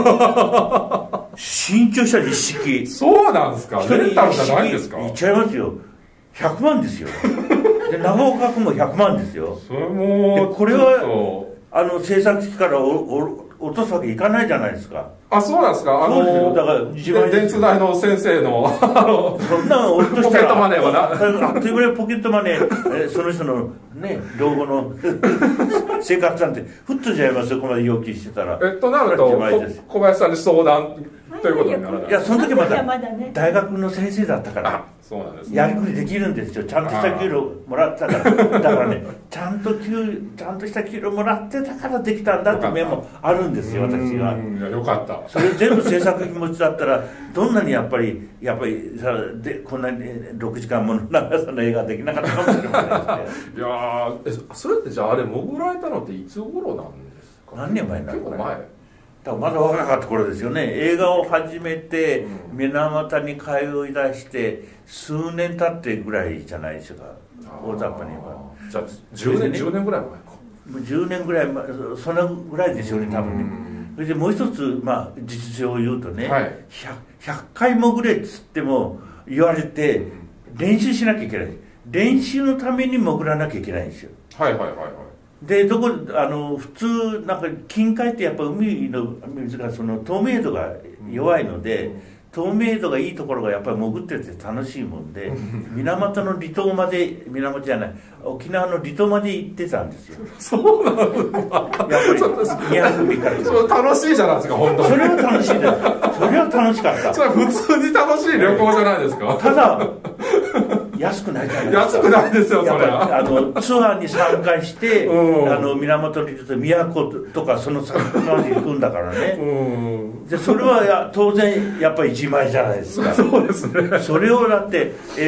新潮社一式。 そうなんですか。レンタルじゃないんですか。 いっちゃいますよ。100万ですよ。で長岡君も100万ですよ。 それもこれは制作費から落とすわけいかないじゃないですか。 あ、そうなんですか。 そうですよ。だから自前電通大の先生のそんなの落としたらポケットマネーはなあっというぐらいポケットマネーその人のね老後の生活なんてふっとじゃいますよ、ここまで要求してたら。 なると小林さんに相談ということにならない。 いや、その時まだ大学の先生だったから。 そうなんですね。 やりくりできるんですよ。ちゃんとした給料もらってたから。だからね、ちゃんとした給料もらってたからできたんだって面もあるんですよ、私が。 よかった。 それ全部制作費持ちだったら、どんなにやっぱりさでこんなに6時間もの長さの映画できなかったかもしれませんね。 いやそれってじゃああれ潜られたのっていつ頃なんですか。 何年前になるの。 結構前。 まだ若かった頃ですよね。映画を始めて水俣に通い出して数年経ってぐらいじゃないですか、大雑把には。 じゃあ10年ぐらい前か。 10年ぐらい前、そのぐらいでしょうね、多分ね。それでもう一つ、実情を言うとね、100回潜れっつっても言われて練習しなきゃいけない。練習のために潜らなきゃいけないんですよ。で普通なんか近海ってやっぱ海の水がその透明度が弱いので、透明度がいいところがやっぱり潜ってて楽しいもんで、水俣の離島まで、水俣じゃない、沖縄の離島まで行ってたんですよ。 そうなんだ。やっぱり200日からそれ楽しいじゃないですか、本当に。 それは楽しいです。それは楽しかった。 それは普通に楽しい旅行じゃないですか。 ただ安くないじゃないですか。 安くないですよ、それは。 ツアーに参加して、源に宮古とかその先まで行くんだからね。でそれは当然やっぱり自前じゃないですか。 そうですね。 それをだって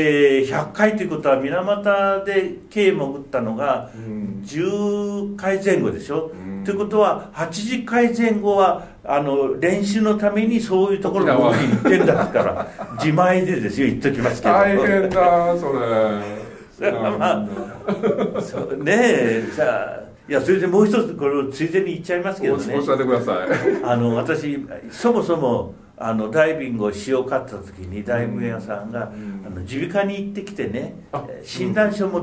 、100回ということは水俣で計潜ったのが10回前後でしょ。ということは80回前後は練習のためにそういうところに行ってんだから自前でですよ、言っときますけど。 大変だそれ。 そうねえ、さあ、いや、それでもう一つこれをついでに言っちゃいますけどね。 教えてください。 私そもそもダイビングをしようかって時にダイビング屋さんが耳鼻科に行ってきてね、診断書を持って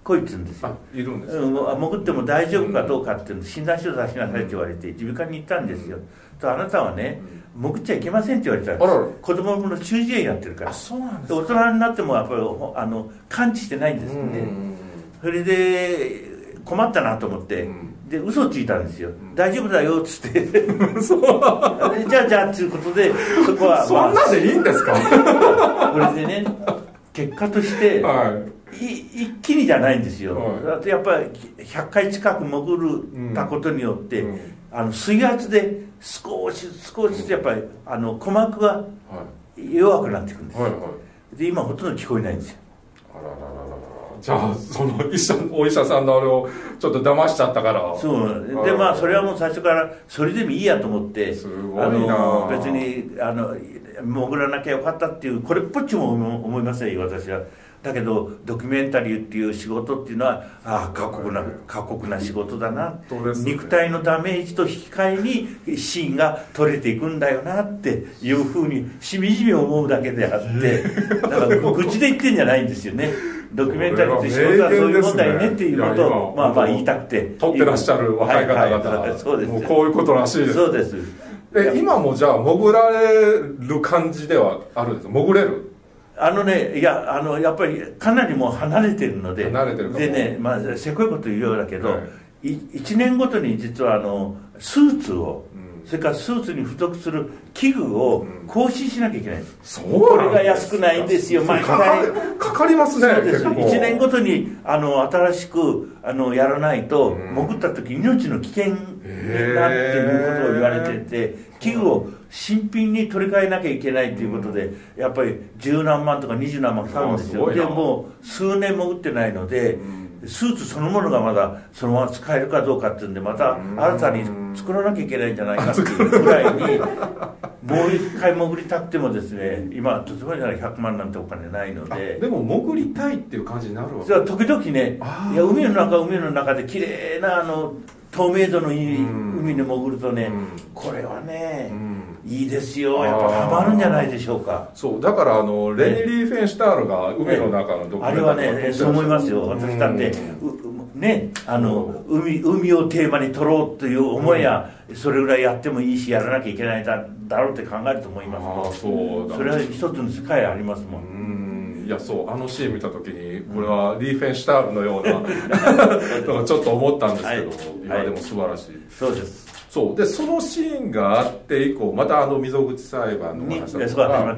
来いって言うんですよ。 いるんです潜っても大丈夫かどうかっていうの診断書出しなさいって言われて耳鼻科に行ったんですよ。とあなたはね、潜っちゃいけませんって言われたんです。子供の中耳炎やってるから。 そうなんです。 大人になってもやっぱり感知してないんですよね。それで困ったなと思って、で嘘をついたんですよ。大丈夫だよっつってじゃあっていうことで、そこは、 そんなでいいんですかこれでね、結果として、一気にじゃないんですよ。だってやっぱり100回近く潜ったことによって、水圧で少しずつやっぱり鼓膜が弱くなっていくんですよ。で今ほとんど聞こえないんですよ。 じゃあそのお医者さんのあれをちょっと騙しちゃったから。 そうで、まあそれはもう最初からそれでもいいやと思って、 すごいな。 別に潜らなきゃよかったっていうこれっぽっちも思いませんよ私は。だけどドキュメンタリーっていう仕事っていうのは過酷な仕事だな、肉体のダメージと引き換えにシーンが撮れていくんだよなっていうふうにしみじみ思うだけであってだから愚痴で言ってんじゃないんですよね。ドキュメンタリーって仕事はそういうもんだよねっていうことをまあ言いたくて撮ってらっしゃる若い方々、 そうです、 もうこういうことらしいです。 そうです。 今もじゃあ潜られる感じではあるんですか？潜れる？ いややっぱりかなりもう離れてるので、 でね、まあせこいこと言うようだけど、1年ごとに実はスーツを、それからスーツに付属する器具を更新しなきゃいけないんです。これが安くないんですよ。毎回かかりますね。 そうです。1年ごとに新しくやらないと、潜った時命の危険になっていうことを言われてて、器具を新品に取り替えなきゃいけないということで、やっぱり10何万とか20何万かかるんですよ。でもう数年潜ってないので、スーツそのものがまだそのまま使えるかどうかっていうんで、また新たに作らなきゃいけないんじゃないかっていうぐらいにもう一回潜りたくてもですね、今とてもじゃない100万なんてお金ないので。 でも潜りたいっていう感じになるわけ。 時々ね、いや海の中で綺麗な透明度のいい海に潜るとね、これはね、いいですよ。やっぱハマるんじゃないでしょうか。 そうだからレニ・リーフェンシュタールが海の中のあれはね、そう思いますよ。私だってね、海をテーマに撮ろうという思いや、それぐらいやってもいいしやらなきゃいけないだろうって考えると思いますけど、それは一つの世界ありますもん。 いやそうシーン見た時にこれはリーフェンシュタールのようなちょっと思ったんですけど、いやでも素晴らしい。 そうです。 そうでそのシーンがあって以降また溝口裁判の話とか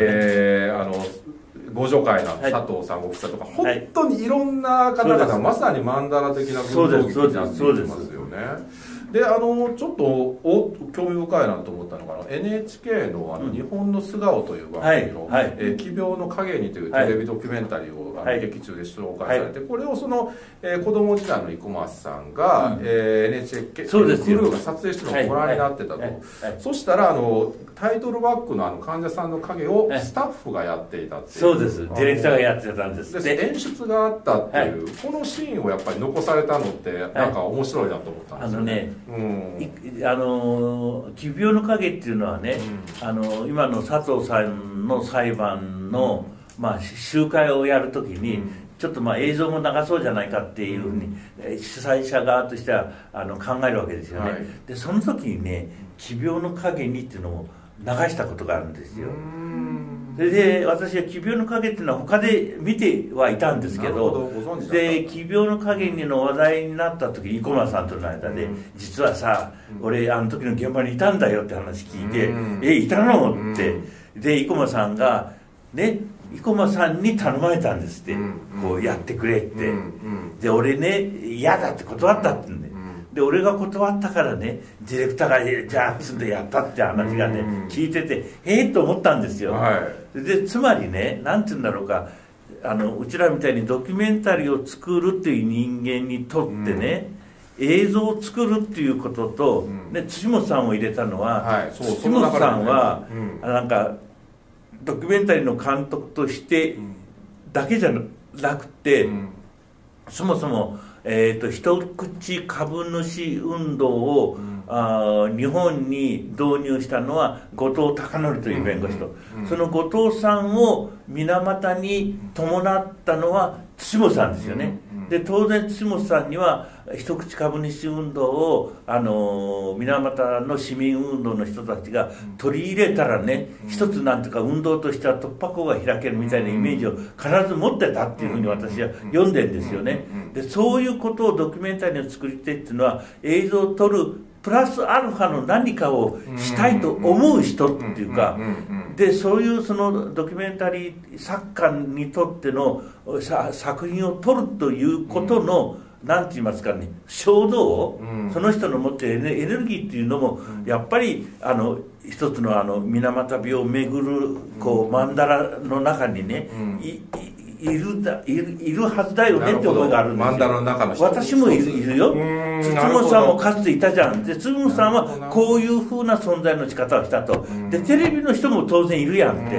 ご助会な佐藤さんご夫妻とか、本当にいろんな方々、まさにマンダラ的な群像劇になっていますよね。でちょっと興味深いなと思ったのがNHK の日本の素顔という番組の「奇病の影に」というテレビドキュメンタリーを劇中で紹介されて、これを子供時代の生松さんが NHK クルーが撮影してるのをご覧になってたと。そしたらタイトルバックの患者さんの影をスタッフがやっていたっていう。 そうです。ディレクターがやってたんです。 で演出があったっていうこのシーンをやっぱり残されたのってなんか面白いなと思ったんですよね。 奇病の影っていうのはね、今の佐藤さんの裁判の、集会をやるときに、ちょっと映像も流そうじゃないかっていうふうに、主催者側としては考えるわけですよね。でその時にね「奇病の影に」っていうのを流したことがあるんですよ。それで私は「奇病の影」っていうのは他で見てはいたんですけど、で奇病の影にの話題になった時生駒さんとの間で「実はさ俺あの時の現場にいたんだよ」って話聞いて「いたの?」ってで生駒さんがね生駒さんに頼まれたんですって、こうやってくれって、で俺ね嫌だって断ったって言うんで、で俺が断ったからねディレクターがじゃあつんでやったって話がね聞いててと思ったんですよ。でつまりねなんて言うんだろうか、うちらみたいにドキュメンタリーを作るっていう人間にとってね、映像を作るっていうことと、土本さんを入れたのは、土本さんはなんかドキュメンタリーの監督としてだけじゃなくて、そもそも一口株主運動を、日本に導入したのは後藤孝則という弁護士と、その後藤さんを水俣に伴ったのは土本さんですよね。 で当然土本さんには一口株主運動を水俣の市民運動の人たちが取り入れたらね、一つなんていうか運動としては突破口が開けるみたいなイメージを必ず持ってたっていうふうに私は読んでるんですよね。でそういうことをドキュメンタリーの作り手っていうのは、映像を撮るプラスアルファの何かをしたいと思う人っていうか、でそういうそのドキュメンタリー作家にとっての作品を撮るということの、なんて言いますかね、衝動、その人の持っているエネルギーっていうのもやっぱり一つの水俣病を巡るこう曼荼羅の中にね、いるはずだよねって思いがあるんですよ。 曼荼羅の中の人、 私もいるよ。土本さんもかつていたじゃん。で土本さんはこういうふうな存在の仕方をしたと。でテレビの人も当然いるやんって。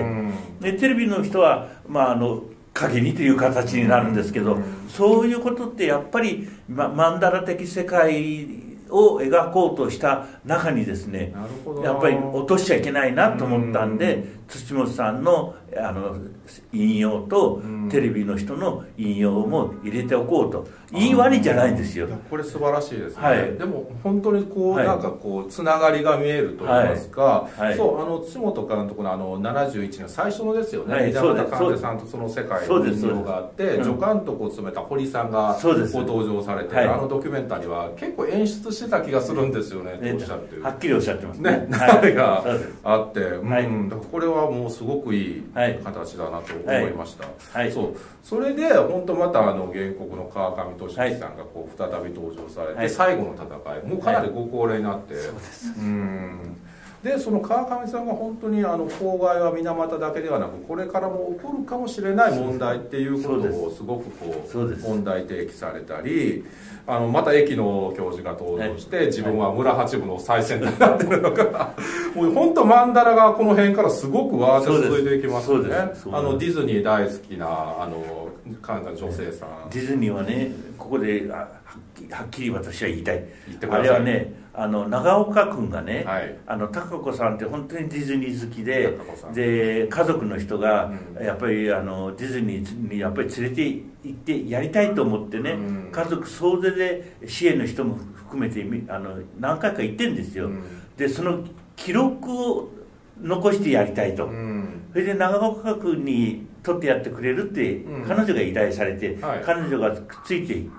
でテレビの人は影にという形になるんですけど、そういうことってやっぱり曼荼羅的世界を描こうとした中にですね、やっぱり落としちゃいけないなと思ったんで、土本さんの引用とテレビの人の引用も入れておこうと。いい悪いじゃないんですよ。 これ素晴らしいですね。でも本当にこうなんかこうつながりが見えると言いますか、そう土本監督の71年最初のですよね。水俣寛平さんとその世界の引用があって、助監督を務めた堀さんがご登場されて、ドキュメンタリーは結構演出してた気がするんですよね。とおっしゃってはっきりおっしゃってますね。あれがあって、だからこれはもうすごくいい形だなと思いました。それで本当また原告の川上俊樹さんがこう再び登場されて、最後の戦いもうかなりご高齢になって、でその川上さんが本当に公害は水俣だけではなくこれからも起こるかもしれない問題っていうことをすごくこう問題提起されたり、また駅の教授が登場して、自分は村八部の最先端になってるのがもう本当曼荼羅がこの辺からすごくわーって続いていきますよね。ディズニー大好きな女性さん、 ディズニーはね、ここではっきり私は言いたい。あれはね、長岡君がね、貴子さんって本当にディズニー好きで、家族の人がやっぱりディズニーにやっぱり連れて行ってやりたいと思ってね、家族総出で支援の人も含めて何回か行ってるんですよ。でその記録を残してやりたいと。それで長岡君に撮ってやってくれるって彼女が依頼されて、彼女がくっついていって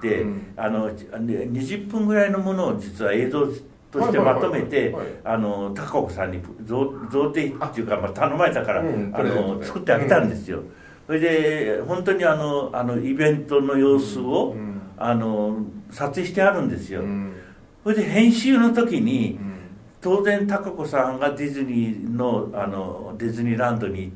、20分ぐらいのものを実は映像としてまとめて高岡さんに贈呈っていうか、頼まれたから作ってあげたんですよ。それで本当にイベントの様子を撮影してあるんですよ。それで編集の時に当然貴子さんがディズニーのディズニーランドに行って、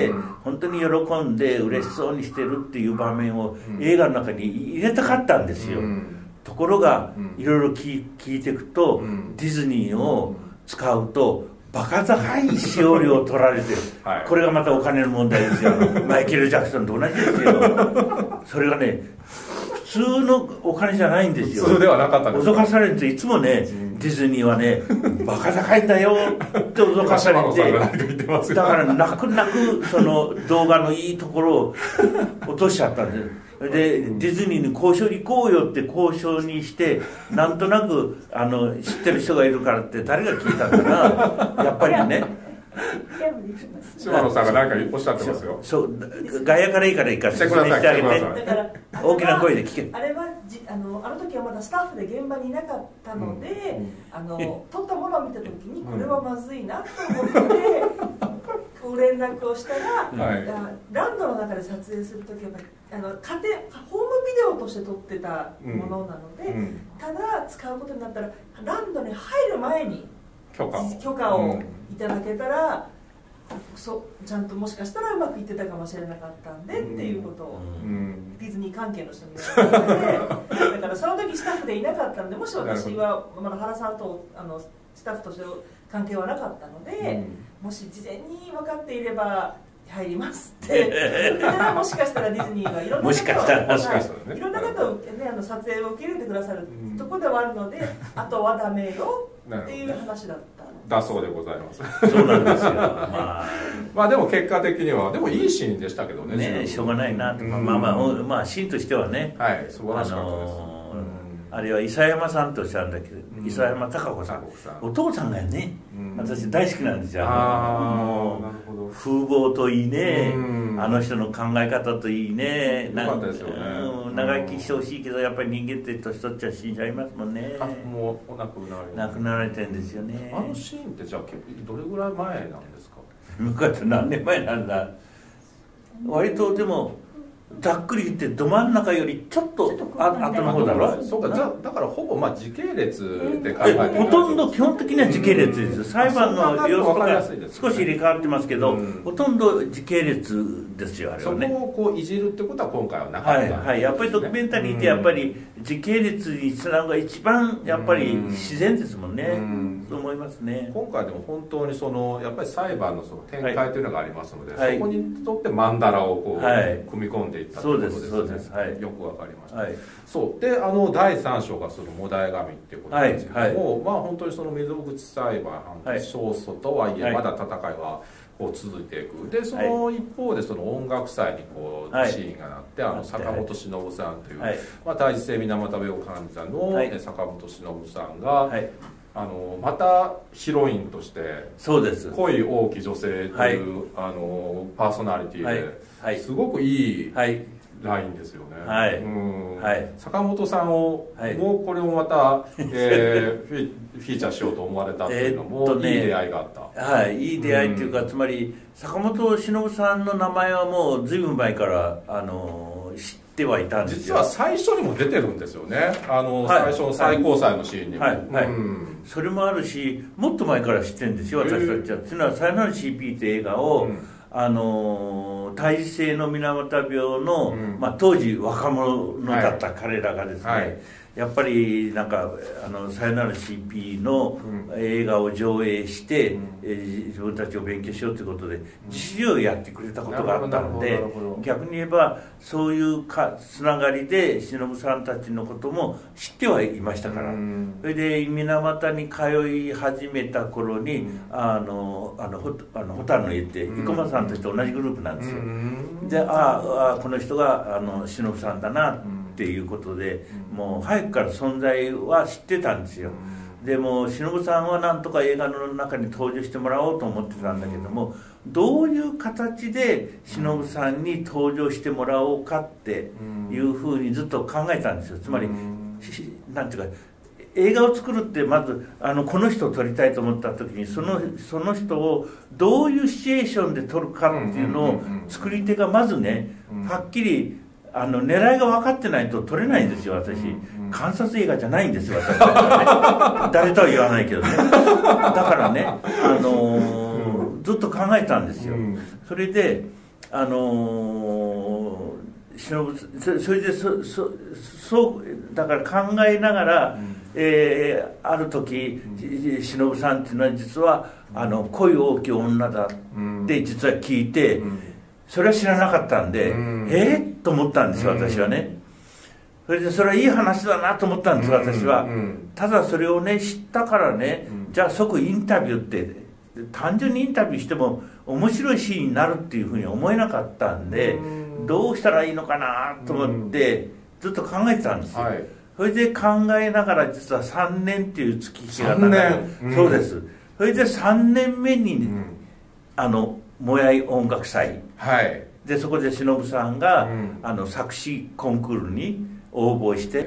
本当に喜んで嬉しそうにしてるっていう場面を映画の中に入れたかったんですよ。ところがいろいろ聞いていくと、ディズニーを使うとバカ高い使用料を取られてこれがまたお金の問題ですよ。マイケル・ジャクソンと同じですよ。それがね、普通のお金じゃないんですよ。 普通ではなかったんです。 脅かされるといつもね、ディズニーはねバカ高いんだよって脅かされて、だから泣く泣くその動画のいいところを落としちゃったんです。でディズニーに交渉に行こうよって交渉にして、なんとなく知ってる人がいるからって誰が聞いたんかな。やっぱりね、 島野さんが何かおっしゃってますよ。 そう外野からいいから説明してあげて、大きな声で聞け。 あれはあの時はまだスタッフで現場にいなかったので、撮ったものを見た時にこれはまずいなと思ってご連絡をしたら、ランドの中で撮影する時はホームビデオとして撮ってたものなので、ただ使うことになったらランドに入る前に許可をいただけたら、ちゃんともしかしたらうまくいってたかもしれなかったんでっていうことをディズニー関係の人に言われて、だからその時スタッフでいなかったので、もし私はまだ原さんとスタッフとして関係はなかったので、もし事前に分かっていれば入りますって言ったら、もしかしたらディズニーはいろんな方をね、撮影を受け入れてくださるところではあるので、あとはダメよっていう話だったのだそうでございます。 そうなんですよ。 まあでも結果的にはでもいいシーンでしたけどね。 しょうがないなとか、まあシーンとしてはね、 はい、素晴らしかったです。 あれは諫山さんとおっしゃるんだけど、諫山貴子さん、お父さんがね、私大好きなんですよ。もう風貌といいね、あの人の考え方といいね、 よかったですよね。 長生きしてほしいけど、やっぱり人間って年取っちゃ死んじゃいますもんね。 もう亡くなられてるんですよね。 あのシーンってじゃあどれぐらい前なんですか？ 昔何年前なんだ。割とでもざっくり言ってど真ん中よりちょっと後の方だろ。 そうか、だからほぼ時系列で考えて、 ほとんど基本的には時系列です。裁判の様子とか少し入れ替わってますけど、ほとんど時系列ですよ、あれはね。 そこをこういじるってことは今回はなかった。 はい、やっぱりドキュメンタリーってやっぱり時系列につなぐのが一番やっぱり自然ですもんね。そう思いますね。 今回でも本当にやっぱり裁判の展開というのがありますので、そこにとって曼荼羅をこう組み込んでいったということですね。よくわかりました。そうで、第3章がその菩提神っていうことなんですけども、まあ本当にその溝口裁判勝訴とはいえまだ戦いはこう続いていく。でその一方でその音楽祭にこうシーンがなって、坂本忍さんという、まあ胎児性水俣病患者の坂本忍さんが、またヒロインとして恋多き女性という、パーソナリティですごくいいラインですよね。坂本さんを、もうこれをまた、フィーチャーしようと思われたっていうのも、いい出会いがあった。 いい出会いっていうか、つまり坂本忍さんの名前はもうずいぶん前から知ってはいたんですよ。 実は最初にも出てるんですよね。最初の最高裁のシーンにも。 それもあるし、もっと前から知ってるんですよ、私たちは。っていうのは「さよなら CP」って映画を、胎児性の水俣病の、当時若者だった彼らがですね、やっぱりなんか「さよなら CP」の映画を上映して、自分たちを勉強しようということで実習をやってくれたことがあったので、逆に言えばそういうつながりで忍さんたちのことも知ってはいましたから、それで水俣に通い始めた頃に蛍の家って生駒さんたちと同じグループなんですよ。でこの人が忍さんだなっていうことで、もう早くから存在は知ってたんですよ。でも忍さんはなんとか映画の中に登場してもらおうと思ってたんだけども、どういう形で忍さんに登場してもらおうかっていうふうにずっと考えたんですよ。つまりなんていうか、映画を作るってまずこの人を撮りたいと思った時にその人をどういうシチュエーションで撮るかっていうのを作り手がまずね、はっきり狙いが分かってないと撮れないんですよ。私観察映画じゃないんですよ、私はね。誰とは言わないけどね。だからね、ずっと考えたんですよ。それでそれでそうだから考えながら、ある時忍さんっていうのは実は恋多き女だって実は聞いて、それは知らなかったんで、と思ったんですよ、私はね。それでそれはいい話だなと思ったんです、私は。ただそれをね知ったからね、じゃあ即インタビューって単純にインタビューしても面白いシーンになるっていうふうに思えなかったんで、どうしたらいいのかなと思ってずっと考えてたんですよ。それで考えながら実は3年っていう月日が 3年、 そうです。それで3年目にもやい音楽祭、でそこで忍さんが、作詞コンクールに応募して、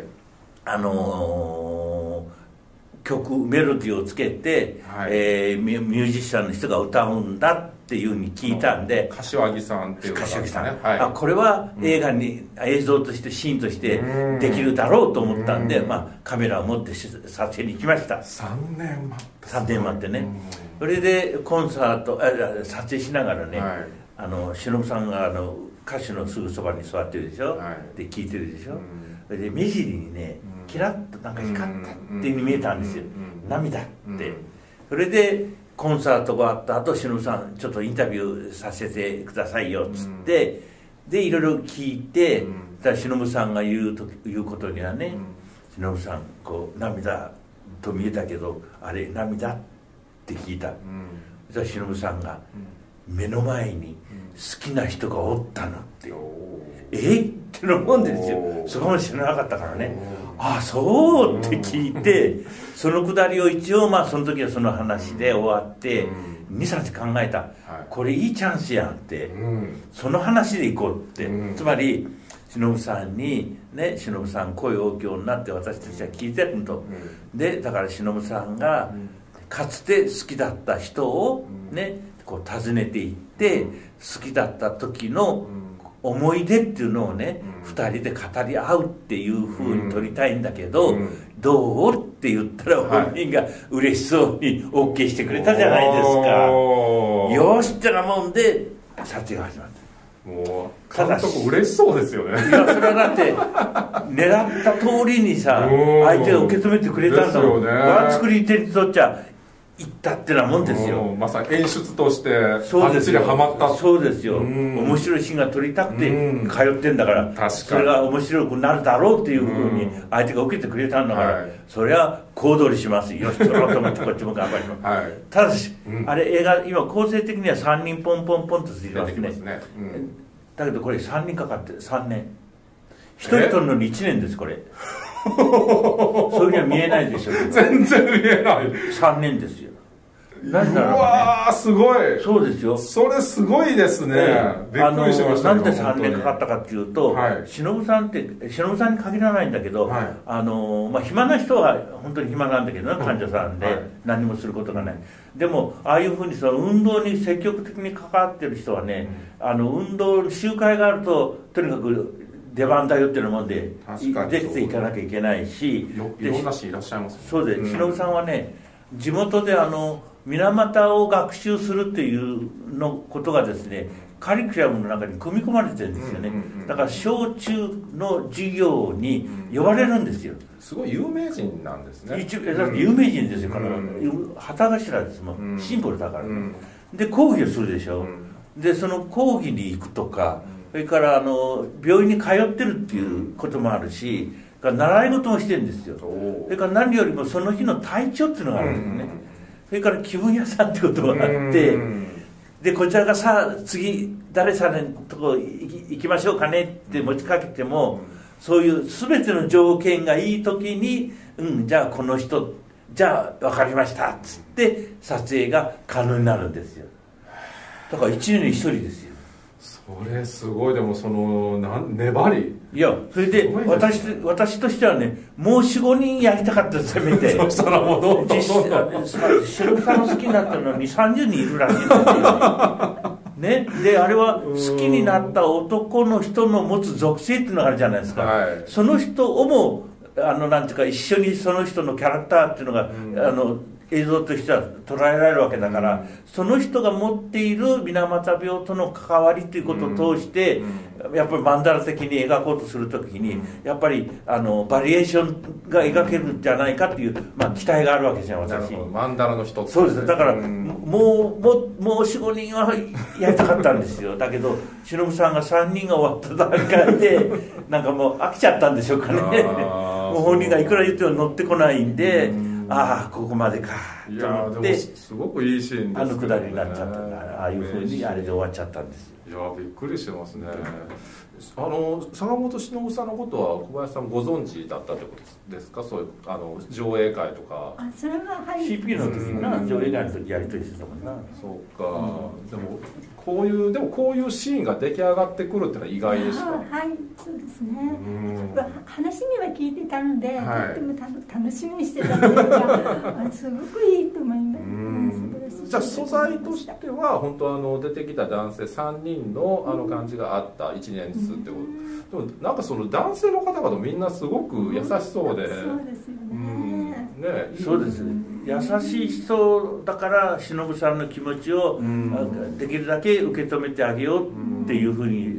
曲メロディーをつけて、ミュージシャンの人が歌うんだっていうふうに聞いたんで、 柏木さんっていう方ですね。 これは映画に、映像としてシーンとしてできるだろうと思ったんで、カメラを持って撮影に行きました。 3年待ってね。それでコンサート撮影しながらね、忍さんが歌手のすぐそばに座ってるでしょ、で聴いてるでしょ、それで目尻にねキラッとなんか光ったっていうふうに見えたんですよ、涙って。それでコンサートがあった後、忍さんちょっとインタビューさせてくださいよっつって、でいろいろ聞いて、忍さんが言うことにはね、忍さんこう涙と見えたけどあれ涙ってって聞いた。そしたら忍さんが目の前に好きな人がおったのってって思うんですよ。そこまで知らなかったからね。ああそうって聞いて、そのくだりを一応その時はその話で終わって、23日考えた、これいいチャンスやんって、その話でいこうって、つまり忍さんにね、忍さん声大きい女って私たちは聞いてると、でだから忍さんがかつて好きだった人をね、こう訪ねていって、好きだった時の思い出っていうのをね、2人で語り合うっていう風に撮りたいんだけど、どうって言ったら本人が嬉しそうに OK してくれたじゃないですか。よしってなもんで撮影が始まった。 もう監督嬉しそうですよね。 いやそれはだって狙った通りにさ、相手が受け止めてくれたんだもん。作り手にとっちゃ行ったってなもんですよ。 まさに演出としてバッチリハマった。 そうですよ。面白いシーンが撮りたくて通ってんだから、それが面白くなるだろうっていうふうに相手が受けてくれたんだから、そりゃ小躍りしますよ。撮ろうと思ってこっちも頑張ります。ただしあれ映画今構成的には3人ポンポンポンとついてますね。だけどこれ3人かかって3年、1人撮るのに1年ですこれ。そういうには見えないでしょ。 全然見えない。 3年ですよ。 なんだろうね。うわーすごい。 そうですよ。 それすごいですね。びっくりしましたなんで3年かかったかっていうと、忍さんって忍さんに限らないんだけど、暇な人は本当に暇なんだけどね、患者さんで何もすることがない。でもああいうふうにその運動に積極的に関わってる人はね、運動集会があるととにかく出番だよっていうのもんで出ていかなきゃいけないし、 いろんな人いらっしゃいますね。 そうで忍さんはね、地元で水俣を学習するっていうのことがですね、カリキュラムの中に組み込まれてるんですよね。だから小中の授業に呼ばれるんですよ。 すごい有名人なんですね。 だって有名人ですよ、旗頭ですもん、シンボルだから。で講義をするでしょ。でその講義に行くとか、それから病院に通ってるっていうこともあるし、習い事もしてるんですよ。それから何よりもその日の体調っていうのがあるんですね。それから気分屋さんってことがあって、でこちらがさあ次誰さんのとこ行きましょうかねって持ちかけても、そういう全ての条件がいい時にじゃあこの人じゃあ分かりましたっつって撮影が可能になるんですよ。だから1年に1人ですよ。 それすごい。でもその粘り、 いやそれで私としてはね、もう 4,5 人やりたかったですよ。見てそしたらもうどんどん忍さんの好きになったのに30人いるらしいんですよね。であれは好きになった男の人の持つ属性っていうのがあるじゃないですか。その人をもなんていうか一緒にその人のキャラクターっていうのが、映像としては捉えられるわけだから、その人が持っている水俣病との関わりということを通して、やっぱりマンダラ的に描こうとするときにやっぱりバリエーションが描けるんじゃないかっていう、期待があるわけじゃん私。 マンダラの一つ。 そうです。だからもう 4,5 人はやりたかったんですよ。だけど忍さんが3人が終わった段階でなんかもう飽きちゃったんでしょうかね。もう本人がいくら言っても乗ってこないんで、ああここまでかと思って、 すごくいいシーンですね。 くだりになっちゃった。ああいうふうにあれで終わっちゃったんですよ。 いやびっくりしてますね。坂本忍さんのことは小林さんご存知だったってことですか。そういう上映会とか。 それははい。 CP の時にな、上映会の時やり取りしてたもんな。 そうか。でもこういうシーンが出来上がってくるってのは意外でした。 はい、そうですね。話には聞いてたので、とっても楽しみにしてたので、すごくいいと思います。 じゃあ素材としては本当出てきた男性3人の感じがあった1年ずつってこと。でもなんかその男性の方々みんなすごく優しそうで。 そうですよね。 そうです。優しい人だから忍さんの気持ちをできるだけ受け止めてあげようっていうふうに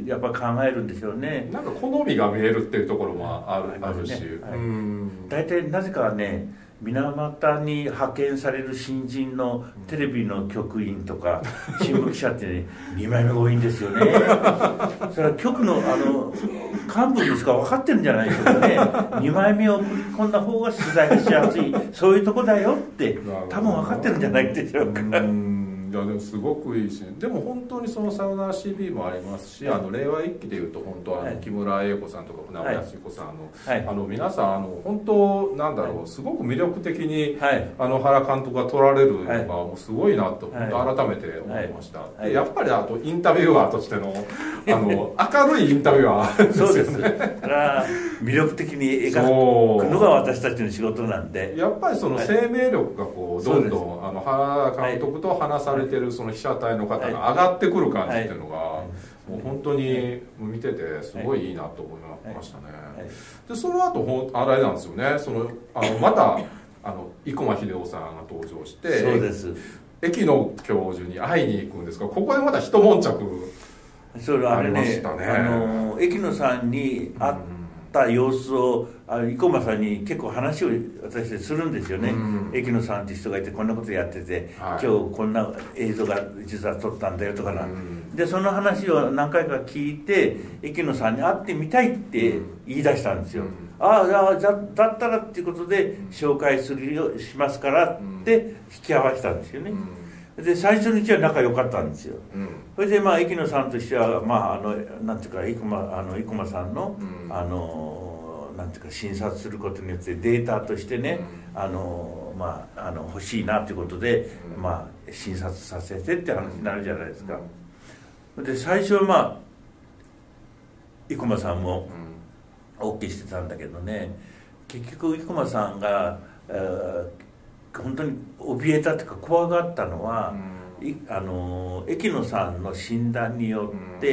やっぱ考えるんでしょうね。 なんか好みが見えるっていうところもあるし、 大体なぜかね、水俣に派遣される新人のテレビの局員とか新聞記者ってね、2枚目が多いんですよね。それは局の幹部にしか分かってるんじゃないでしょうかね。2枚目を送り込んだ方が取材がしやすい、そういうとこだよって多分分かってるんじゃないでしょうか。 いやでもすごくいいし、でも本当にそのさよなら CB もありますし、令和一揆でいうと本当木村英子さんとか船尾康彦さん皆さん本当なんだろう、すごく魅力的に原監督が取られるのがもうすごいなと本当改めて思いました。やっぱりあとインタビュアーとしての明るいインタビュアーそうですね。だから魅力的に描くのが私たちの仕事なんで、 やっぱりその生命力がこうどんどん原監督と話されてるその被写体の方が上がってくる感じっていうのがもう本当に見ててすごいいいなと思いましたね。でその後あれなんですよね、また生駒秀夫さんが登場して、 そうです、 駅野教授に会いに行くんですが、ここでまた一悶着ありましたね。 駅野さんに会った様子を生駒さんに結構話を私するんですよね。駅野さんって人がいてこんなことやってて、今日こんな映像が実は撮ったんだよとかな、でその話を何回か聞いて駅野さんに会ってみたいって言い出したんですよ。だったらっていうことで紹介しますからって引き合わせたんですよね。で最初のうちは仲良かったんですよ。それで駅野さんとしてはなんていうか生駒さんのなんていうか診察することによってデータとしてね欲しいなということで診察させてって話になるじゃないですか。で最初は生駒さんも OK してたんだけどね、結局生駒さんが本当に怯えたというか怖がったのは、駅野さんの診断によって、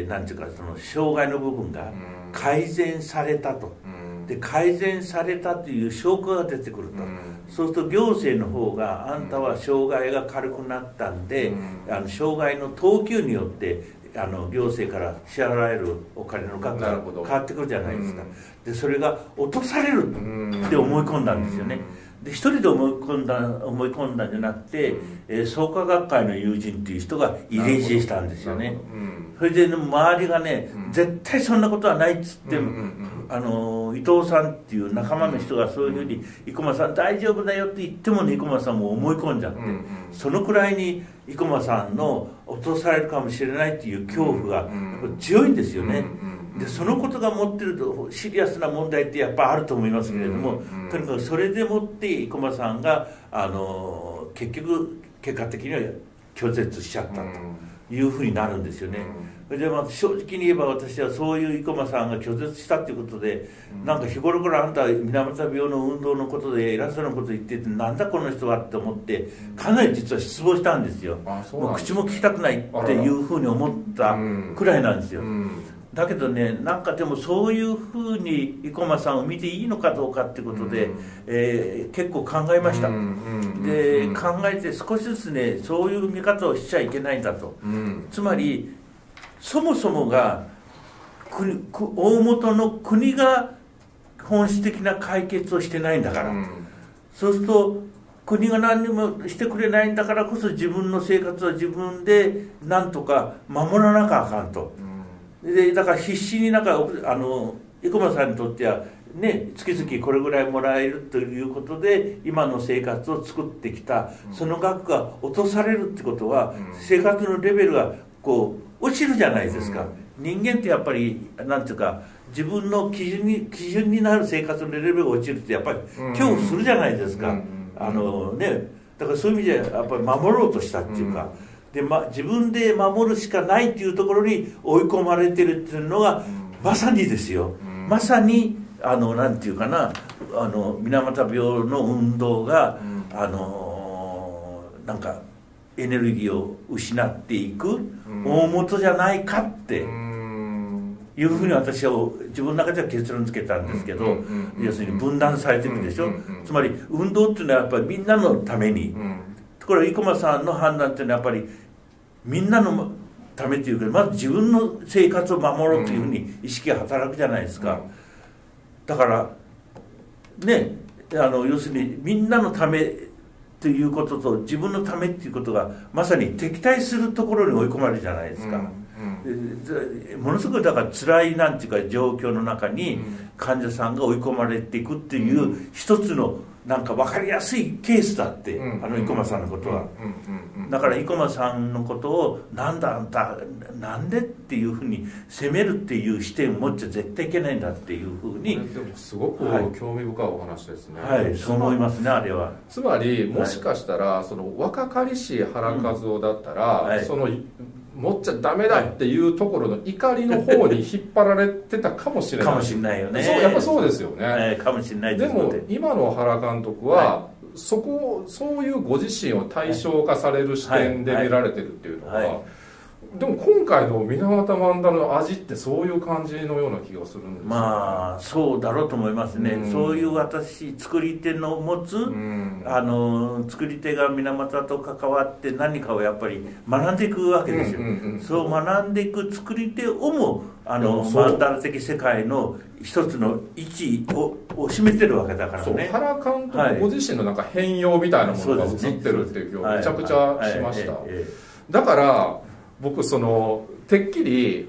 なんていうかその障害の部分が改善されたと、で改善されたという証拠が出てくると、そうすると行政の方があんたは障害が軽くなったんで、障害の等級によって行政から支払われるお金の額が変わってくるじゃないですか。でそれが落とされるって思い込んだんですよね。で一人で思い込んだんじゃなくて、創価学会の友人っていう人が入れ知恵したんですよね。それで、周りがね、絶対そんなことはないっつって伊藤さんっていう仲間の人がそういうふうに生駒さん大丈夫だよって言ってもね、生駒さんも思い込んじゃって、そのくらいに生駒さんの落とされるかもしれないっていう恐怖がやっぱ強いんですよね。でそのことが持ってるとシリアスな問題ってやっぱあると思いますけれども、とにかくそれでもって生駒さんが結果的には拒絶しちゃったというふうになるんですよね。で正直に言えば私はそういう生駒さんが拒絶したっていうことで、なんか日頃からあんた水俣病の運動のことで偉そうなこと言っててなんだこの人はって思ってかなり実は失望したんですよ。もう口も聞きたくないっていうふうに思ったくらいなんですよ。だけどね、なんかでもそういうふうに生駒さんを見ていいのかどうかってことで、結構考えました。で考えて少しずつね、そういう見方をしちゃいけないんだと、つまりそもそもが大元の国が本質的な解決をしてないんだから、そうすると国が何にもしてくれないんだからこそ自分の生活は自分で何とか守らなきゃあかんと。でだから必死に生駒さんにとってはね、月々これぐらいもらえるということで今の生活を作ってきた、その額が落とされるってことは、生活のレベルがこう落ちるじゃないですか。人間ってやっぱりなんていうか自分の基準になる生活のレベルが落ちるってやっぱり恐怖するじゃないですか。だからそういう意味ではやっぱり守ろうとしたっていうか。で自分で守るしかないっていうところに追い込まれてるっていうのが、まさにですよ、まさになんていうかな、水俣病の運動が、なんかエネルギーを失っていく大元じゃないかっていうふうに私は自分の中では結論付けたんですけど、要するに分断されてるでしょ。つまり運動っていうのはやっぱりみんなのために、ところが生駒さんの判断っていうのはやっぱりみんなのためというか、まず自分の生活を守ろうというふうに意識が働くじゃないですか。だからね、要するにみんなのためということと自分のためっていうことがまさに敵対するところに追い込まれるじゃないですか。ものすごいだから辛いなんていうか状況の中に患者さんが追い込まれていくっていう一つのなんか分かりやすいケースだって、生駒さんのことは。だから生駒さんのことをなんだあんたなんでっていうふうに責めるっていう視点を持っちゃ絶対いけないんだっていうふうに。 でもすごく興味深いお話ですね。 はい、そう思いますね、あれは。 つまりもしかしたらその若かりし原和夫だったら、その持っちゃダメだっていうところの怒りの方に引っ張られてたかもしれない。 かもしれないよね。 そう、やっぱそうですよね。 かもしれないです。 でも今の原監督は、そういうご自身を対象化される視点で見られてるっていうのは、でも今回の水俣万太の味ってそういう感じのような気がするんですよね。 まあそうだろうと思いますね。そういう作り手の持つ、作り手が水俣と関わって何かをやっぱり学んでいくわけですよ。そう学んでいく作り手をも曼荼羅的世界の一つの位置を占めてるわけだからね。 原監督ご自身のなんか変容みたいなものが映ってるっていう気がめちゃくちゃしました。だから僕てっきり、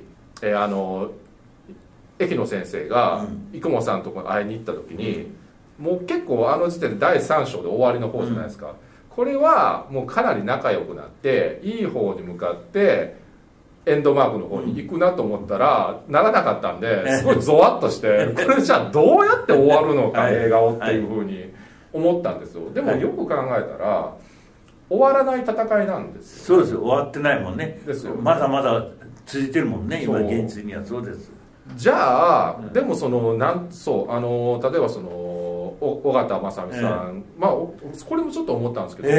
駅野先生が生駒さんとこに会いに行った時に、もう結構時点で第3章で終わりの方じゃないですか。これはもうかなり仲良くなっていい方に向かってエンドマークの方に行くなと思ったら、ならなかったんで、すごいゾワッとしてこれじゃあどうやって終わるのか映画をっていうふうに思ったんですよ。でもよく考えたら終わらない戦いなんですよ。そうですよ、終わってないもんね。ですよ、まだまだ続いてるもんね、今現実には。そうです。 じゃあでも例えば尾形正美さん、これもちょっと思ったんですけど、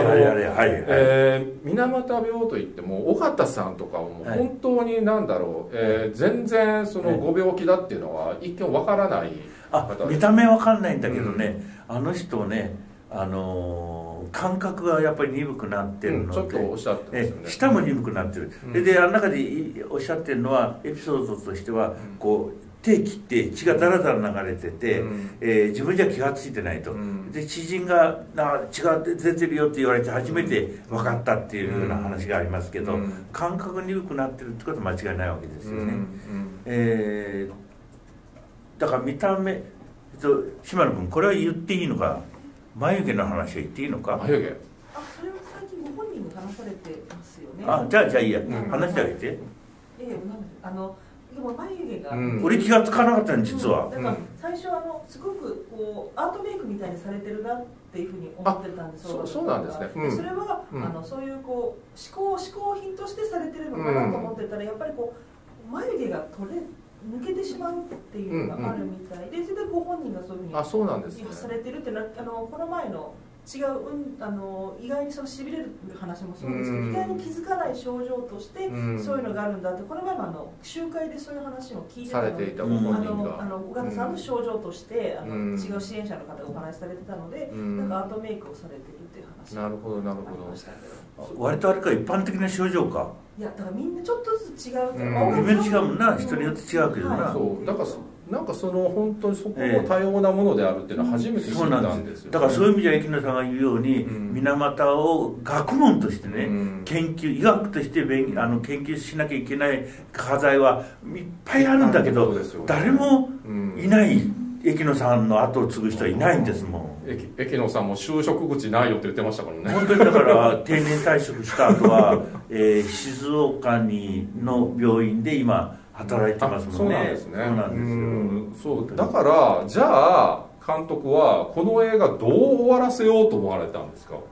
水俣病といっても尾形さんとかも本当に全然ご病気だっていうのは一見わからない方で。見た目わかんないんだけどね、あの人ね、感覚がやっぱり鈍くなってるので、 ちょっとおっしゃってますよね。 舌も鈍くなってる。であの中でおっしゃってるのはエピソードとしては、こう手切って血がダラダラ流れてて、自分じゃ気が付いてないと。で知人が血が出てるよって言われて初めて分かったっていうような話がありますけど、感覚が鈍くなってるってことは間違いないわけですよね。だから見た目、島野君これは言っていいのか、眉毛の話は言っていいのか。 眉毛、 それは最近ご本人が話されてますよね。 じゃあいいや、話してあげて。 でも眉毛が、 俺気がつかなかったの実は。 だから最初すごくアートメイクみたいにされてるなっていうふうに思ってたんです。 そうなんですね。 それはそういう嗜好品としてされてるのかなと思ってたら、やっぱり眉毛が抜けてしまうっていうのがあるみたいで、それでご本人がそういうふうにされてるっていうのは、この前の違う、意外にしびれる話もそうですけど、意外に気づかない症状としてそういうのがあるんだって、この前も集会でそういう話を聞いてたので、尾形さんの症状として違う支援者の方がお話しされてたので、なんかアートメイクをされてるっていう話がありましたけど。 割とあれか、一般的な症状か。 いや、だからみんなちょっとずつ違う。 みんな違うもんな、人によって違うけどな。 そうだからなんか本当にそこも多様なものであるっていうのは初めて知ったんですよ。 だからそういう意味じゃ駅野さんが言うように、水俣を学問としてね、医学として研究しなきゃいけない課題はいっぱいあるんだけど、誰もいない。駅野さんの後を継ぐ人はいないんですもん。 駅野さんも就職口ないよって言ってましたからね。 本当にだから定年退職した後は、静岡の病院で今働いてますもんね。 そうなんですね。 そうなんですよ。 そうだからじゃあ監督はこの映画どう終わらせようと思われたんですか。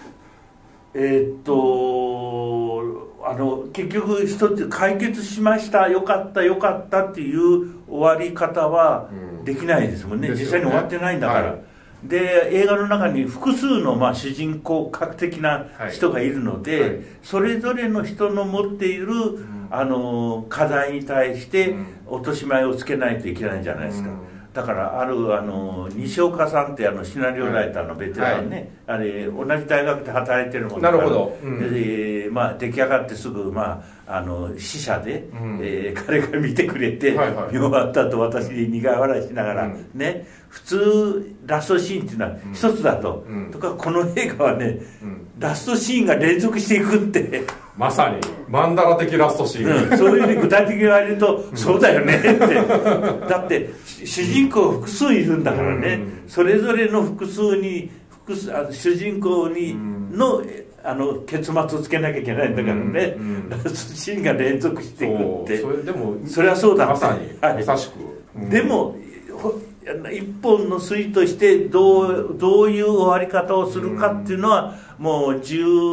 結局一つ解決しました、よかったよかったっていう終わり方はできないですもんね。実際に終わってないんだから。で映画の中に複数の主人公格的な人がいるので、それぞれの人の持っている課題に対して落とし前をつけないといけないんじゃないですか。だから西岡さんってシナリオライターのベテランね、あれ同じ大学で働いてるもんだから、 出来上がってすぐ、試写で、彼が見てくれて、見終わった後私に苦笑いしながら、ね、普通ラストシーンっていうのは一つだと、とかこの映画はね、ラストシーンが連続していくってまさにマンダラ的ラストシーン、 そういうふうに具体的に言われるとそうだよねってだって主人公複数いるんだからね、それぞれの複数に主人公にの結末をつけなきゃいけないんだからね、ラストシーンが連続していくって、それはそうだって、 まさにまさしく、 でも一本の筋としてどういう終わり方をするかっていうのはもう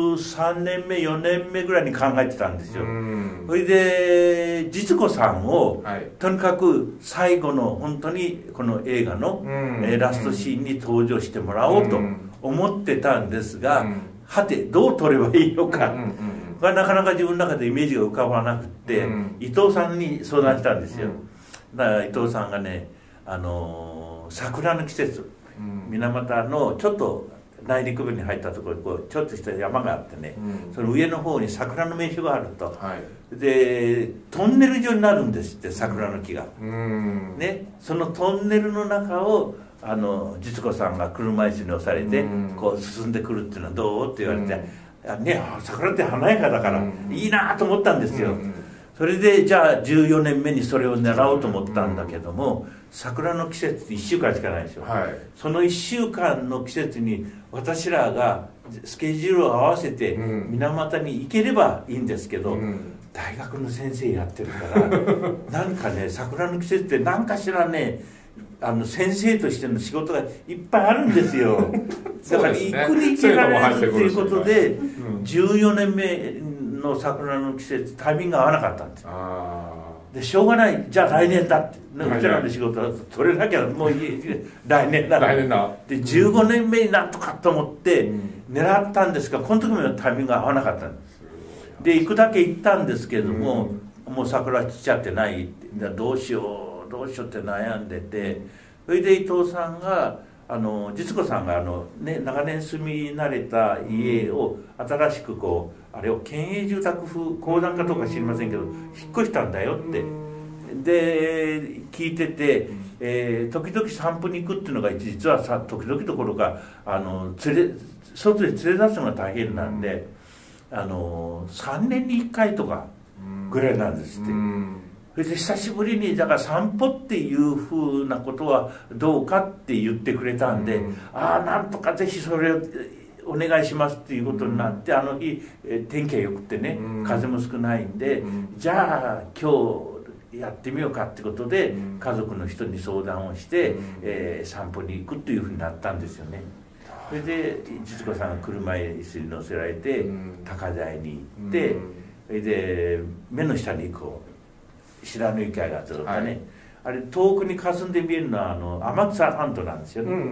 13年目4年目ぐらいに考えてたんですよ。それで実子さんを、とにかく最後の本当にこの映画の、ラストシーンに登場してもらおうと思ってたんですが、はてどう撮ればいいのか、これはなかなか自分の中でイメージが浮かばなくって、伊藤さんに相談したんですよ。だから伊藤さんがね、桜の季節、水俣のちょっと内陸部に入ったところにこうちょっとした山があってね、その上の方に桜の名所があると、でトンネル状になるんですって、桜の木が、ね、そのトンネルの中を実子さんが車椅子に押されてこう進んでくるっていうのはどうって言われて、ね、桜って華やかだからいいなと思ったんですよ。それでじゃあ14年目にそれを狙おうと思ったんだけども、桜の季節って1週間しかないでしょ、その1週間の季節に私らがスケジュールを合わせて水俣に行ければいいんですけど、大学の先生やってるからなんかね、桜の季節って何かしらね、先生としての仕事がいっぱいあるんですよだから行くに行けられるっていうことで、14年目の桜の季節タイミングが合わなかったんです。でしょうがない、じゃあ来年だって、うちらの仕事は取れなきゃもう来年だで15年目になんとかと思って狙ったんですが、この時もタイミングが合わなかったんです。で行くだけ行ったんですけれども、もう桜散っちゃってない、どうしようって悩んでて、それで伊藤さんが実子さんが長年住み慣れた家を新しくこうあれを県営住宅風公団かどうか知りませんけど引っ越したんだよってで聞いてて、時々散歩に行くっていうのが実は時々どころか外で連れ出すのが大変なんで、3年に1回とかぐらいなんですって。それで久しぶりにだから散歩っていうふうなことはどうかって言ってくれたんで、なんとかぜひそれをお願いしますっていうことになって、あの日天気がよくてね、風も少ないんで、じゃあ今日やってみようかってことで家族の人に相談をして、散歩に行くっていうふうになったんですよね。それで実子さんが車椅子に乗せられて高台に行って、それで目の下にこう白縫い海がずっとね、あれ遠くに霞んで見えるのは天草半島なんですよね。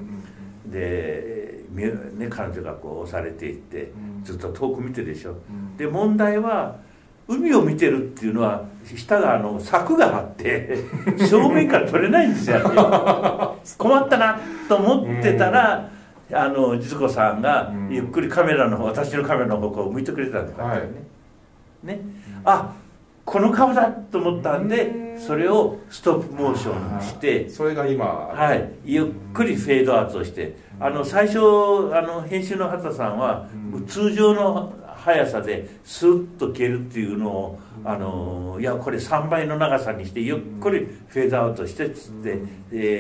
で、彼女がこう押されていってずっと遠く見てるでしょ。で問題は海を見てるっていうのは下が柵があって正面から撮れないんですよ困ったなと思ってたら実子さんがゆっくり私のカメラの方向を向いてくれたんですね。この顔だと思ったんで、それをストップモーションにして、 それが今、 ゆっくりフェードアウトして、最初編集の畑さんは、通常の速さでスッと消えるっていうのを、いやこれ3倍の長さにしてゆっくりフェードアウトしてつって、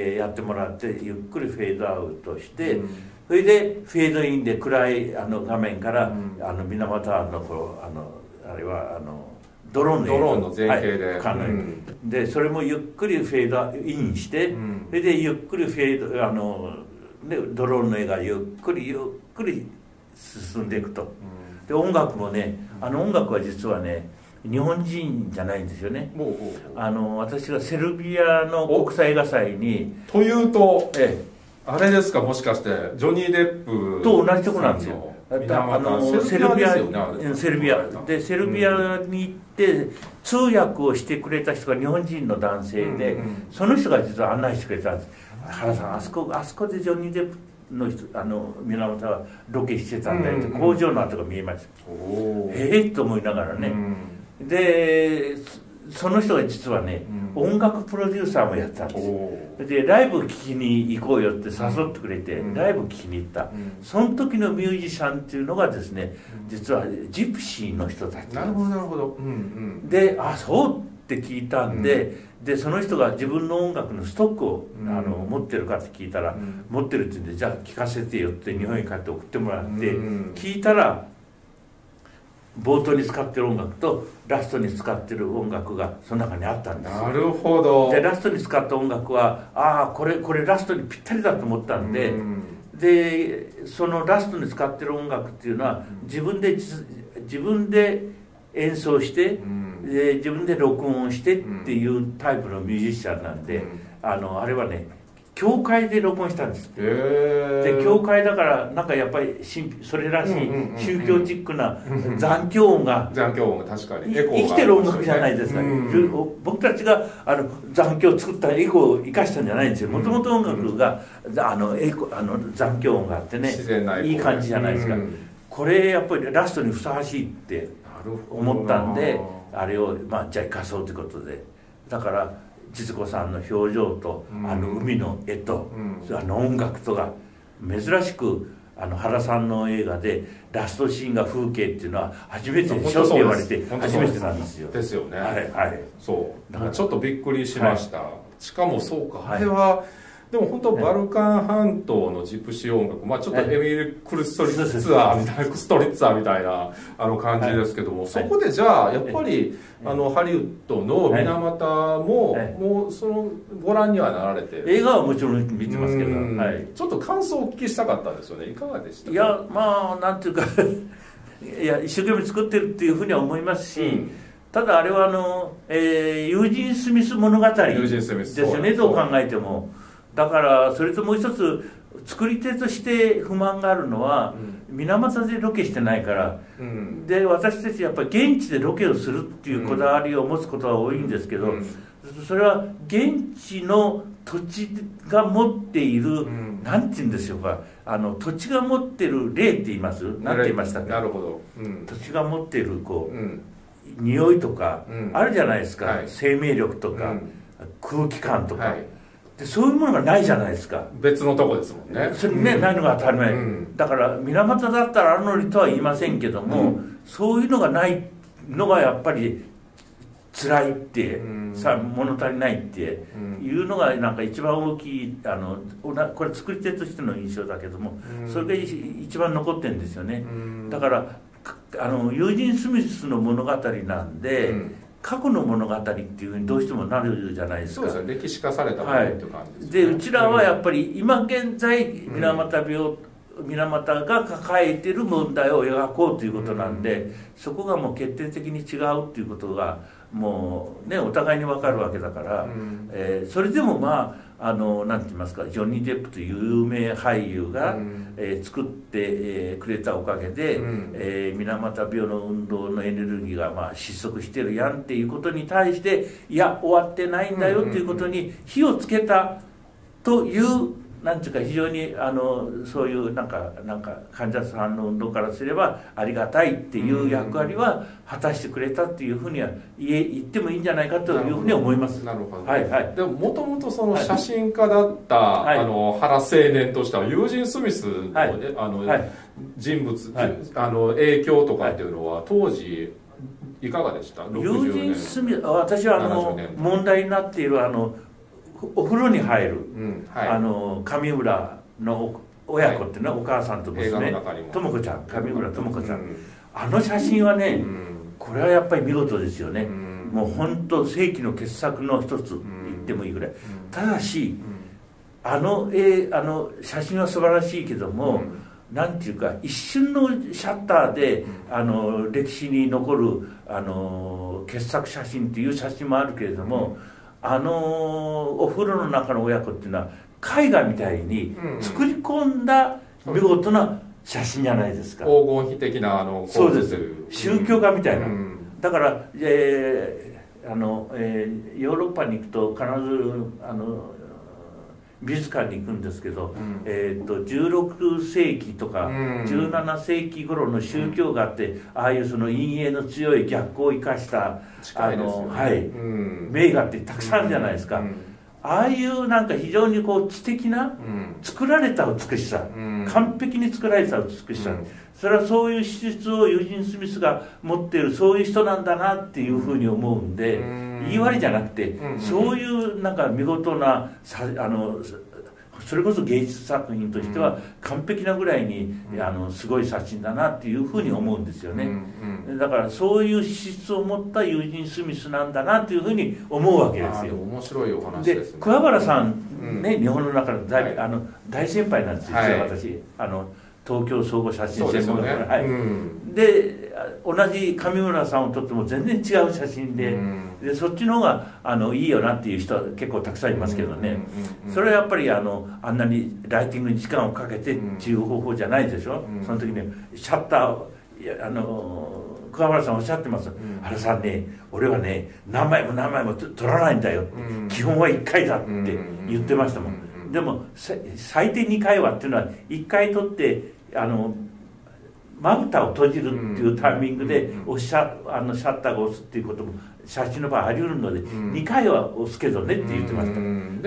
やってもらってゆっくりフェードアウトして、それでフェードインで暗い画面から水俣湾のあれはドローンの前景で、 でそれもゆっくりフェードインして、それでゆっくりフェードドローンの絵がゆっくり進んでいくと。で音楽もね、音楽は実はね日本人じゃないんですよね。私がセルビアの国際映画祭にというと、あれですか、もしかしてジョニー・デップと同じとこなんですよ。セルビアでセルビアに行って通訳をしてくれた人が日本人の男性で、その人が実は案内してくれたんです。原さん、あそこでジョニー・デップの人水俣はロケしてたんだよって工場の跡が見えました。と思いながらね、でその人が実はね、音楽プロデューサーもやってたんですよ。でライブ聴きに行こうよって誘ってくれて、ライブ聴きに行った、その時のミュージシャンっていうのがですね、実はジプシーの人たち。 なるほどなるほど。 でそうって聞いたんで、でその人が自分の音楽のストックを持ってるかって聞いたら、持ってるって言うんで、じゃあ聴かせてよって日本に帰って送ってもらって、聞いたら冒頭に使ってる音楽とラストに使ってる音楽がその中にあったんです。 なるほど。 でラストに使った音楽はこれラストにぴったりだと思ったんで、でそのラストに使ってる音楽っていうのは自分で演奏して、で自分で録音してっていうタイプのミュージシャンなんで、あれはね教会で録音したんです。で教会だからなんかやっぱりそれらしい宗教チックな残響音が確かに生きてる音楽じゃないですか。僕たちが残響を作ったエコーを生かしたんじゃないんですよ。もともと音楽が残響音があってね、いい感じじゃないですか。これやっぱりラストにふさわしいって思ったんで、あれをじゃあ生かそうということで、だから千鶴子さんの表情と海の絵と音楽とが珍しく原さんの映画でラストシーンが風景っていうのは初めてでしょって言われて初めてなんですよ。 ですよね。 はい。 そうだからちょっとびっくりしました。しかもそうか、あれはでも本当バルカン半島のジプシー音楽、ちょっとエミル・クルストリッツァーみたいなストリッツァーみたいな感じですけども、そこでじゃあやっぱりハリウッドの水俣ももうそのご覧にはなられて、 映画はもちろん見てますけど、 ちょっと感想をお聞きしたかったんですよね。いかがでしたか？ いやなんていうかいや一生懸命作ってるっていうふうには思いますし、ただあれはユージン・スミス物語ですよね、どう考えても。だからそれともう一つ作り手として不満があるのは、水俣でロケしてないから、で私たちやっぱり現地でロケをするっていうこだわりを持つことは多いんですけど、それは現地の土地が持っている、なんて言うんでしょうか、土地が持ってる霊って言います？なんて言いましたか？ なるほど。 土地が持っている匂いとかあるじゃないですか、生命力とか、空気感とか。でそういうものがないじゃないですか。 別のとこですもんね。 それね、ないのが当たり前。だから水俣だったらあるのにとは言いませんけども、そういうのがないのがやっぱり辛いって、物足りないっていうのがなんか一番大きい、これ作り手としての印象だけども、それが一番残ってるんですよね。だからユージン・スミスの物語なんで、過去の物語っていうふうにどうしてもなるじゃないですか。 そうですね、歴史化されたものっていう感じですね。 でうちらはやっぱり今現在水俣が抱えている問題を描こうということなんで、そこがもう決定的に違うっていうことがもうねお互いに分かるわけだから、それでもなんて言いますか、ジョニー・デップという有名俳優が、作ってくれたおかげで、水俣病の運動のエネルギーが失速してるやんっていうことに対して、いや終わってないんだよっていうことに火をつけたというなんていうか、非常にそういうなんか患者さんの運動からすればありがたいっていう役割は果たしてくれたっていうふうには言ってもいいんじゃないかというふうに思います。 なるほど。でももともとその写真家だった、原青年としてはユージン・スミスの、人物、影響とかっていうのは当時いかがでした？ ユージン・スミス、私は問題になっているお風呂に入る、上村の親子っていうのはお母さんと娘智子ちゃん、上村智子ちゃん、写真はね、これはやっぱり見事ですよね。もう本当世紀の傑作の一つ言ってもいいぐらい。ただし写真は素晴らしいけども、なんていうか一瞬のシャッターで歴史に残る傑作写真っていう写真もあるけれども、お風呂の中の親子っていうのは絵画みたいに作り込んだ見事な写真じゃないですか。 黄金比的なそうです、宗教画みたいな。だから、ヨーロッパに行くと必ず美術館に行くんですけど、16世紀とか17世紀頃の宗教があって、ああいうその陰影の強い逆光を生かした名画ってたくさんあるじゃないですか。ああいうなんか非常にこう知的な、作られた美しさ、完璧に作られた美しさ、それはそういう資質をユージン・スミスが持っている、そういう人なんだなっていうふうに思うんで、言い割りじゃなくて、そういうなんか見事なそれこそ芸術作品としては完璧なぐらいにすごい写真だなっていうふうに思うんですよね。だからそういう資質を持ったユージン・スミスなんだなっていうふうに思うわけですよ。 面白いお話ですね。 で桑原さんね、日本の中で大先輩なんですよ、私東京総合写真専門学校で同じ上村さんを撮っても全然違う写真で、そっちの方がいいよなっていう人は結構たくさんいますけどね。それはやっぱりあんなにライティングに時間をかけてっていう方法じゃないでしょ。その時にシャッターを桑原さんおっしゃってます。原さんね、俺はね何枚も何枚も撮らないんだよ、基本は1回だって言ってましたもん。でも最低2回はっていうのは1回撮ってまぶたを閉じるっていうタイミングでシャッターが押すっていうことも写真の場合あり得るので、2回は押すけどねって言ってました。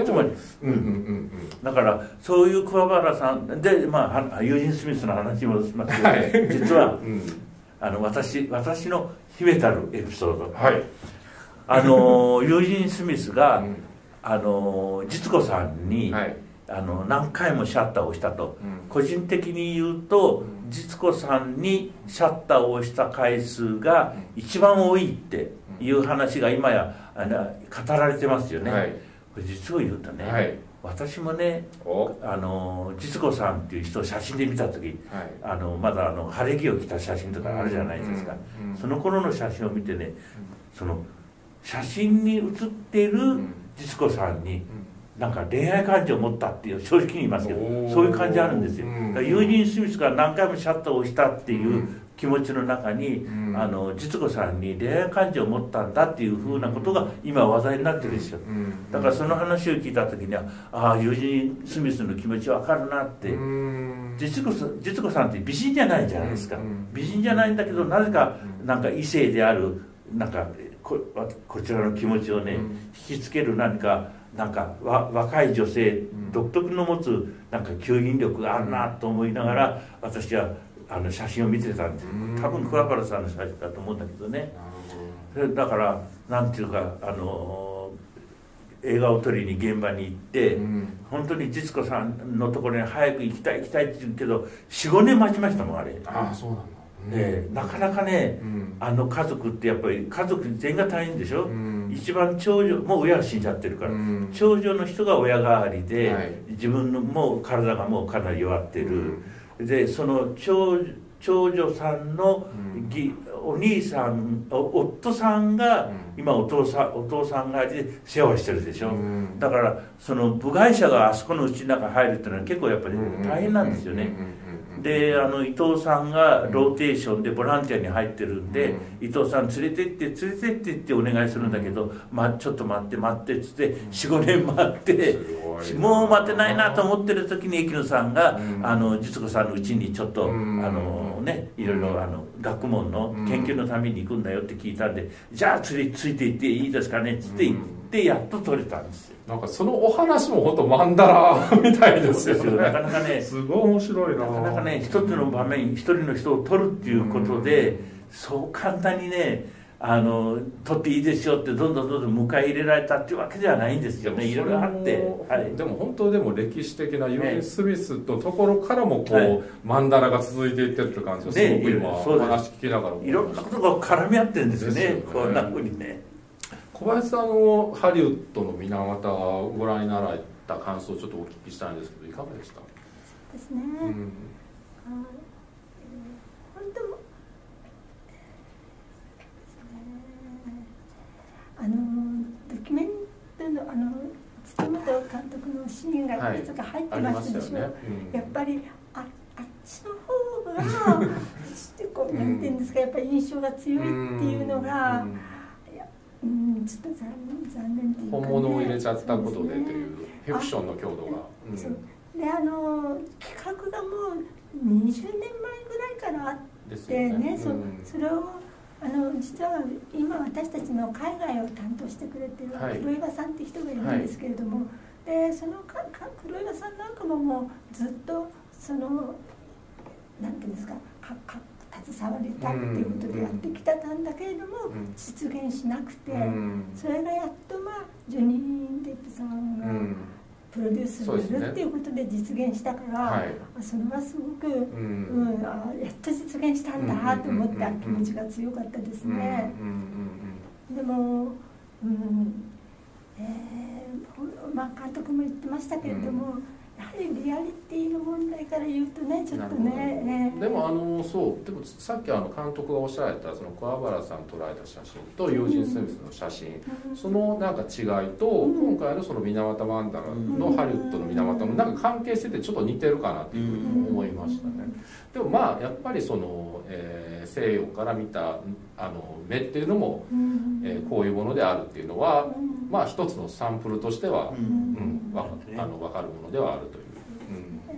つまりだからそういう桑原さんで、ユージン・スミスの話もしますけど、実は私の秘めたるエピソード、ユージン・スミスが実子さんに何回もシャッターを押したと、個人的に言うと実子さんにシャッターを押した回数が一番多いっていう話が今や語られてますよね。これ実を言うとね、私もね実子さんっていう人を写真で見た時、まだ晴れ着を着た写真とかあるじゃないですか。その頃の写真を見てね、その写真に写っている実子さんになんか恋愛感情を持ったっていう、正直に言いますけどそういう感じあるんですよ。ユージン・スミスが何回もシャッターを押したっていう気持ちの中に、実子さんに恋愛感情を持ったんだっていうふうなことが今話題になってるんですよ。だからその話を聞いた時には、ユージン・スミスの気持ち分かるなって。実子さんって美人じゃないじゃないですか。美人じゃないんだけど、なぜかなんか異性であるなんかこちらの気持ちをね、引きつけるなんか若い女性独特の持つなんか吸引力があるなと思いながら、私は写真を見てたんです。多分桑原さんの写真だと思うんだけどね。だからなんていうか映画を撮りに現場に行って、本当に実子さんのところに早く行きたいって言うけど 4,5 年待ちましたもん、あれ。 そうなんだ。 なかなかね、家族ってやっぱり家族全員が大変でしょ。一番長女もう親が死んじゃってるから、長女の人が親代わりで、自分のもう体がもうかなり弱ってる。でその長女さんの、お兄さん夫さんが、今お父さんが世話してるでしょ。だからその部外者があそこの家の中に入るっていうのは結構やっぱり大変なんですよね。で伊藤さんがローテーションでボランティアに入ってるんで、伊藤さん連れてってってお願いするんだけど、ちょっと待ってっつって 4,5 年待って、もう待てないなと思ってる時に駅野さんが実子さんのうちにちょっといろいろ学問の研究のために行くんだよって聞いたんで、じゃあついて行っていいですかねっつって行ってやっと撮れたんですよ。 なんかそのお話も本当マンダラみたいですよね。 なかなかねすごい面白いな。 なかなかね一つの場面一人の人を撮るっていうことで、そう簡単にね撮っていいですよってどんどん迎え入れられたっていうわけではないんですよね。いろいろあって、 でも本当歴史的なユージン・スミスのところからもマンダラが続いていってるって感じがすごく今お話聞きながらいろんなことが絡み合ってるんですよね。こんなふうにね。 小林さんのハリウッドの水俣をご覧になられた感想をちょっとお聞きしたいんですけど、いかがでした？ そうですね。本当ドキュメントの土本監督のシーンがいくつか入ってましたでしょ。やっぱりあっちの方がこうなんていうんですか、やっぱり印象が強いっていうのが。 ちょっと残念っていうか、ね、 本物を入れちゃったことでというフィクションの強度が、 そうで企画がもう20年前ぐらいからあってね、それを実は今私たちの海外を担当してくれてる黒岩さんって人がいるんですけれども、でその黒岩さんなんかももうずっとなんていうんですか携われたっていうことでやってきたんだけれども、実現しなくて、それがやっとジョニー・デップさんがプロデュースするっていうことで実現したから、それはすごく、やっと実現したんだと思った気持ちが強かったですね。でも、監督も言ってましたけれども、やはりリアリティの問題から言うとね、ちょっとね、 でもでもさっき監督がおっしゃられたその桑原さん捉えた写真とユージン・スミスの写真、そのなんか違いと、今回のその水俣曼荼羅のハリウッドの水俣もなんか関係しててちょっと似てるかなっていうふうに思いましたね。でもやっぱりその、西洋から見た目っていうのも、こういうものであるっていうのは、一つのサンプルとしては分かるものではあるという、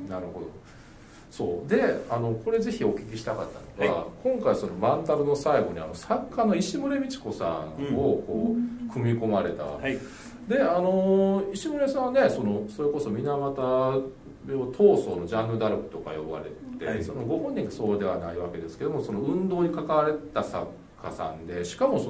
なるほど。そうでこれぜひお聞きしたかったのが、今回そのマンタルの最後に作家の石牟礼道子さんをこう組み込まれた、で石牟礼さんはねそれこそ水俣病闘争のジャンヌ・ダルクとか呼ばれて、そのご本人がそうではないわけですけども、その運動に関われた作家さんで、しかも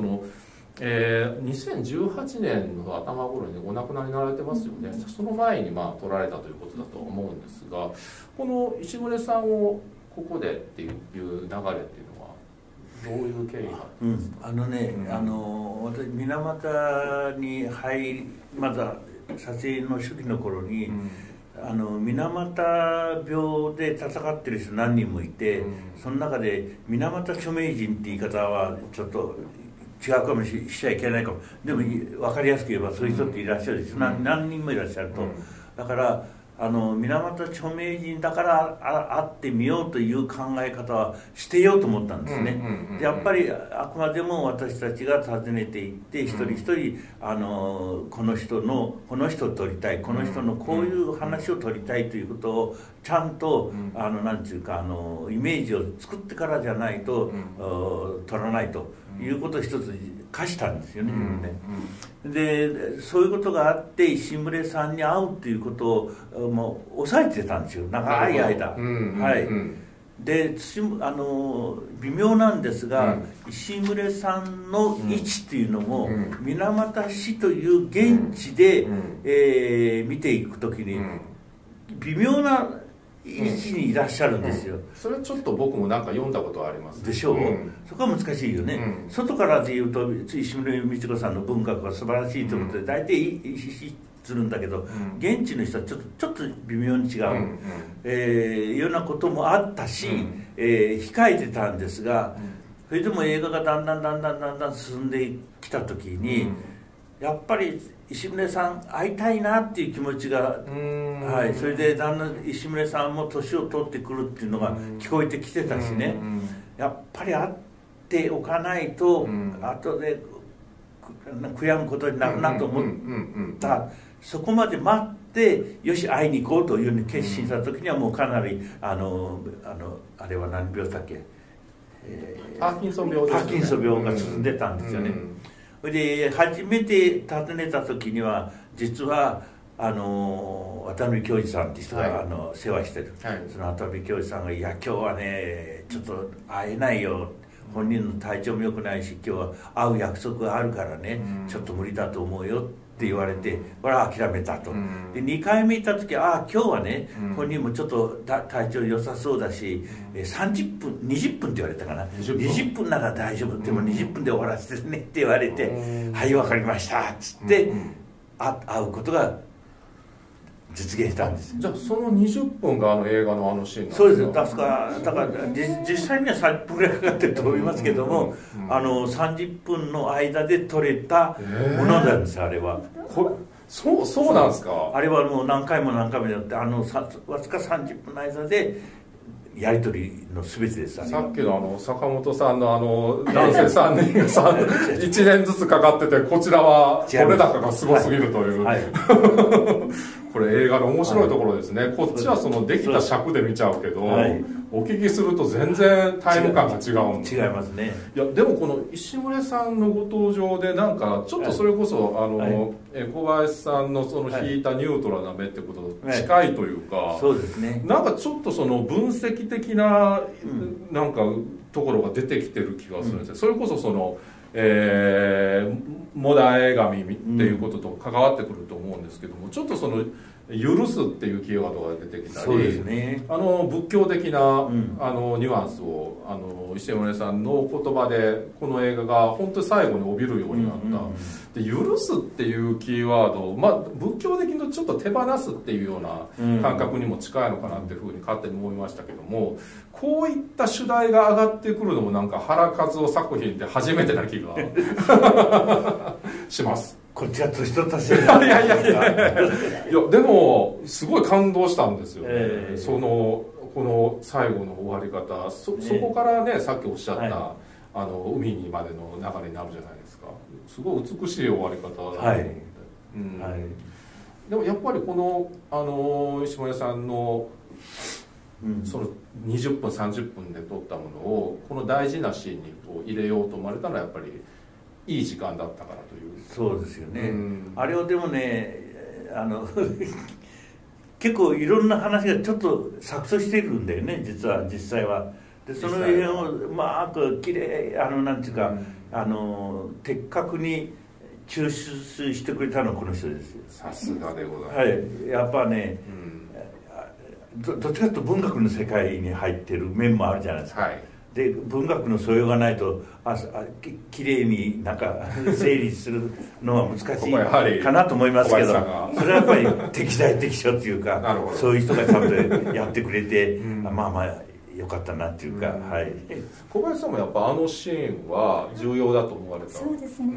2018年の頭頃にお亡くなりになられてますよね。その前に撮られたということだと思うんですが、この石牟礼さんをここでっていう流れっていうのはどういう経緯があったんですか？ 私水俣にまずは撮影の初期の頃に、水俣病で戦ってる人何人もいて、その中で水俣著名人って言い方はちょっと違うかもしちゃいけないかも、でも分かりやすく言えばそういう人っていらっしゃるでしょ、何人もいらっしゃると。だから水俣著名人だから会ってみようという考え方はしてようと思ったんですね。でやっぱりあくまでも私たちが訪ねていって一人一人この人を撮りたい、この人のこういう話を撮りたいということをちゃんとなんていうかイメージを作ってからじゃないと撮らないということを一つ課したんですよね、自分で。でそういうことがあって石牟礼さんに会うということをもう抑えてたんですよ、長い間。で微妙なんですが、石牟礼さんの位置というのも、水俣市という現地で、見ていくときに微妙な位置にいらっしゃるんですよ。 それちょっと僕もなんか読んだことはありますでしょう、そこは難しいよね、外からで言うと石牟礼道子さんの文学は素晴らしいということで大体するんだけど、現地の人はちょっと微妙に違う、いうようなこともあったし、控えてたんですが、それでも映画がだんだん進んできた時に、やっぱり石牟礼さん会いたいなっていう気持ちが、それでだんだん石牟礼さんも年を取ってくるっていうのが聞こえてきてたしね、やっぱり会っておかないと、後で悔やむことになるなと思った。そこまで待ってよし会いに行こうというふうに決心した時にはもうかなりあれは何病だっけ、 パーキンソン病ですね。 パーキンソン病が進んでたんですよね。それで初めて訪ねた時には実は渡辺教授さんって人が、世話してる、その渡辺教授さんが「いや今日はねちょっと会えないよ」本人の体調も良くないし今日は会う約束があるからね、ちょっと無理だと思うよって言われて、これは諦めたと。で2回目行った時今日はね、本人もちょっと体調良さそうだし、30分20分って言われたかな、20分なら大丈夫、でも20分で終わらせてねって言われて「はい分かりました」っつって会うことが実現したんです。 じゃあその20分が映画のシーンなんですか？ そうです。だから実際には30分ぐらいかかってると思いますけども、30分の間で撮れたものなんです、あれは。 そうなんですか？ あれはもう何回もやってわずか30分の間でやり取りの全てです。 さっきの坂本さんの男性3人が1年ずつかかってて、こちらは取れ高がすごすぎるという、はい、これ映画の面白いところですね、はい、こっちはそのできた尺で見ちゃうけど、はい、お聞きすると全然タイム感が違う。 違いますね。 いやでもこの石森さんのご登場でなんかちょっとそれこそ、はい、小林さんのその引いたニュートラルな目ってことと近いというか、はい、 そうですね。 なんかちょっとその分析的ななんかところが出てきてる気がするんですよ、それこそそのモダン映画見っていうことと関わってくると思うんですけども、ちょっとその許すっていうキーワードが出てきたり、 そうですね、 仏教的な、ニュアンスを石森さんの言葉でこの映画が本当に最後に帯びるようになった、で許すっていうキーワード、まあ、仏教的にちょっと手放すっていうような感覚にも近いのかなっていうふうに勝手に思いましたけども、こういった主題が上がってくるのもなんか原和夫作品って初めてな気がします。 こっちは年と足しいやでもすごい感動したんですよね、この最後の終わり方、そこからね、さっきおっしゃった、はい、海にまでの流れになるじゃないですか。すごい美しい終わり方だと思って、はい、でもやっぱりこの、石森さんのその20分30分で撮ったものをこの大事なシーンにこう入れようと思われたのはやっぱりいい時間だったからという。 そうですよね、あれをでもね結構いろんな話がちょっと錯綜しているんだよね、実際は。でその辺をうまくきれいなんていうか、的確に抽出してくれたのはこの人ですよ。 さすがでございます。 はい、やっぱね、どっちかというと文学の世界に入ってる面もあるじゃないですか、はい、で文学の素養がないときれいになんか整理するのは難しいかなと思いますけど、それはやっぱり適材適所っていうかそういう人がちゃんとやってくれて、まあまあよかったなっていうか、はい。 小林さんもやっぱシーンは重要だと思われた。 そうですね、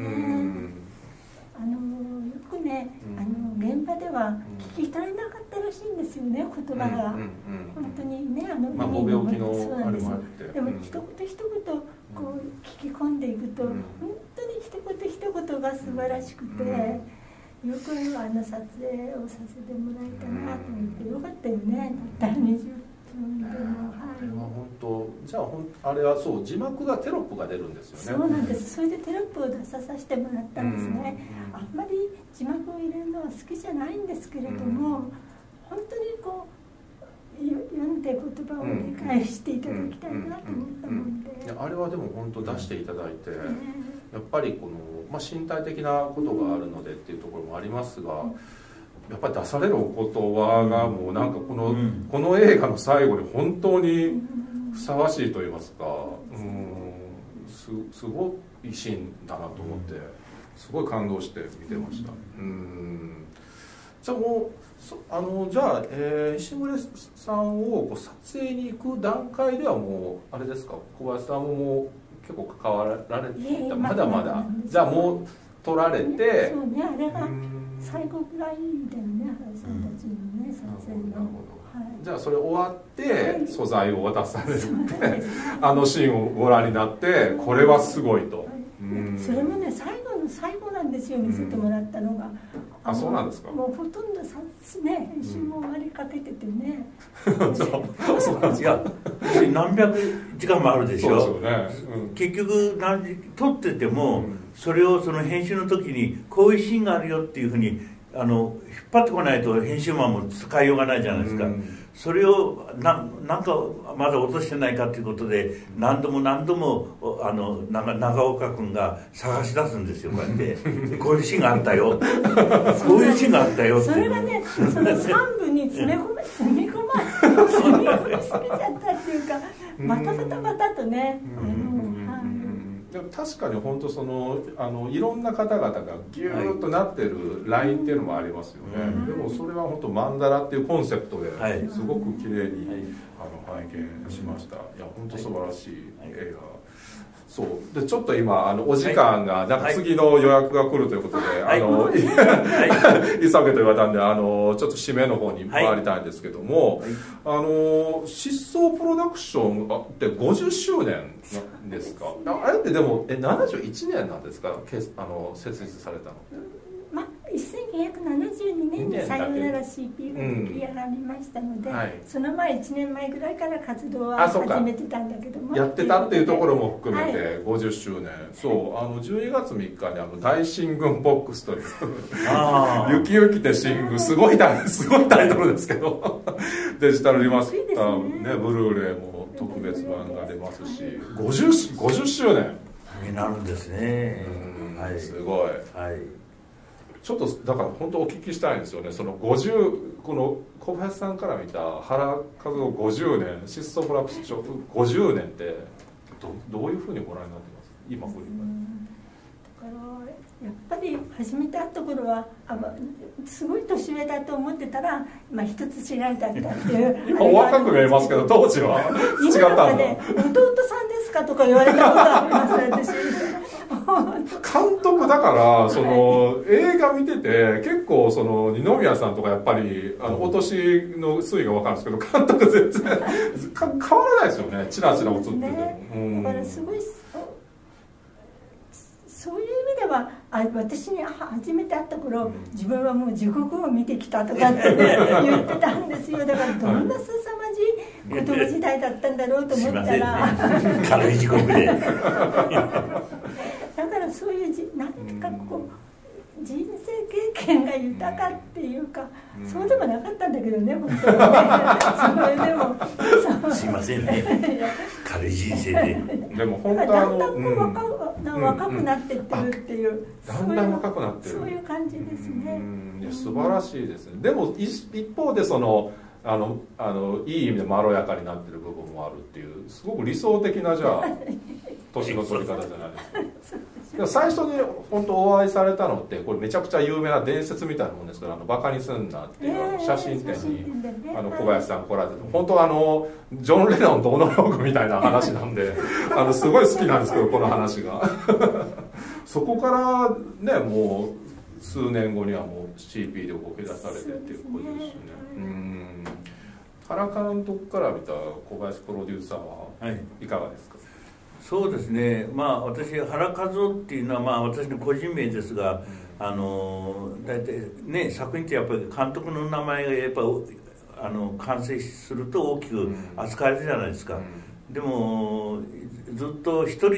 よくね、現場では聞き取れなかったらしいんですよね、言葉が。本当にね、 ご病気のあれもあって。 でも一言一言こう聞き込んでいくと、本当に一言一言が素晴らしくて、よく撮影をさせてもらえたなと思って、よかったよね。だったら20分でも、 あれは本当、じゃああれはそう字幕がテロップが出るんですよね。 そうなんです。それでテロップを出させてもらったんですね。あんまり字幕を入れるのは好きじゃないんですけれども、本当にこう読んで言葉を理解していただきたいなと思ったもんで、 あれはでも本当出していただいて、やっぱりこの、身体的なことがあるのでっていうところもありますが、やっぱり出されるお言葉がもうなんかこの映画の最後に本当にふさわしいと言いますか、すごいシーンだなと思って、すごい感動して見てました。じゃあもうじゃあ、石森さんを撮影に行く段階ではもうあれですか、小林さんも結構関わられていた、まだまだ、じゃあもう撮られて、 そうね、あれが最後ぐらいだよね、原さんたちのね、撮影の。 じゃあそれ終わって素材を渡されて、シーンをご覧になってこれはすごいと。 それもね、最後の最後なんですよ、見せてもらったのが。 あ、そうなんですか。 もうほとんどね、編集も終わりかけててね。 そうなんですか。 何百時間もあるでしょ。結局撮ってても、それをその編集の時にこういうシーンがあるよっていうふうに引っ張ってこないと編集マンも使いようがないじゃないですか。それをなんかまだ落としてないかということで何度も長岡君が探し出すんですよ、こうやってこういうシーンがあったよこういうシーンがあったよって。 それがね、その3部に詰め込みすぎちゃったっていうか、バタとね。 でも確かに本当いろんな方々がギューッとなってるラインっていうのもありますよね。でもそれは本当マンダラっていうコンセプトですごく綺麗に拝見しました。いや本当素晴らしい映画。 そうでちょっと今お時間がなんか次の予約が来るということで、急げと言われたんでちょっと締めの方に回りたいんですけども、失踪プロダクションって50周年ですか？あれってでも71年なんですか？設立されたの。 1972年にさよなら CP が出来上がりましたので、その前1年前ぐらいから活動は始めてたんだけども、 やってたっていうところも含めて50周年、そう12月3日に大進軍ボックスという雪雪で進軍、すごいタイトルですけどデジタルリマスターね、ブルーレイも特別版が出ますし、50周年になるんですね。 すごい。ちょっとだから本当お聞きしたいんですよね。その50、この小林さんから見た原和夫50年、失踪プロダクション50年ってどういうふうにご覧になってます？今振り返る。 だからやっぱり初めて会った頃はすごい年上だと思ってたら一つ違いだったっていう今お若く見えますけど、当時は違ったんだ。 弟さんですかとか言われたことあります。私監督だから映画見てて結構二宮さんとかやっぱりお年の推移が分かるんですけど、監督全然変わらないですよね。チラチラ映ってて、 だからすごいそういう意味では私に初めて会った頃、自分はもう地獄を見てきたとかって言ってたんですよ。だからどんな凄まじい子供時代だったんだろうと思ったら、 軽い地獄でだからそういうなんか人生経験が豊かっていうか、そうでもなかったんだけどね、本当にね。それでもすいませんね、軽い人生で。 でも本当だんだん若くなっていってるっていう、 だんだん若くなってる、 そういう感じですね。 素晴らしいですね。でも一方でいい意味でまろやかになってる部分もあるっていう、すごく理想的なじゃあ年の取り方じゃないですか。でも最初に本当お会いされたのってこれめちゃくちゃ有名な伝説みたいなもんですから、バカにすんなっていう写真展に小林さん来られて、本当ジョン・レノンとオノ・ローグみたいな話なんですごい好きなんですけど、この話がそこからね、もう数年後にはもう CP で動き出されてっていうことですよね。原監督から見た小林プロデューサーはいかがですか？ そうですね、私原和夫っていうのは私の個人名ですが、大体ね、作品ってやっぱり監督の名前がやっぱ完成すると大きく扱われるじゃないですか。でもずっと一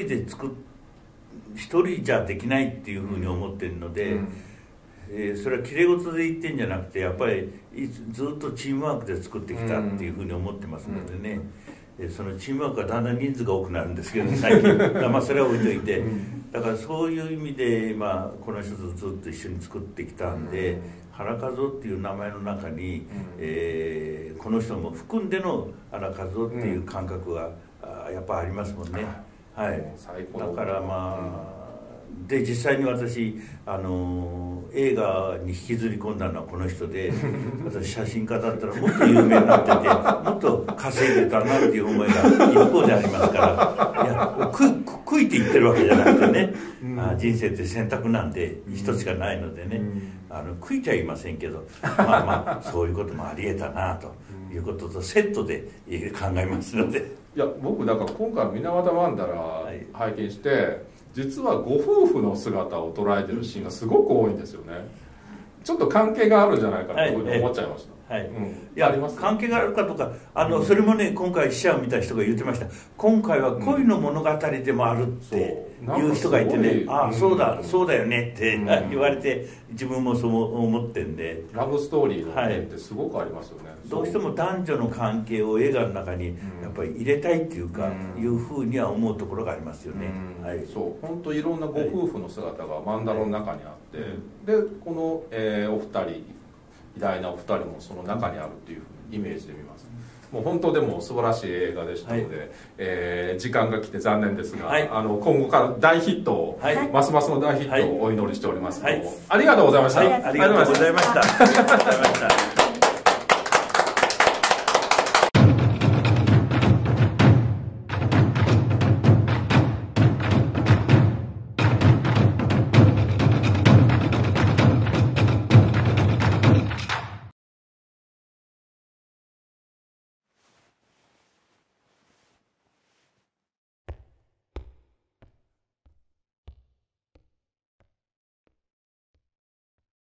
人じゃできないっていうふうに思ってるので、それはきれい事で言ってんじゃなくて、やっぱりずっとチームワークで作ってきたっていうふうに思ってますのでね、そのチームワークはだんだん人数が多くなるんですけど、最近それは置いといて、だからそういう意味でこの人とずっと一緒に作ってきたんで、原和夫っていう名前の中に、この人も含んでの原和夫っていう感覚がやっぱありますもんね。はい、だからで実際に私映画に引きずり込んだのはこの人で、私写真家だったらもっと有名になっててもっと稼いでたなっていう思いが一方でありますから、いや悔いて言ってるわけじゃなくてね、人生って選択なんで一つしかないのでね、悔いちゃいませんけど、そういうこともありえたなということとセットで考えますので。 いや僕だから今回水俣曼荼羅拝見して、実はご夫婦の姿を捉えてるシーンがすごく多いんですよね。ちょっと関係があるんじゃないかと思っちゃいました。いや、関係があるかとかそれもね、今回死者を見た人が言ってました。今回は恋の物語でもあるっていう人がいてね、そうだよねって言われて、自分もそう思ってんで、 ラブストーリーの点ってすごくありますよね。 どうしても男女の関係を映画の中にやっぱり入れたいっていうか、いうふうには思うところがありますよね。 そう本当いろんなご夫婦の姿が曼荼羅の中にあって、でこの、お二人偉大なお二人もその中にあるっていうふうにイメージで見ます。もう本当でも素晴らしい映画でしたので、時間が来て残念ですが、今後から大ヒットを、ますますの大ヒットをお祈りしております。ありがとうございました。 ありがとうございました。